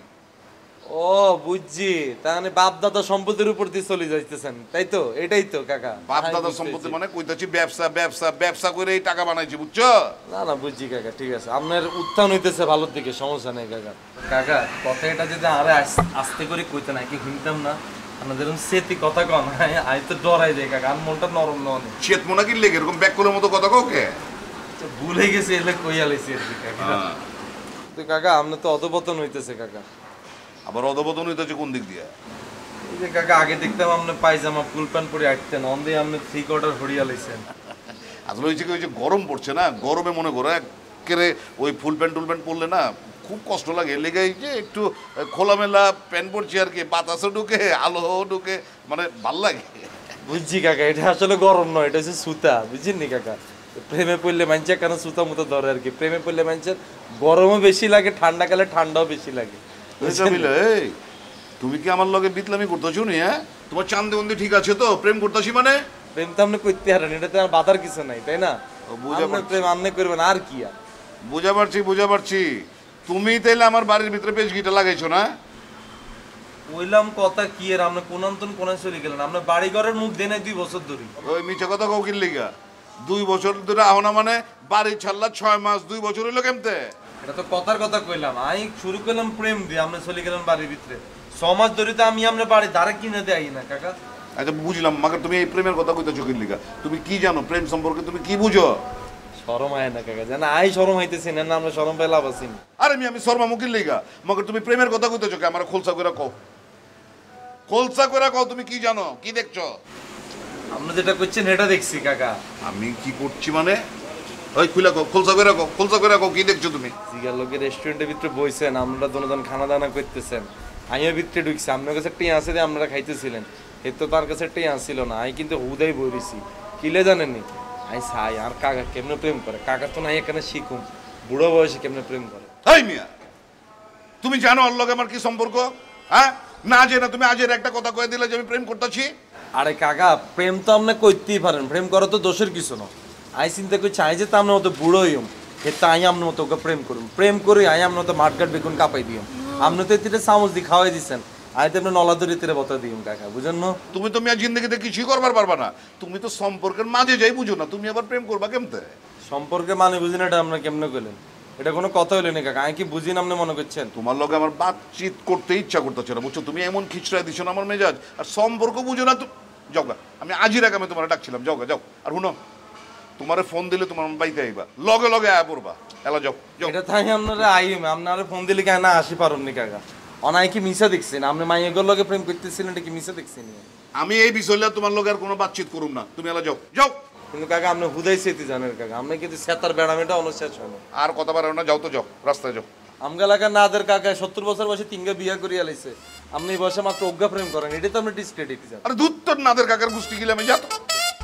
ও বুঝছি, তাহলে বাপ দাদা সম্পত্তির উপর দিয়ে চলে যাইতেছেন, তাই তো? এটাই তো কাকা, বাপ দাদা সম্পত্তি মানে কইতাছি ব্যবসা ব্যবসা ব্যবসা করে এই টাকা বানাইছি, বুঝছো? না না বুঝছি কাকা, ঠিক আছে, আপনার উত্থান হইতেছে ভালোর দিকে, সমস্যা নেই কাকা। কাকা কথা এটা যদি আরে আস্তে করে কইতে না কি শুনতাম না, আপনাদের সেতি কথা কন আই তো ডরাই দেয় কাকা, আর মনটা নরম নয়। চেত মনে কি লেগে এরকম ব্যাককলের মতো কথা কাউকে ভুলে গেছে, এলে কইয়া লাইছি আর কি কাকা। তো কাকা আপনি তো অধপতন হইতেছে কাকা। আবার অধপতন হইতেছে কোন দিক দিয়ে? এই যে কাকা আগে দেখতাম আপনি পায়জামা ফুল প্যান্ট পরে আসতেন, অন্ধে আপনি 3/4 হরিয়া লাইছেন। আসলে ওই যে গরম পড়ছে না, গরমে মনে করো একেবারে ওই ফুল প্যান্ট পরলে না খুব কষ্ট লাগে। লেগে যে একটু খোলামেলা প্যান্ট পরছি আর কি, বাতাসও ঢুকে আলো ঢুকে, মানে ভাল লাগে। বুঝছি কাকা, এটা আসলে গরম নয়, এটা হচ্ছে সুতা, বুঝছেন নি কাকা? প্রেমে পড়লে মানুষের কেন সুতা মতো ধরে আর কি। প্রেমে পড়লে মানুষের গরমও বেশি লাগে, ঠান্ডা কালে ঠান্ডাও বেশি লাগে। এই তুমি কি আমার লগে বিতলামি করতেছো নি? হ্যাঁ, তোমার চান্দে বন্দি ঠিক আছে তো? প্রেম করতেছি মানে প্রেম তো আপনি করতে হারেন, এটাতে আর বাধার কিছু নাই, তাই না? প্রেম আপনি করবেন আর কি? আর বুঝা পারছি। তুমি তাইলে আমার বাড়ির ভিতরে পেজগিটা লাগাইছো না? কইলাম কথা কি এর, আপনি কোনান্তন কোনায় চলে গেলেন। আপনার বাড়ি ঘরের মুখ দেয় নাই 2 বছর ধরে। ওই মিছা কথা কও কির লিগা? 2 বছর ধরে আহনা মানে বাড়ি ছাড়লা 6 মাস, 2 বছর হইলো কেমতে? এটা তো কথার কথা কইলাম, আমি শুরু করলাম প্রেম দিয়ে, আপনি চলে গেলেন বাড়ির ভিতরে। 6 মাস ধরে তো আমি আপনার বাড়ি ধারে কিনে দেই না কাকা। আচ্ছা বুঝলাম, মাকে তুমি এই প্রেমের কথা কইতেছো কির লিগা? তুমি কি জানো প্রেম সম্পর্কে? তুমি কি বুঝো? শরম হয় না কাকা? জানা আই শরম হইতেছি না, আমরা শরম পাই লাভ আছি। আরে আমি শর্মা মুকির লিগা, মাকে তুমি প্রেমের কথা কইতেছো কি? আমার খোলসা কইরা কও, খোলসা কইরা কও, তুমি কি জানো, কি দেখছো? আপনি যেটা করছেন এটা দেখছি কাকা। আমি কি করছি মানে? ওই খুলা কও, খোলসা কইরা কও, কি দেখছো তুমি? জিগার লোকের রেস্টুরেন্টের ভিতরে বইছেন, আমরা দুজন খানা দানা করতেছেন, আমিও ভিতরে ঢুকছি, আপনার কাছে টিয়া আছে যে আপনারা খাইতেছিলেন, এর তো তার কাছে টিয়া ছিল না, আমি কিন্তু হুদাই বইছি। কিলে জানেননি আমি চাই আর কাকা কেমনে প্রেম করে, কাকা তো নাই এখানে শিখুম বুড়ো বয়সে কেমনে প্রেম করে। এই মিয়া, তুমি জানো ওর লগে আমার কি সম্পর্ক? হ্যাঁ, না জেনে তুমি আজের একটা কথা কয়ে দিলে যে আমি প্রেম করতেছি। আরে কাকা, প্রেম তো আপনি করতেই পারেন, প্রেম করা তো দোষের কিছু না। আমি চিন্তা করছি আই যে তো আপনার মতো বুড়ো হইম, এর তো আই আপনার মতো ওকে প্রেম করুন, প্রেম করে আই আপনার মতো মাঠঘাট বেগুন কাঁপাই দিম। আপনি তো এতে চামচ দিয়ে খাওয়াই দিচ্ছেন, আমি তো আপনি নলাদরি তীরে বতা দিম কাকা, বুঝেন না? তুমি তো মিয়া জিন্দগিতে কিছুই করবার পারবা না, তুমি তো সম্পর্কের মাঝে যাই বুঝো না, তুমি আবার প্রেম করবা কেমতে? সম্পর্কে মানে বুঝি না, এটা আপনার কেমনে করলেন? এটা কোনো কথা হইলো না কাকা, আমি কি বুঝি না আপনি মনে করছেন? তোমার লগে আমার বাতচিত করতে ইচ্ছা করতেছে না, বুঝছো? তুমি এমন খিচড়াই দিছো না আমার মেজাজ, আর সম্পর্ক বুঝো না। যাও গা, আমি আজই রাখ আমি তোমার ডাকছিলাম, যাও গা যাও। আর শুনো, তোমারে ফোন দিলে তোমার বাইতে আইবা, লগে লগে আয়া পড়বা। এলা যাও যাও। এটা তাই আপনারা আইম, আপনারা ফোন দিলে কেন না আসি পারুন কাকা? অনাই কি মিশা দেখছেন? আপনি মাইয়ের লগে প্রেম করতেছিলেন, এটা কি মিশা দেখছেন? আমি এই বিষয়টা তোমার লগে আর কোনো বাতচিত করুম না, তুমি এলা যাও যাও। কিন্তু কাকা আপনি হুদাই সেতি জানেন কাকা, আপনি কিন্তু সেতার বেড়ামেটা অনুচ্ছেদ শোনো। আর কথা বাড়াও না, যাও তো যাও, রাস্তায় যাও। আমগা লাগা না দের কাকা 70 বছর বয়সে 3 বিয়া করিয়া লাইছে, আপনি এই বয়সে মাত্র অজ্ঞা প্রেম করেন, এটা তো আপনি ডিসক্রেডিট জানেন। আরে দুধ তোর নাদের কাকার গুষ্টি গিলে আমি যাতো।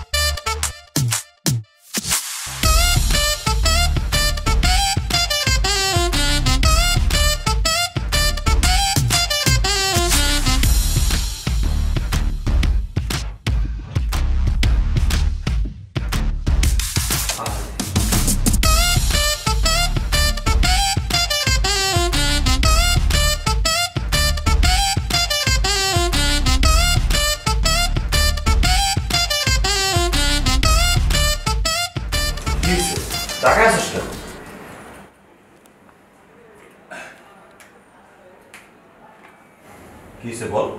ঢাকা আসিস কেন? কি হয়েছে বল?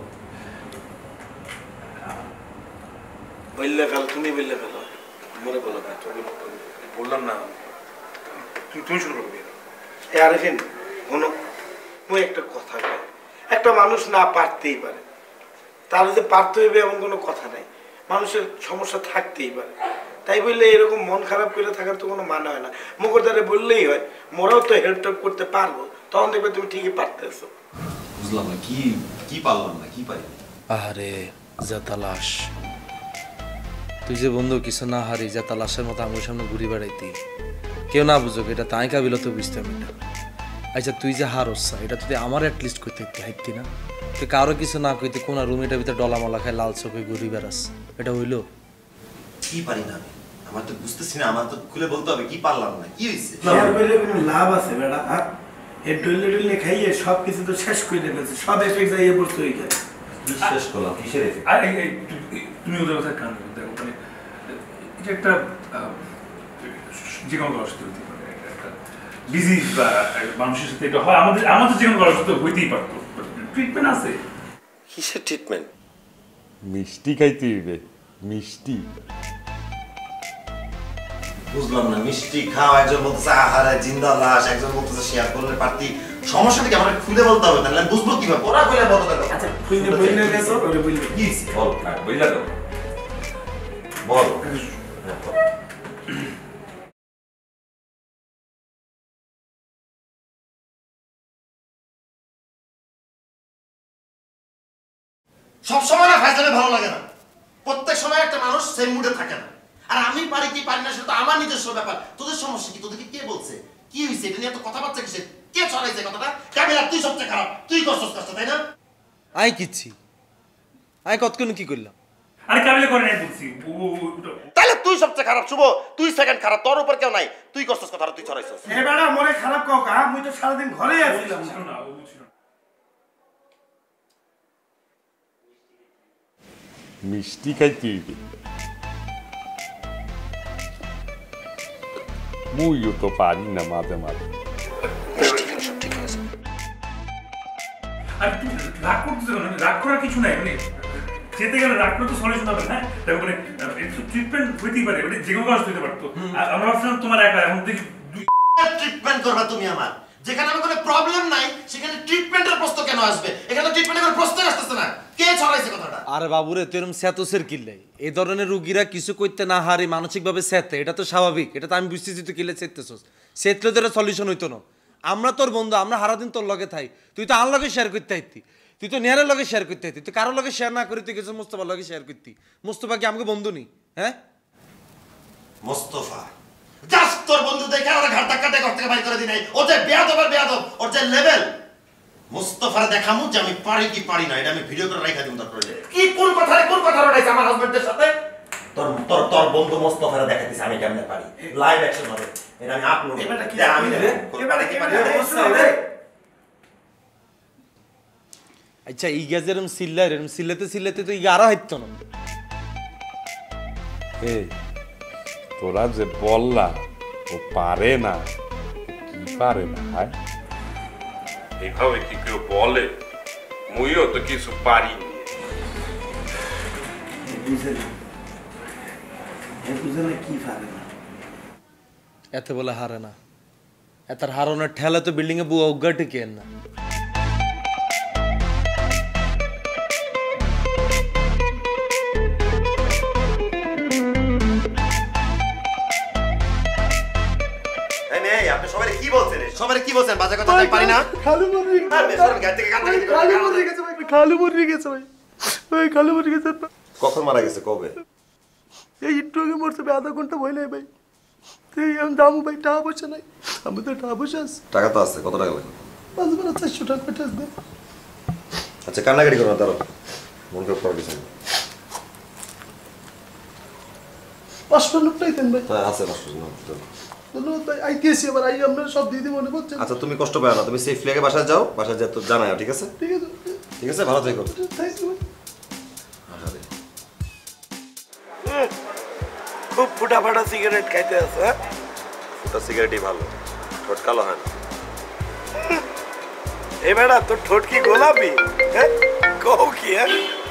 বললে ফেল, তুমি বললে ফেল, মনে বলো না, বললাম না, তুমি শুরু করবে। আরেফিন শোনো, ওই একটা কথা বল, একটা মানুষ না পারতেই পারে, তাহলে যে পারতে হইবে এমন কোনো কথা নাই, মানুষের সমস্যা থাকতেই পারে। তাই বললে এরকম মন খারাপ করে থাকার তো কোনো মানে হয় না। মুখরদারে বললেই হয় মোরাও তো হেল্প টেল্প করতে পারবো, তখন দেখবে তুমি ঠিকই পারতেছো। বুঝলাম না, কি কি পারলাম না, কি পারি? আরে যা তালাশ, তুই যে বন্ধু কিছু না হারি যা তালাশের মতো আমার সামনে ঘুরি বেড়াইতি, কেউ না বুঝুক এটা তাই কাবিল তো বুঝতাম এটা। আচ্ছা তুই যে হারস এটা তুই আমার অ্যাটলিস্ট করতে হাইতি না? তুই কারো কিছু না কইতে কোন রুমিটার ভিতরে ডলামালা খায় লাল চোখে ঘুরি বেড়াস, এটা হইলো? কি পারি না আমি? আমার তো বুঝতেছি না, আমার তো খুলে বলতে হবে কি পারলাম না, কি হয়েছে? লাভ আছে বেড়া, এর ডলে ডলে খাইয়ে সব কিছু তো শেষ করে ফেলছে, সব এফেক্ট যাইয়ে পড়ছে ওইখানে। শেষ করলাম কিসের এফেক্ট? তুমি ওদের কথা কান দেখো, মানে এটা একটা যে কোনো অসুস্থ হইতে পারে, একটা ডিজিজ বা মানুষের সাথে এটা হয়, আমাদের যে কোনো অসুস্থ হইতেই পারতো, ট্রিটমেন্ট আছে। কিসের ট্রিটমেন্ট? মিষ্টি খাইতে হইবে, মিষ্টি। বুঝলাম না, মিষ্টি খাও, একজন বলতেছে আহারে জিন্দা লাশ, একজন বলতেছে শেয়ার করলে পার্টি সমস্যা কি আমরা খুলে বলতে হবে তাহলে বুঝবো কিভাবে ওরা কইলে বলো দেখো আচ্ছা খুলে বইলে গেছো ওরে বইলে কি বল বইলা দাও বল সব সময় না ফ্যাশনে ভালো লাগে না প্রত্যেক সময় একটা মানুষ সেম মুডে থাকে না আর আমি পারি কি পারি না সেটা তো আমার নিজস্ব ব্যাপার তোদের সমস্যা কি তোদেরকে কে বলছে কি হইছে এটা নিয়ে তো কথাবার্তা কিসে কে ছড়াইছে কথাটা কাবিলা তুই সবচেয়ে খারাপ তুই করছস কষ্ট তাই না আই কিচ্ছি আই কতক্ষণ কি করলাম আরে কাবিলা করে নাই বলছি তাহলে তুই সবচেয়ে খারাপ শুভ তুই সেকেন্ড খারাপ তোর উপর কেউ নাই তুই করছস কথাটা তুই ছড়াইছস এবারে মনে খারাপ কাকা মুই তো সারাদিন ঘরেই আছিলাম না ও বুঝছিল মিষ্টি খাইতে হইবে মুইও তো পারি না মাঝে মাঝে আর তুই রাগ করছিস কেন রাগ করার কিছু নাই মানে যেতে গেলে রাগ করে তো সলিউশন হবে না তারপরে একটু ট্রিটমেন্ট হইতেই পারে মানে যে কোনো কাজ হইতে পারতো আমরা ভাবছিলাম তোমার একা এখন দেখি ট্রিটমেন্ট করবা তুমি আমার যেখানে আমার কোনো প্রবলেম নাই সেখানে ট্রিটমেন্টের প্রশ্ন কেন আসবে এখানে ট্রিটমেন্টের কোনো প্রশ্ন আসতেছে না কে ছড়াইছে কথাটা আরে বাবুরে তুই এরকম স্যাতসের কিল্লাই এই ধরনের রুগীরা কিছু করতে না হারে মানসিকভাবে স্যাতে এটা তো স্বাভাবিক এটা তো আমি বুঝতেছি তুই কিলে চেতেছস সেতলে তো এটা সলিউশন হইতো না আমরা তোর বন্ধু আমরা সারাদিন তোর লগে থাই তুই তো আর লগে শেয়ার করতে আইতি তুই তো নেহারের লগে শেয়ার করতে আইতি তুই কারোর লগে শেয়ার না করি তুই কিছু মুস্তফার লগে শেয়ার করতি মুস্তফা কি আমাকে বন্ধু নি হ্যাঁ মোস্তফা জাস্ট তোর বন্ধু দেখে ওরা ঘাট ধাক্কা দিয়ে ঘর থেকে বাইর করে দি নাই ও যে বেয়াদব ওর যে লেভেল মোস্তফারে দেখামু যে আমি পারি কি পারি না এটা আমি ভিডিও করে রাখা দিমু তারপরে কি কোন কথা রটাইছে আমার হাজবেন্ডের সাথে তোর বন্ধু মোস্তফারে দেখাইতেছে আমি কেমনে পারি লাইভ অ্যাকশন হবে এটা আমি আপলোড এবারে কি আমি এবারে কি পারি আচ্ছা ই গ্যাস এরম সিল্লাতে তো ই আরো হাইতো না এই তোরা যে বললা ও পারে না কি পারে না হায় এইভাবে কি কেউ বলে মুইও তো কিছু পারিনি কি পারে না এত বলে হারে না এত হারানোর ঠেলা তো বিল্ডিং এ বুয়া উগ্গা টিকেন না সবারে কি বলছেন বাজে কথা আমি পারি না খালু মরে গেছে ভাই খালু মরে গেছে কখন মারা গেছে কবে এই একটু আগে মরছে ভাই আধা ঘন্টা হইলে ভাই তুই আমি দামু ভাই টাকা পয়সা নাই আমি তো টাকা পয়সা আছে টাকা তো আছে কত টাকা লাগবে 400 টাকা পয়সা আছে আচ্ছা কান্নাকাটি করো না দাঁড়ো মন খারাপ করার কিছু নেই 500 নোট নাই দেন ভাই হ্যাঁ আছে 500 ধন্যবাদ ভাই আইতেছি আবার আই আমরা সব দিয়ে দিব মনে করছেন আচ্ছা তুমি কষ্ট পাও না তুমি সেফলি আগে বাসায় যাও বাসায় যা তো জানাও ঠিক আছে ঠিক আছে ভালো থেকো থ্যাঙ্কস ভাই খুব ফুটা সিগারেট খাইতে আছে হ্যাঁ ফুটা সিগারেটই ভালো ঠোঁট কালো হয় না এ বেটা তোর ঠোঁট কি গোলাপি হ্যাঁ কও কি হ্যাঁ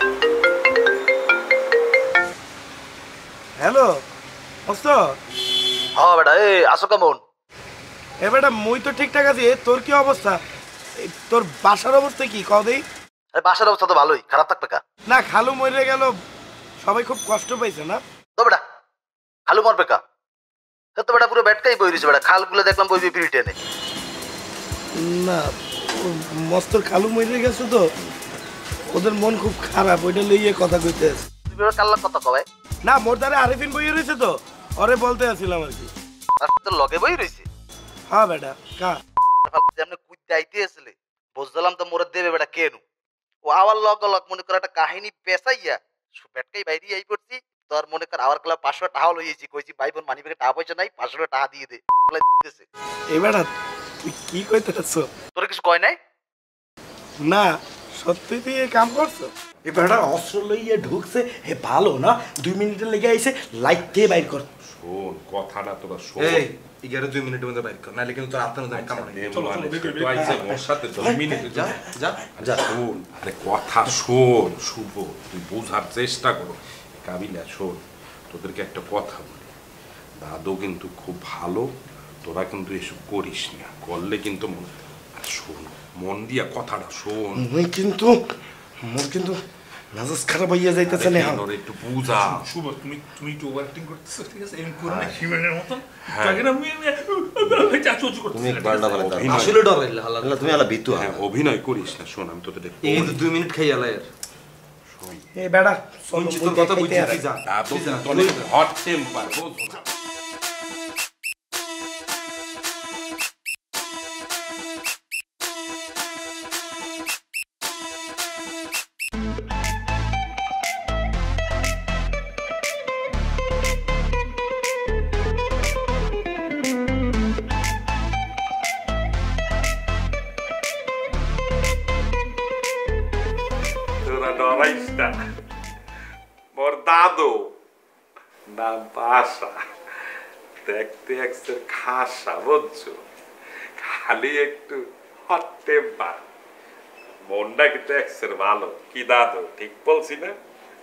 হ্যালো মস্ত হ্যাঁ বেটা এই আসো কেমন এ বেটা মুই তো ঠিকঠাক আছি তোর কি অবস্থা তোর বাসার অবস্থা কি কও দেই আরে বাসার অবস্থা তো ভালোই খারাপ থাকবে কা না খালু মরে গেল সবাই খুব কষ্ট পাইছে না তো বেটা খালু মরবে কা তো বেটা পুরো ব্যাটকাই বই রইছে বেটা খালগুলো দেখলাম বই বই পিরিটে নে না মস্তর খালু মরে গেছে তো ওদের মন খুব খারাপ ওইটা লইয়ে কথা কইতে আছে তুই বেটা কাল্লা কথা কবে না মোর দ্বারা আরিফিন বই রইছে তো ওরে বলতে আসছিলাম আর কি আর তো লগে বই রইছে হ্যাঁ বেটা কা যেমন কুইতে আইতে আসলে বুঝলাম তো মোরে দেবে বেটা কেন ও আবার লগ লগ মনে করে একটা কাহিনী পেছাইয়া ব্যাটকাই বাইরে আই পড়ছি তোর মনে কর আওয়ার ক্লাব 500 টাকা লইছি কইছি ভাই বোন মানি ব্যাগে টাকা পয়সা নাই 500 টাকা দিয়ে দে দিতেছে এই বেটা তুই কি কইতেছ তোর কিছু কয় নাই না সত্যি তুই এই কাম করছো এই বেটা অস্ত্র লইয়ে ঢুকছে হে ভালো না 2 মিনিটের লেগে আইছে লাইট দিয়ে বাইর কর শোন কথাটা তোরা শোন এই 11 2 মিনিটের মধ্যে বাইর কর নালে কিন্তু তোর আত্মনাদান কাম হবে চলো তো আইছে ওর সাথে 2 মিনিট যা যা যা শোন আরে কথা শোন শুভ তুই বোঝার চেষ্টা করো কাবিলা শোন তোদেরকে একটা কথা বলি দাদু কিন্তু খুব ভালো তোরা কিন্তু এসব করিস না করলে কিন্তু শোন মন দিয়া কথাটা শোন। মুই কিন্তু মোর কিন্তু মেজাজ খারাপ হইয়া যাইতেছে না। ওর একটু বুঝা। শুভ তুমি তুমি একটু ওভার অ্যাক্টিং করতেছো, ঠিক আছে? এরকম করো না হিউম্যানের মতন। হ্যাঁ। তাকে না চাচুচু করতেছো। তুমি বারটা বলে দাও আসলে ডর হইলা হালা তুমি হালা ভিতু। হ্যাঁ অভিনয় করিস না। শোন আমি তোদের এই কিন্তু 2 মিনিট খাই হালা এর। এ বেড়া শুনছি তোর কথা বুঝছি যা। তোর হট টেম্পার বুঝ না। মোর দাদু নাম পাশা, দেখতে এক্সের খাসা, বুঝছো? খালি একটু হট টেম্পার, মনটা কিন্তু এক্সের ভালো। কি দাদু ঠিক বলছি না?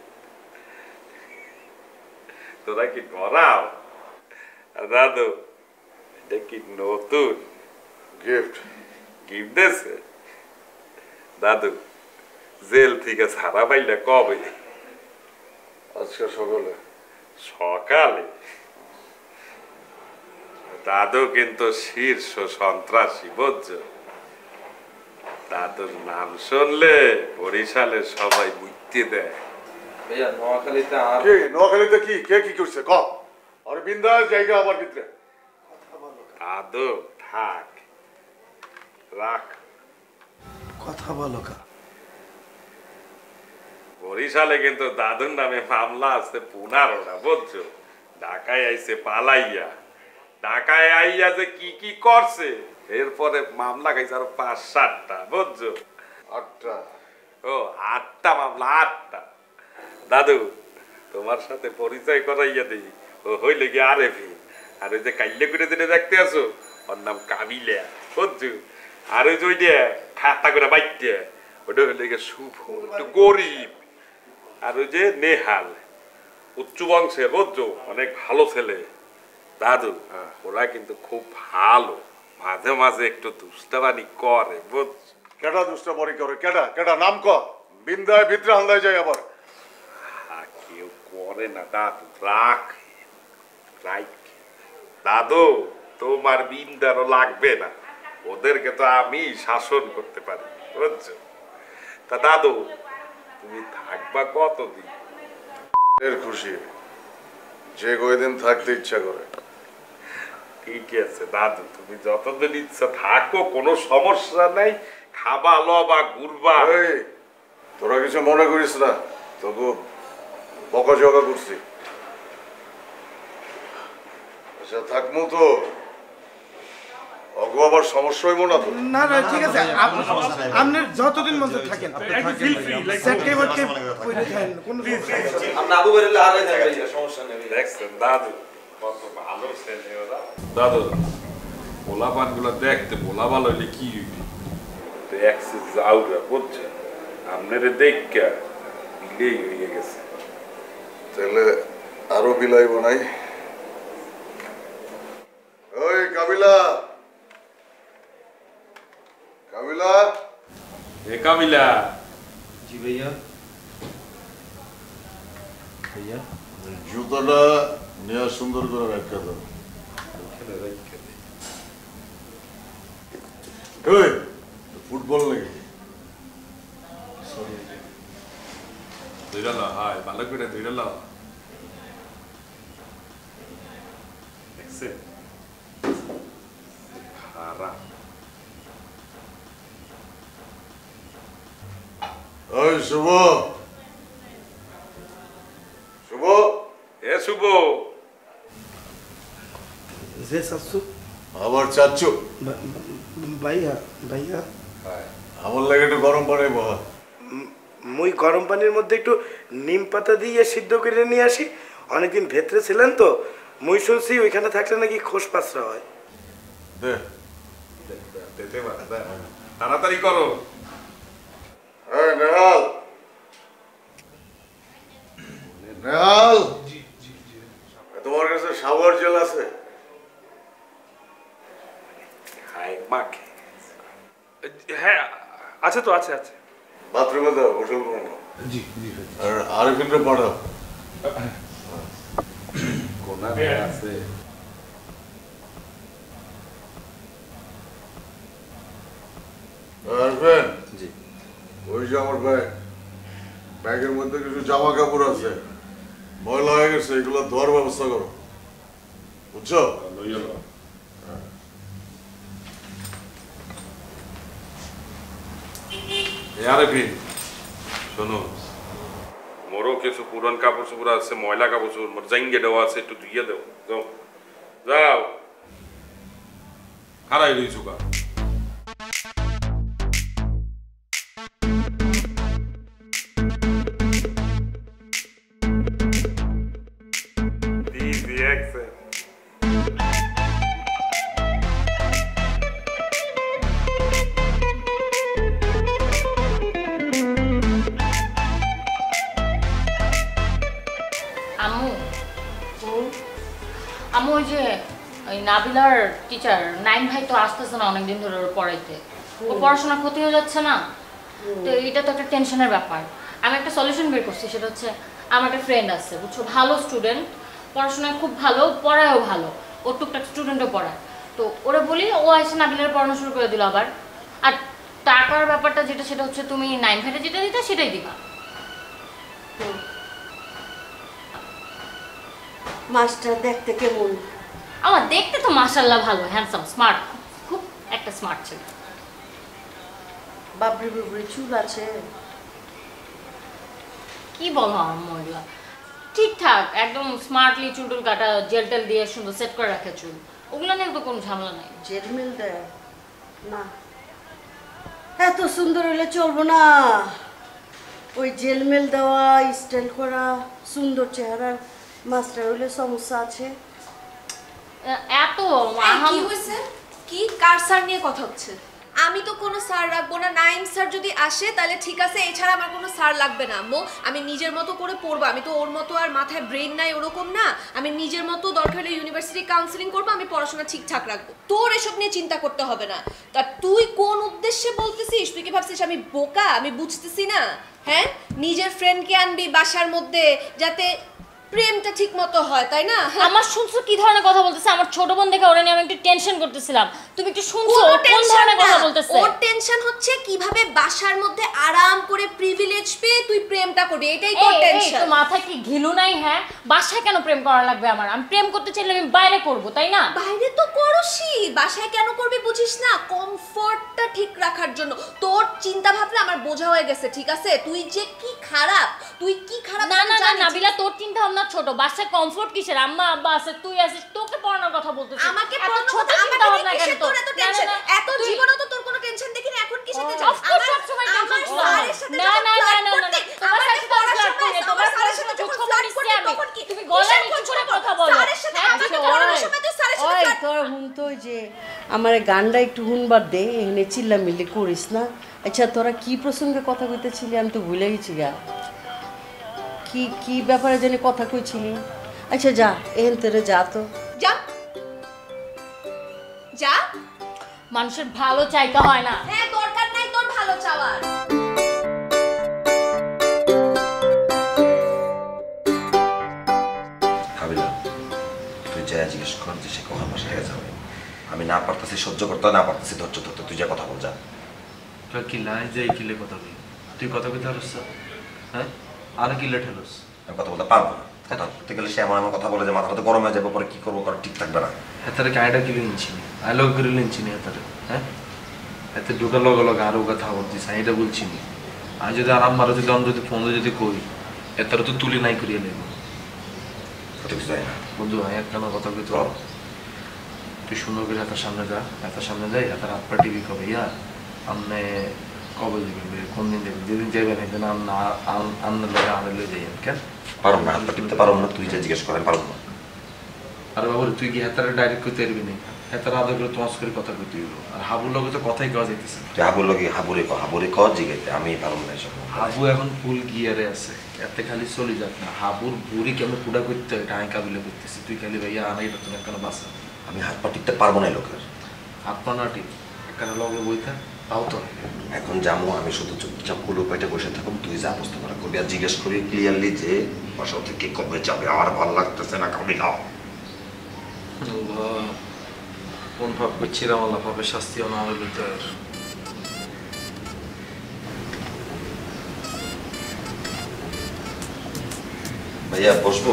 তোরা কি করাও দাদু? এটা কি নতুন গিফট? গিফট দিয়েছে দাদু? জেল থেকে ছাড়া পাইলে কবে? আজকে সকালে। সকালে? দাদু কিন্তু শীর্ষ সন্ত্রাসী, বুঝছো? দাদুর নাম শুনলে বরিশালের সবাই বুঝতে দেয়। ভাইয়া নোয়াখালীতে আর কি নোয়াখালীতে কি কে কি করছে ক? আর বিন্দাস জায়গা আমার ভিতরে। দাদু থাক, রাখ। কথা বলো কা? বরিশালে কিন্তু দাদুর নামে মামলা আছে 15টা, বুঝছো? ঢাকায় আইছে পালাইয়া, ঢাকায় আইয়া যে কি কি করছে, এরপরে মামলা খাইছে আরো 5-7টা, বুঝছো? 8টা? ও 8টা মামলা, 8টা। দাদু তোমার সাথে পরিচয় করাইয়া দিই, ও হইলে কি আরেফি। আর ওই যে কাইলে করে যেটা দেখতে আসো, ওর নাম কাবিলা, বুঝছো? আর ওই যে ওইটা খাতা করে বাইতে, ওটা হইলে গিয়ে শুভ, একটু গরিব। আর ওই যে নেহাল, উচ্চ বংশের, বুঝছো? অনেক ভালো ছেলে। দাদু ওরা কিন্তু খুব ভালো, মাঝে মাঝে একটু দুষ্টাবানি করে, বুঝছো? কেডা দুষ্টাবানি করে? কেডা কেডা নাম ক? বিন্দায় ভিতরে হান্দায় যায় আবার। কেউ করে না দাদু, রাখ রাখ। দাদু তোমার বিন্দারও লাগবে না, ওদেরকে তো আমি শাসন করতে পারি, বুঝছো? তা দাদু তুমি থাকবা কতদিন? এর খুশি, যে কয়দিন থাকতে ইচ্ছা করে। ঠিক আছে দাদু, তুমি যতদিন ইচ্ছা থাকো, কোনো সমস্যা নাই। খাবা লবা ঘুরবা। তোরা কিছু মনে করিস না, তোকে বকাঝকা করছি। আচ্ছা থাকমু তো, অগো আবার সমস্যা হইব না তো? না না ঠিক আছে, আপনি যতদিন মধ্যে থাকেন আমরা আবু বেরলে আর সমস্যা নেই। দেখছেন দাদু কত ভালো ছেলে ওরা। দাদু পোলাপান গুলো দেখতে পোলা ভালো হইলে কি দেখছে যাওরা, বুঝছেন? আপনারে দেখা বিলেই হয়ে গেছে। তাহলে আরো বিলাইব নাই? ওই কাবিলা, কাবিলা। এ কাবিলা। জি ভাইয়া। ভাইয়া জুতোটা নিয়ে সুন্দর করে রাখা দাও। ওই ফুটবল নাকি? ধইরা লাও, হাই ভালো করে ধইরা লাও। দেখছেন খারাপ। ওই শুভ, শুভ। এ শুভ। যে চাচ্ছু আবার চাচ্ছু? ভাইয়া ভাইয়া আমার লাগে একটু গরম পানি বহা। মুই গরম পানির মধ্যে একটু নিম পাতা দিয়ে সিদ্ধ করে নিয়ে আসি। অনেকদিন ভেতরে ছিলেন তো, মুই শুনছি ওইখানে থাকলে নাকি খোস পাচরা হয়। দে দিতে পারে, তাড়াতাড়ি করো। এই নেহাল, নেহাল, তোমার কাছে শাওয়ার জেল আছে? হাই মাকে হ্যাঁ আছে তো, আছে আছে। বাথরুমে দাও, গোসল করো না। জি জি। আর আরেকজনকে পাঠাও। কোনা আছে। আরফিন, জি। ওই যে আমার ব্যাগের মধ্যে কিছু জামা কাপড় আছে, ময়লা হয়ে গেছে, এগুলো ধোয়ার ব্যবস্থা করো, বুঝছো? আরেফিন শোনো, মোরও কিছু পুরান কাপড় চোপড় আছে, ময়লা কাপড় চোপড় মোর জাঙ্গে দেওয়া আছে, একটু ধুইয়ে দেও। যাও যাও, হারাই রইছু কা। আমি ওই যে ওই নাবিলার টিচার নাইম ভাই তো আসতেছে না অনেকদিন ধরে ওর পড়াইতে, ও পড়াশোনা ক্ষতি হয়ে যাচ্ছে না, তো এটা তো একটা টেনশনের ব্যাপার। আমি একটা সলিউশন বের করছি, সেটা হচ্ছে আমার একটা ফ্রেন্ড আছে বুঝছো, ভালো স্টুডেন্ট, পড়াশোনায় খুব ভালো, পড়ায়ও ভালো, ও টুকটাক স্টুডেন্টও পড়ায়, তো ওরা বলি ও এসে নাবিলার পড়ানো শুরু করে দিল আবার। আর টাকার ব্যাপারটা যেটা সেটা হচ্ছে তুমি নাইম ভাইটা যেটা দিতে সেটাই দিবা। মাস্টার দেখতে কেমন? আমার দেখতে তো মাশাআল্লাহ ভালো, হ্যান্ডসাম, স্মার্ট, খুব একটা স্মার্ট ছেলে। বাবরি বাবরি চুল আছে? কি বলো আম্মু, এগুলা ঠিকঠাক একদম স্মার্টলি চুল টুল কাটা, জেল টেল দিয়ে সুন্দর সেট করে রাখে চুল, ওগুলো নিয়ে তো কোনো ঝামেলা নাই। জেলমেল দেয় না? এত সুন্দর হলে চলবো না, ওই জেলমেল দেওয়া, স্টাইল করা, সুন্দর চেহারার মাস্টার হইলে সমস্যা আছে। এত কি হয়েছে? কি কার স্যার নিয়ে কথা হচ্ছে? আমি তো কোনো স্যার রাখবো না, নাইম স্যার যদি আসে তাহলে ঠিক আছে, এছাড়া আমার কোনো স্যার লাগবে না আম্মু। আমি নিজের মতো করে পড়বো, আমি তো ওর মতো আর মাথায় ব্রেন নাই ওরকম না, আমি নিজের মতো দরকার হলে ইউনিভার্সিটি কাউন্সিলিং করবো, আমি পড়াশোনা ঠিকঠাক রাখবো, তোর এসব নিয়ে চিন্তা করতে হবে না। তা তুই কোন উদ্দেশ্যে বলতেছিস? তুই কি ভাবছিস আমি বোকা? আমি বুঝতেছি না? হ্যাঁ, নিজের ফ্রেন্ডকে আনবি বাসার মধ্যে যাতে প্রেমটা ঠিক মতো হয়, তাই না? আমার শুনছো কি ধরনের কথা বলতেছে? আমার ছোট বোন দেখে ওরে নিয়ে আমি একটু টেনশন করতেছিলাম, তুমি একটু শুনছো কোন ধরনের কথা বলতেছে? ওর টেনশন হচ্ছে কিভাবে বাসার মধ্যে আরাম করে প্রিভিলেজ পেয়ে তুই প্রেমটা করবি, এটাই তোর টেনশন। তো মাথায় কি ঘিলু নাই? হ্যাঁ, বাসায় কেন প্রেম করা লাগবে আমার? আমি প্রেম করতে চাইলে আমি বাইরে করব, তাই না? বাইরে তো করছি, বাসায় কেন করবি বুঝিস না? কমফর্টটা ঠিক রাখার জন্য। তোর চিন্তা ভাবনা আমার বোঝা হয়ে গেছে, ঠিক আছে? তুই যে কি খারাপ, তুই কি খারাপ। না না না নাবিলা, তোর চিন্তা ভাবনা ছোট, বাসায় কমফর্ট কিসের? আম্মা আব্বা আছে, তুই আছিস, তোকে পড়ানোর কথা বলতেছিস, আমাকে এত ছোট চিন্তা ভাবনা কেন তোর? এত টেনশন, এত জীবনে তো তোর কোনো টেনশন দেখিনি, এখন কিসের টেনশন? আমার সব সময় টেনশন ছিল। না না না না না, তোমার সাথে তো ফ্লার্ট করি, তোমার সাথে তো খবর নিছি আমি, তুমি গলা নিচু করে কথা বলো। স্যারের সাথে আমাকে পড়ানোর সময় তো স্যারের সাথে ওই তোর হুন তো যে আমার গানটা একটু হুনবার দে, এখানে চিল্লামিল্লি করিস না। আচ্ছা তোরা কি প্রসঙ্গে কথা কইতেছিলি? আমি তো ভুলে গেছি গা, কি কি ব্যাপারে জানি কথা কইছিলি? আচ্ছা যা, এখান থেকে যা তো, যা যা। মানুষের ভালো চাইতে হয় না। হ্যাঁ, দরকার নাই তোর ভালো চাওয়ার। কাবিলা, তুই যা জিজ্ঞেস কর যে সে কখন বাসা থেকে যাবে। আমি না পারতেছি সহ্য করতে, না পারতেছি ধৈর্য ধরতে, তুই যা কথা বল যা। তোর কি লাই যে কিলে কথা বলি? তুই কথা কইতে পারছ? হ্যাঁ, আর কি লেট হলোস? আমি কথা বলতে পারবো না, কথা বলতে গেলে সে এমন এমন কথা বলে যে মাথাটা তো গরম হয়ে যাবে, পরে কি করবো, করা ঠিক থাকবে না। এতারে কাইডা কিলে নিচ্ছিনি, আলোক করে নিচ্ছিনি এতারে। হ্যাঁ, এতে ঢোকার লগে লগে আরো কথা বলছিস, আমি এটা বলছিনি। আমি যদি আর আমার যদি আমি যদি ফোন যদি কই, এতারে তো তুলি নাই করিয়ে নেব। বন্ধু আমি একটা কথা কইতে, তুই সুন্দর করে এত সামনে যা, এত সামনে যাই, এত রাত পা টিভি কবে ইয়া আমনে কবে যাবেন, কোন দিন যাবেন? যেদিন যাবেন সেদিন আমনে লগে আনে লই যাই। কেন পারব না? হাত পা টিপতে পারব না, তুই যা জিজ্ঞেস করেন পারব না। আরে বাবু তুই কি হেতারে ডাইরেক্ট কইতে পারবি না? হেতারে আদা করে তোমাস করে কথা কইতে হইব। আর হাবুর লগে তো কথাই কওয়া যাইতেছে। তুই হাবুর লগে হাবুরে ক জিগাইতে, আমি পারব না এসব। হাবু এখন ফুল গিয়ারে আছে, এতে খালি চলে যাক না। হাবুর বুড়ি কেমন কুড়া করতে হয় এটা আমি কাবিলে করতেছি, তুই খালি ভাইয়া আনা এটা তোমার কেন বাসা। আমি হাত পা টিপতে পারবো না লোকের। হাত পা না টিপ, একটা লগে বইতা পাও তো এখন যাবো আমি শুধু চুপচাপ কুলো পেটে বসে থাকুন, তুই যা বুঝতে পারা করবি আর জিজ্ঞেস করি ক্লিয়ারলি যে বাসা থেকে কবে যাবে, আমার ভালো লাগতেছে না কবে নাও। কোন ভাব করছিলাম আল্লাহ পাপের শাস্তি না আমার ভিতর। ভাইয়া বসবো?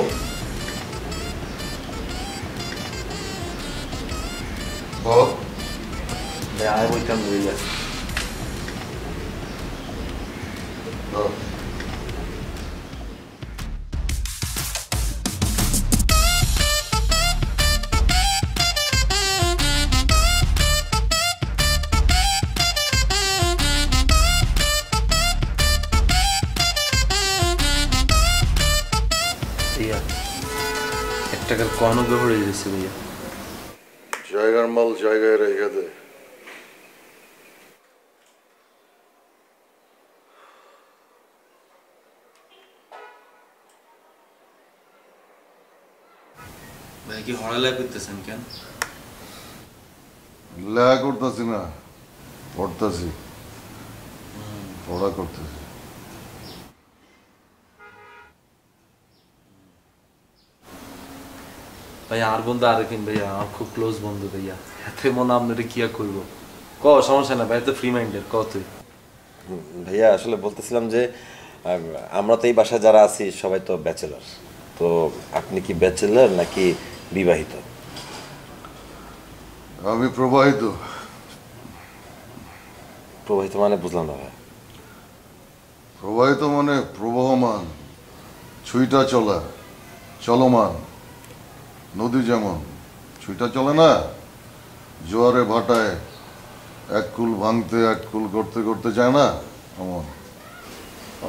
আয় বইতাম ভাইয়া। ভাইয়া 1 টাকার কয়েনও পড়ে গেছে ভাইয়া। জায়গার মাল জায়গায় রেখে দে। ভাই কি হড়ালা করতেছেন কেন? লেখা করতেছি না, পড়তেছি, পড়া করতেছি। ভাইয়া আর বন্ধু আর কিন ভাইয়া, আমার খুব ক্লোজ বন্ধু ভাইয়া, এতে মনে আপনার কি আর করবো ক, সমস্যা না ভাই, তো ফ্রি মাইন্ডের ক তুই। ভাইয়া আসলে বলতেছিলাম যে আমরা তো এই বাসায় যারা আছি সবাই তো ব্যাচেলার, তো আপনি কি ব্যাচেলার নাকি বিবাহিত? আমি প্রবাহিত। প্রবাহিত মানে বুঝলাম না ভাই। প্রবাহিত মানে প্রবহমান, ছুইটা চলা, চলমান নদী, যেমন ছুইটা চলে না, জোয়ারে ভাটায় এক কুল ভাঙতে এক কুল করতে করতে যায় না, এমন। ও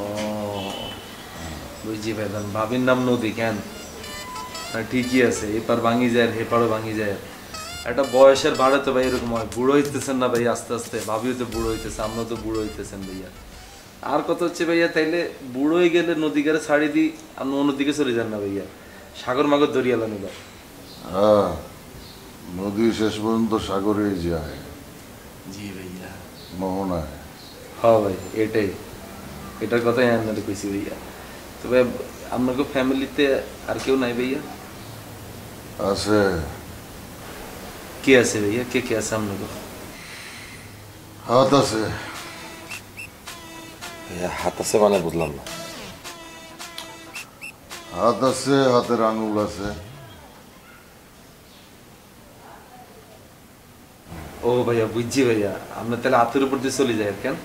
বুঝছি ভাইদান, ভাবির নাম নদী কেন? ঠিকই আছে, এপার ভাঙি যায় হেপারও ভাঙি যায়। একটা বয়সের ভাড়ে তো ভাই এরকম হয়, বুড়ো হইতেছেন না ভাই আস্তে আস্তে, ভাবিও তো বুড়ো হইতেছে, আমরাও তো বুড়ো হইতেছেন ভাইয়া। আর কত হচ্ছে ভাইয়া, তাইলে বুড়ো হয়ে গেলে নদী গেলে ছাড়ি দিই, আপনি অন্যদিকে চলে যান না ভাইয়া, সাগর মাগর দরিয়ালান এবার। হ্যাঁ, নদী শেষ পর্যন্ত সাগরেই যায়। জি ভাইয়া, মোহনায়। হ্যাঁ ভাই, এটার কথাই আপনাদের কইছি ভাইয়া। তবে আপনাকে ফ্যামিলিতে আর কেউ নাই ভাইয়া? আছে। কে আছে ভাইয়া, কে কে আছে আপনাকে? হাত আছে। হাত আছে মানে বুঝলাম না। হাত আছে, হাতের আঙুল আছে। ও ভাইয়া বুঝছি ভাইয়া, আপনার তাহলে হাতের উপর দিয়ে চলে যায় কেন?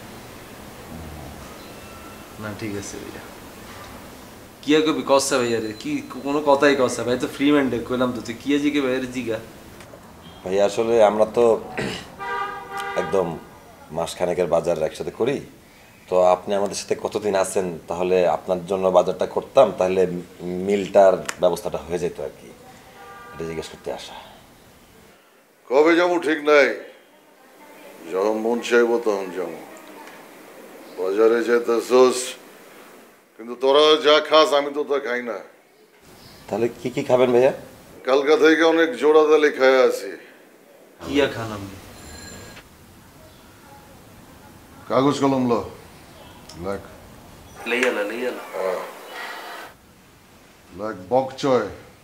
না ঠিক আছে ভাইয়া, কি আর কবি কষা ভাইয়া রে, কি কোনো কথাই কষা ভাই, তো ফ্রি মাইন্ডে কইলাম তো, তুই কি জিগে ভাইয়ের জিগা। ভাইয়া আসলে আমরা তো একদম মাসখানেকের বাজার একসাথে করি, তো আপনি আমাদের সাথে কতদিন আছেন, তাহলে আপনার জন্য বাজারটা করতাম, তাহলে মিলটার ব্যবস্থাটা হয়ে যেত আর কি, এটা জিজ্ঞেস করতে আসা। কবে যাবো ঠিক নাই, যখন মন চাইবো তখন যাবো। বাজারে যেতেছোস, কিন্তু তোরা যা খাস আমি তো তা খাই না। তাহলে কি কি খাবেন ভাইয়া? কালকা থেকে অনেক জোড়া দালি খায় আছি। কি আর খান আপনি? কাগজ কলম ল, লেখ। লইয়ালা লেখ বকচয়।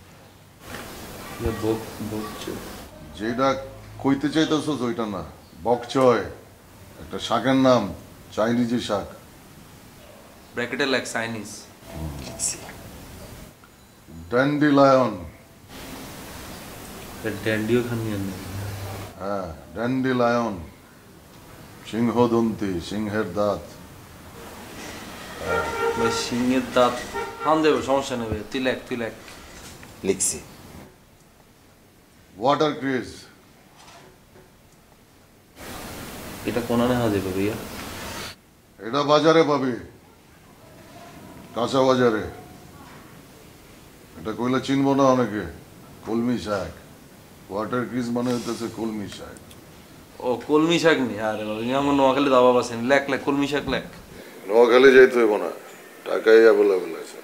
যেটা কইতে চাইতেছোস ওইটা না, বকচয় একটা শাকের নাম, চাইনিজি শাক। ব্র্যাকেটে লেখ চাইনিজ। ড্যান্ডিলায়ন। ড্যান্ডিও খানি আনি। হ্যাঁ, ড্যান্ডিলায়ন, সিংহদন্তি, সিংহের দাঁত। সিংহের দাঁত হান দেবো, সমস্যা নেবে, তুই লেখ। লিখছি। Water cress. এটা কোন আনে হাজে ভাইয়া? এটা বাজারে পাবি, কাঁচা বাজারে। এটা কইলে চিনবো না অনেকে, কলমি শাক। ওয়াটার ক্রিজ মানে হইতেছে কলমি শাক। ও কলমি শাক নি, আরে আমার নোয়াখালী দাবা আছেন, লেখ কলমি শাক লেখ। নোয়াখালী যাইতে হইব না, টাকাই অ্যাভেলেবল আছে।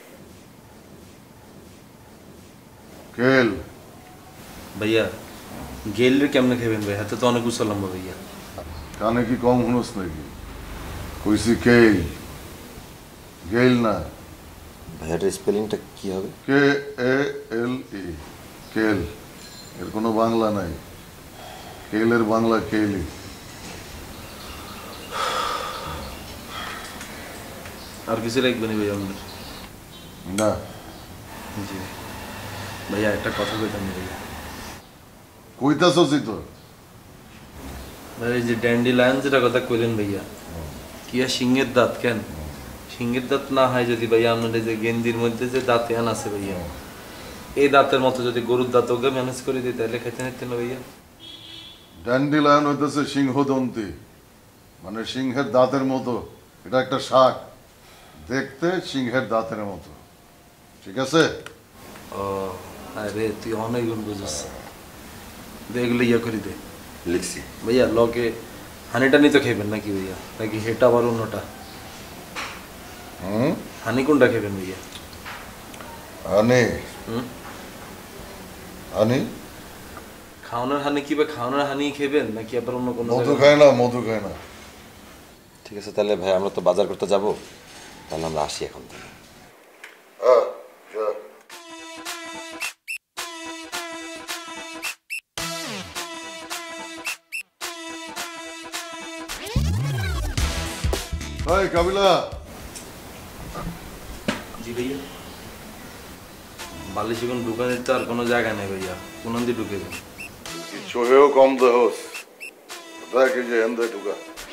কেল। ভাইয়া গেলের কেমনে খাবেন ভাই, হাতে তো অনেক উছালাম ভাইয়া। কানে কি কম শুনোস নাকি? কইছি কেল, গেল না। ভাইয়ার স্পেলিংটা কি হবে? KALE, কেল। এর কোনো বাংলা নাই। কেলের বাংলা কেলি। আর কিছু লাগবে না ভাইয়া আপনার? না। জি ভাইয়া একটা কথা কইতাম না ভাইয়া। কইতাছসই তো। ভাই এই যে ড্যান্ডিলায়ন যেটা কথা কইলেন ভাইয়া, কি আর সিংহের দাঁত কেন? সিংহের দাঁত না হয় যদি ভাইয়া আপনার এই যে গেন্দির মধ্যে যে দাঁতিয়ান আছে ভাইয়া, এই দাঁতের মতো যদি গরুর দাঁত ওকে ম্যানেজ করে দিই তাহলে খেতে নিতেন না ভাইয়া। ড্যান্ডিলায়ন হইতেছে সিংহদন্তি, মানে সিংহের দাঁতের মতো। এটা একটা শাক, দেখতে সিংহের দাঁতের মতো, ঠিক আছে? ও আরে তুই অনেক গুণ বুঝছিস, এগুলো ইয়ে করে দে। লিখছি ভাইয়া লকে হানিটা নিতে খাইবেন নাকি ভাইয়া, নাকি হেটা আবার অন্যটা? হানি কোনটা খাইবেন ভাইয়া? হানি হানি খাওয়ানোর হানি কি বা খাওয়ানোর হানি খেবেন নাকি আবার অন্য কোনো? মধু খায় না, মধু খায় না। ঠিক আছে তাহলে ভাই, আমরা তো বাজার করতে যাব, তাহলে আমরা আসি এখন থেকে। এই কাবিলা। জি ভাইয়া। বালিশ এখন দোকানের তো আর কোনো জায়গা নেই ভাইয়া, কোন দিয়ে ঢুকে যান? চোহেও কম দেহস, দেখ এই যে এন্দে ঢুকা।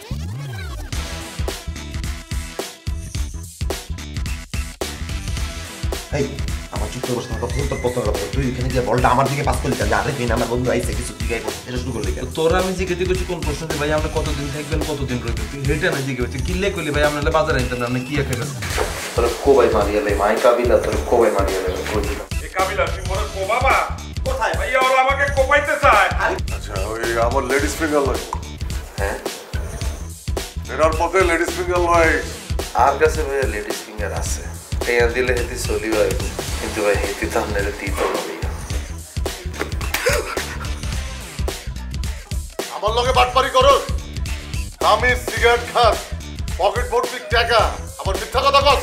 এই আমার চুপ করে বসে থাকা তো পছন্দ কথা। তুই এখানে যে বলটা আমার দিকে পাস করলি, আরে তুই আমার বন্ধু আইছে কিছু জিগাই করতে, এটা শুরু করলি কেন? তোরা আমি জিজ্ঞেস করছি কোন প্রশ্ন ভাই, আমরা কতদিন থাকবেন কতদিন রইবেন, তুই হেটা না জিজ্ঞেস করছি কিল্লে করলি ভাই, আপনারা বাজারে আনতেন না, আপনি কি খাবেন? তোরা কোবাই মারিয়ালে মাই কাবিলা, তোরা কোবাই মারিয়ালে বলছিলাম। এই কাবিলা তুই মোরে কোবাবা কোথায়? ভাইয়া ওরা আমাকে কোপাইতে চায়। আচ্ছা ওই আমার লেডিস ফিঙ্গার লাগবে। হ্যাঁ এটার পথে লেডিস ফিঙ্গার লয়। আর কাছে ভাইয়া লেডিস ফিঙ্গার আছে, টেয়া দিলে হেতি চলি হয়, কিন্তু ভাই হেতি তো আপনারা দিত না ভাইয়া। আমার লগে বাটপারি করো, দামি সিগারেট খাস, পকেট ভর্তি টাকা, আবার মিথ্যা কথা কস।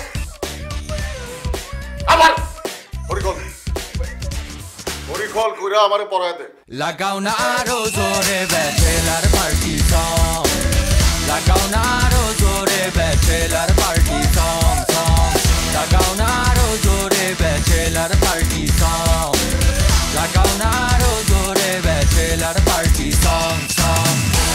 আবার পরিকল পরিকল কইরা আমারে পড়ায় দে। লাগাও না আরো জোরে ব্যাচেলার পার্টি সং, লাগাও না আরো জোরে ব্যাচেলার পার্টি সং সং, লাগাও না আরো জোরে ব্যাচেলার পার্টি সং, লাগাও না আরো জোরে ব্যাচেলার পার্টি সং সং।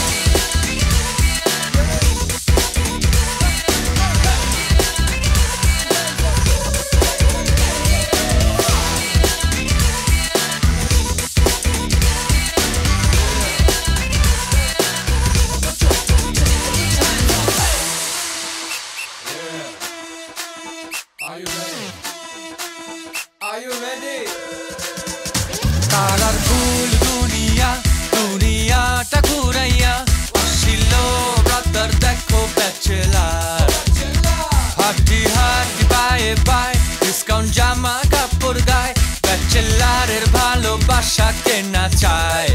তারার ফুল দুনিয়া দুনিয়াটা ঘুরাইয়া আসিল ব্রাদার দেখো ব্যাচেলার, হাড্ডি হাড্ডি বায়ে বাই ডিসকাউন্ট জামা কাপড় গায়, ব্যাচেলারের ভালোবাসা কেনা চায়।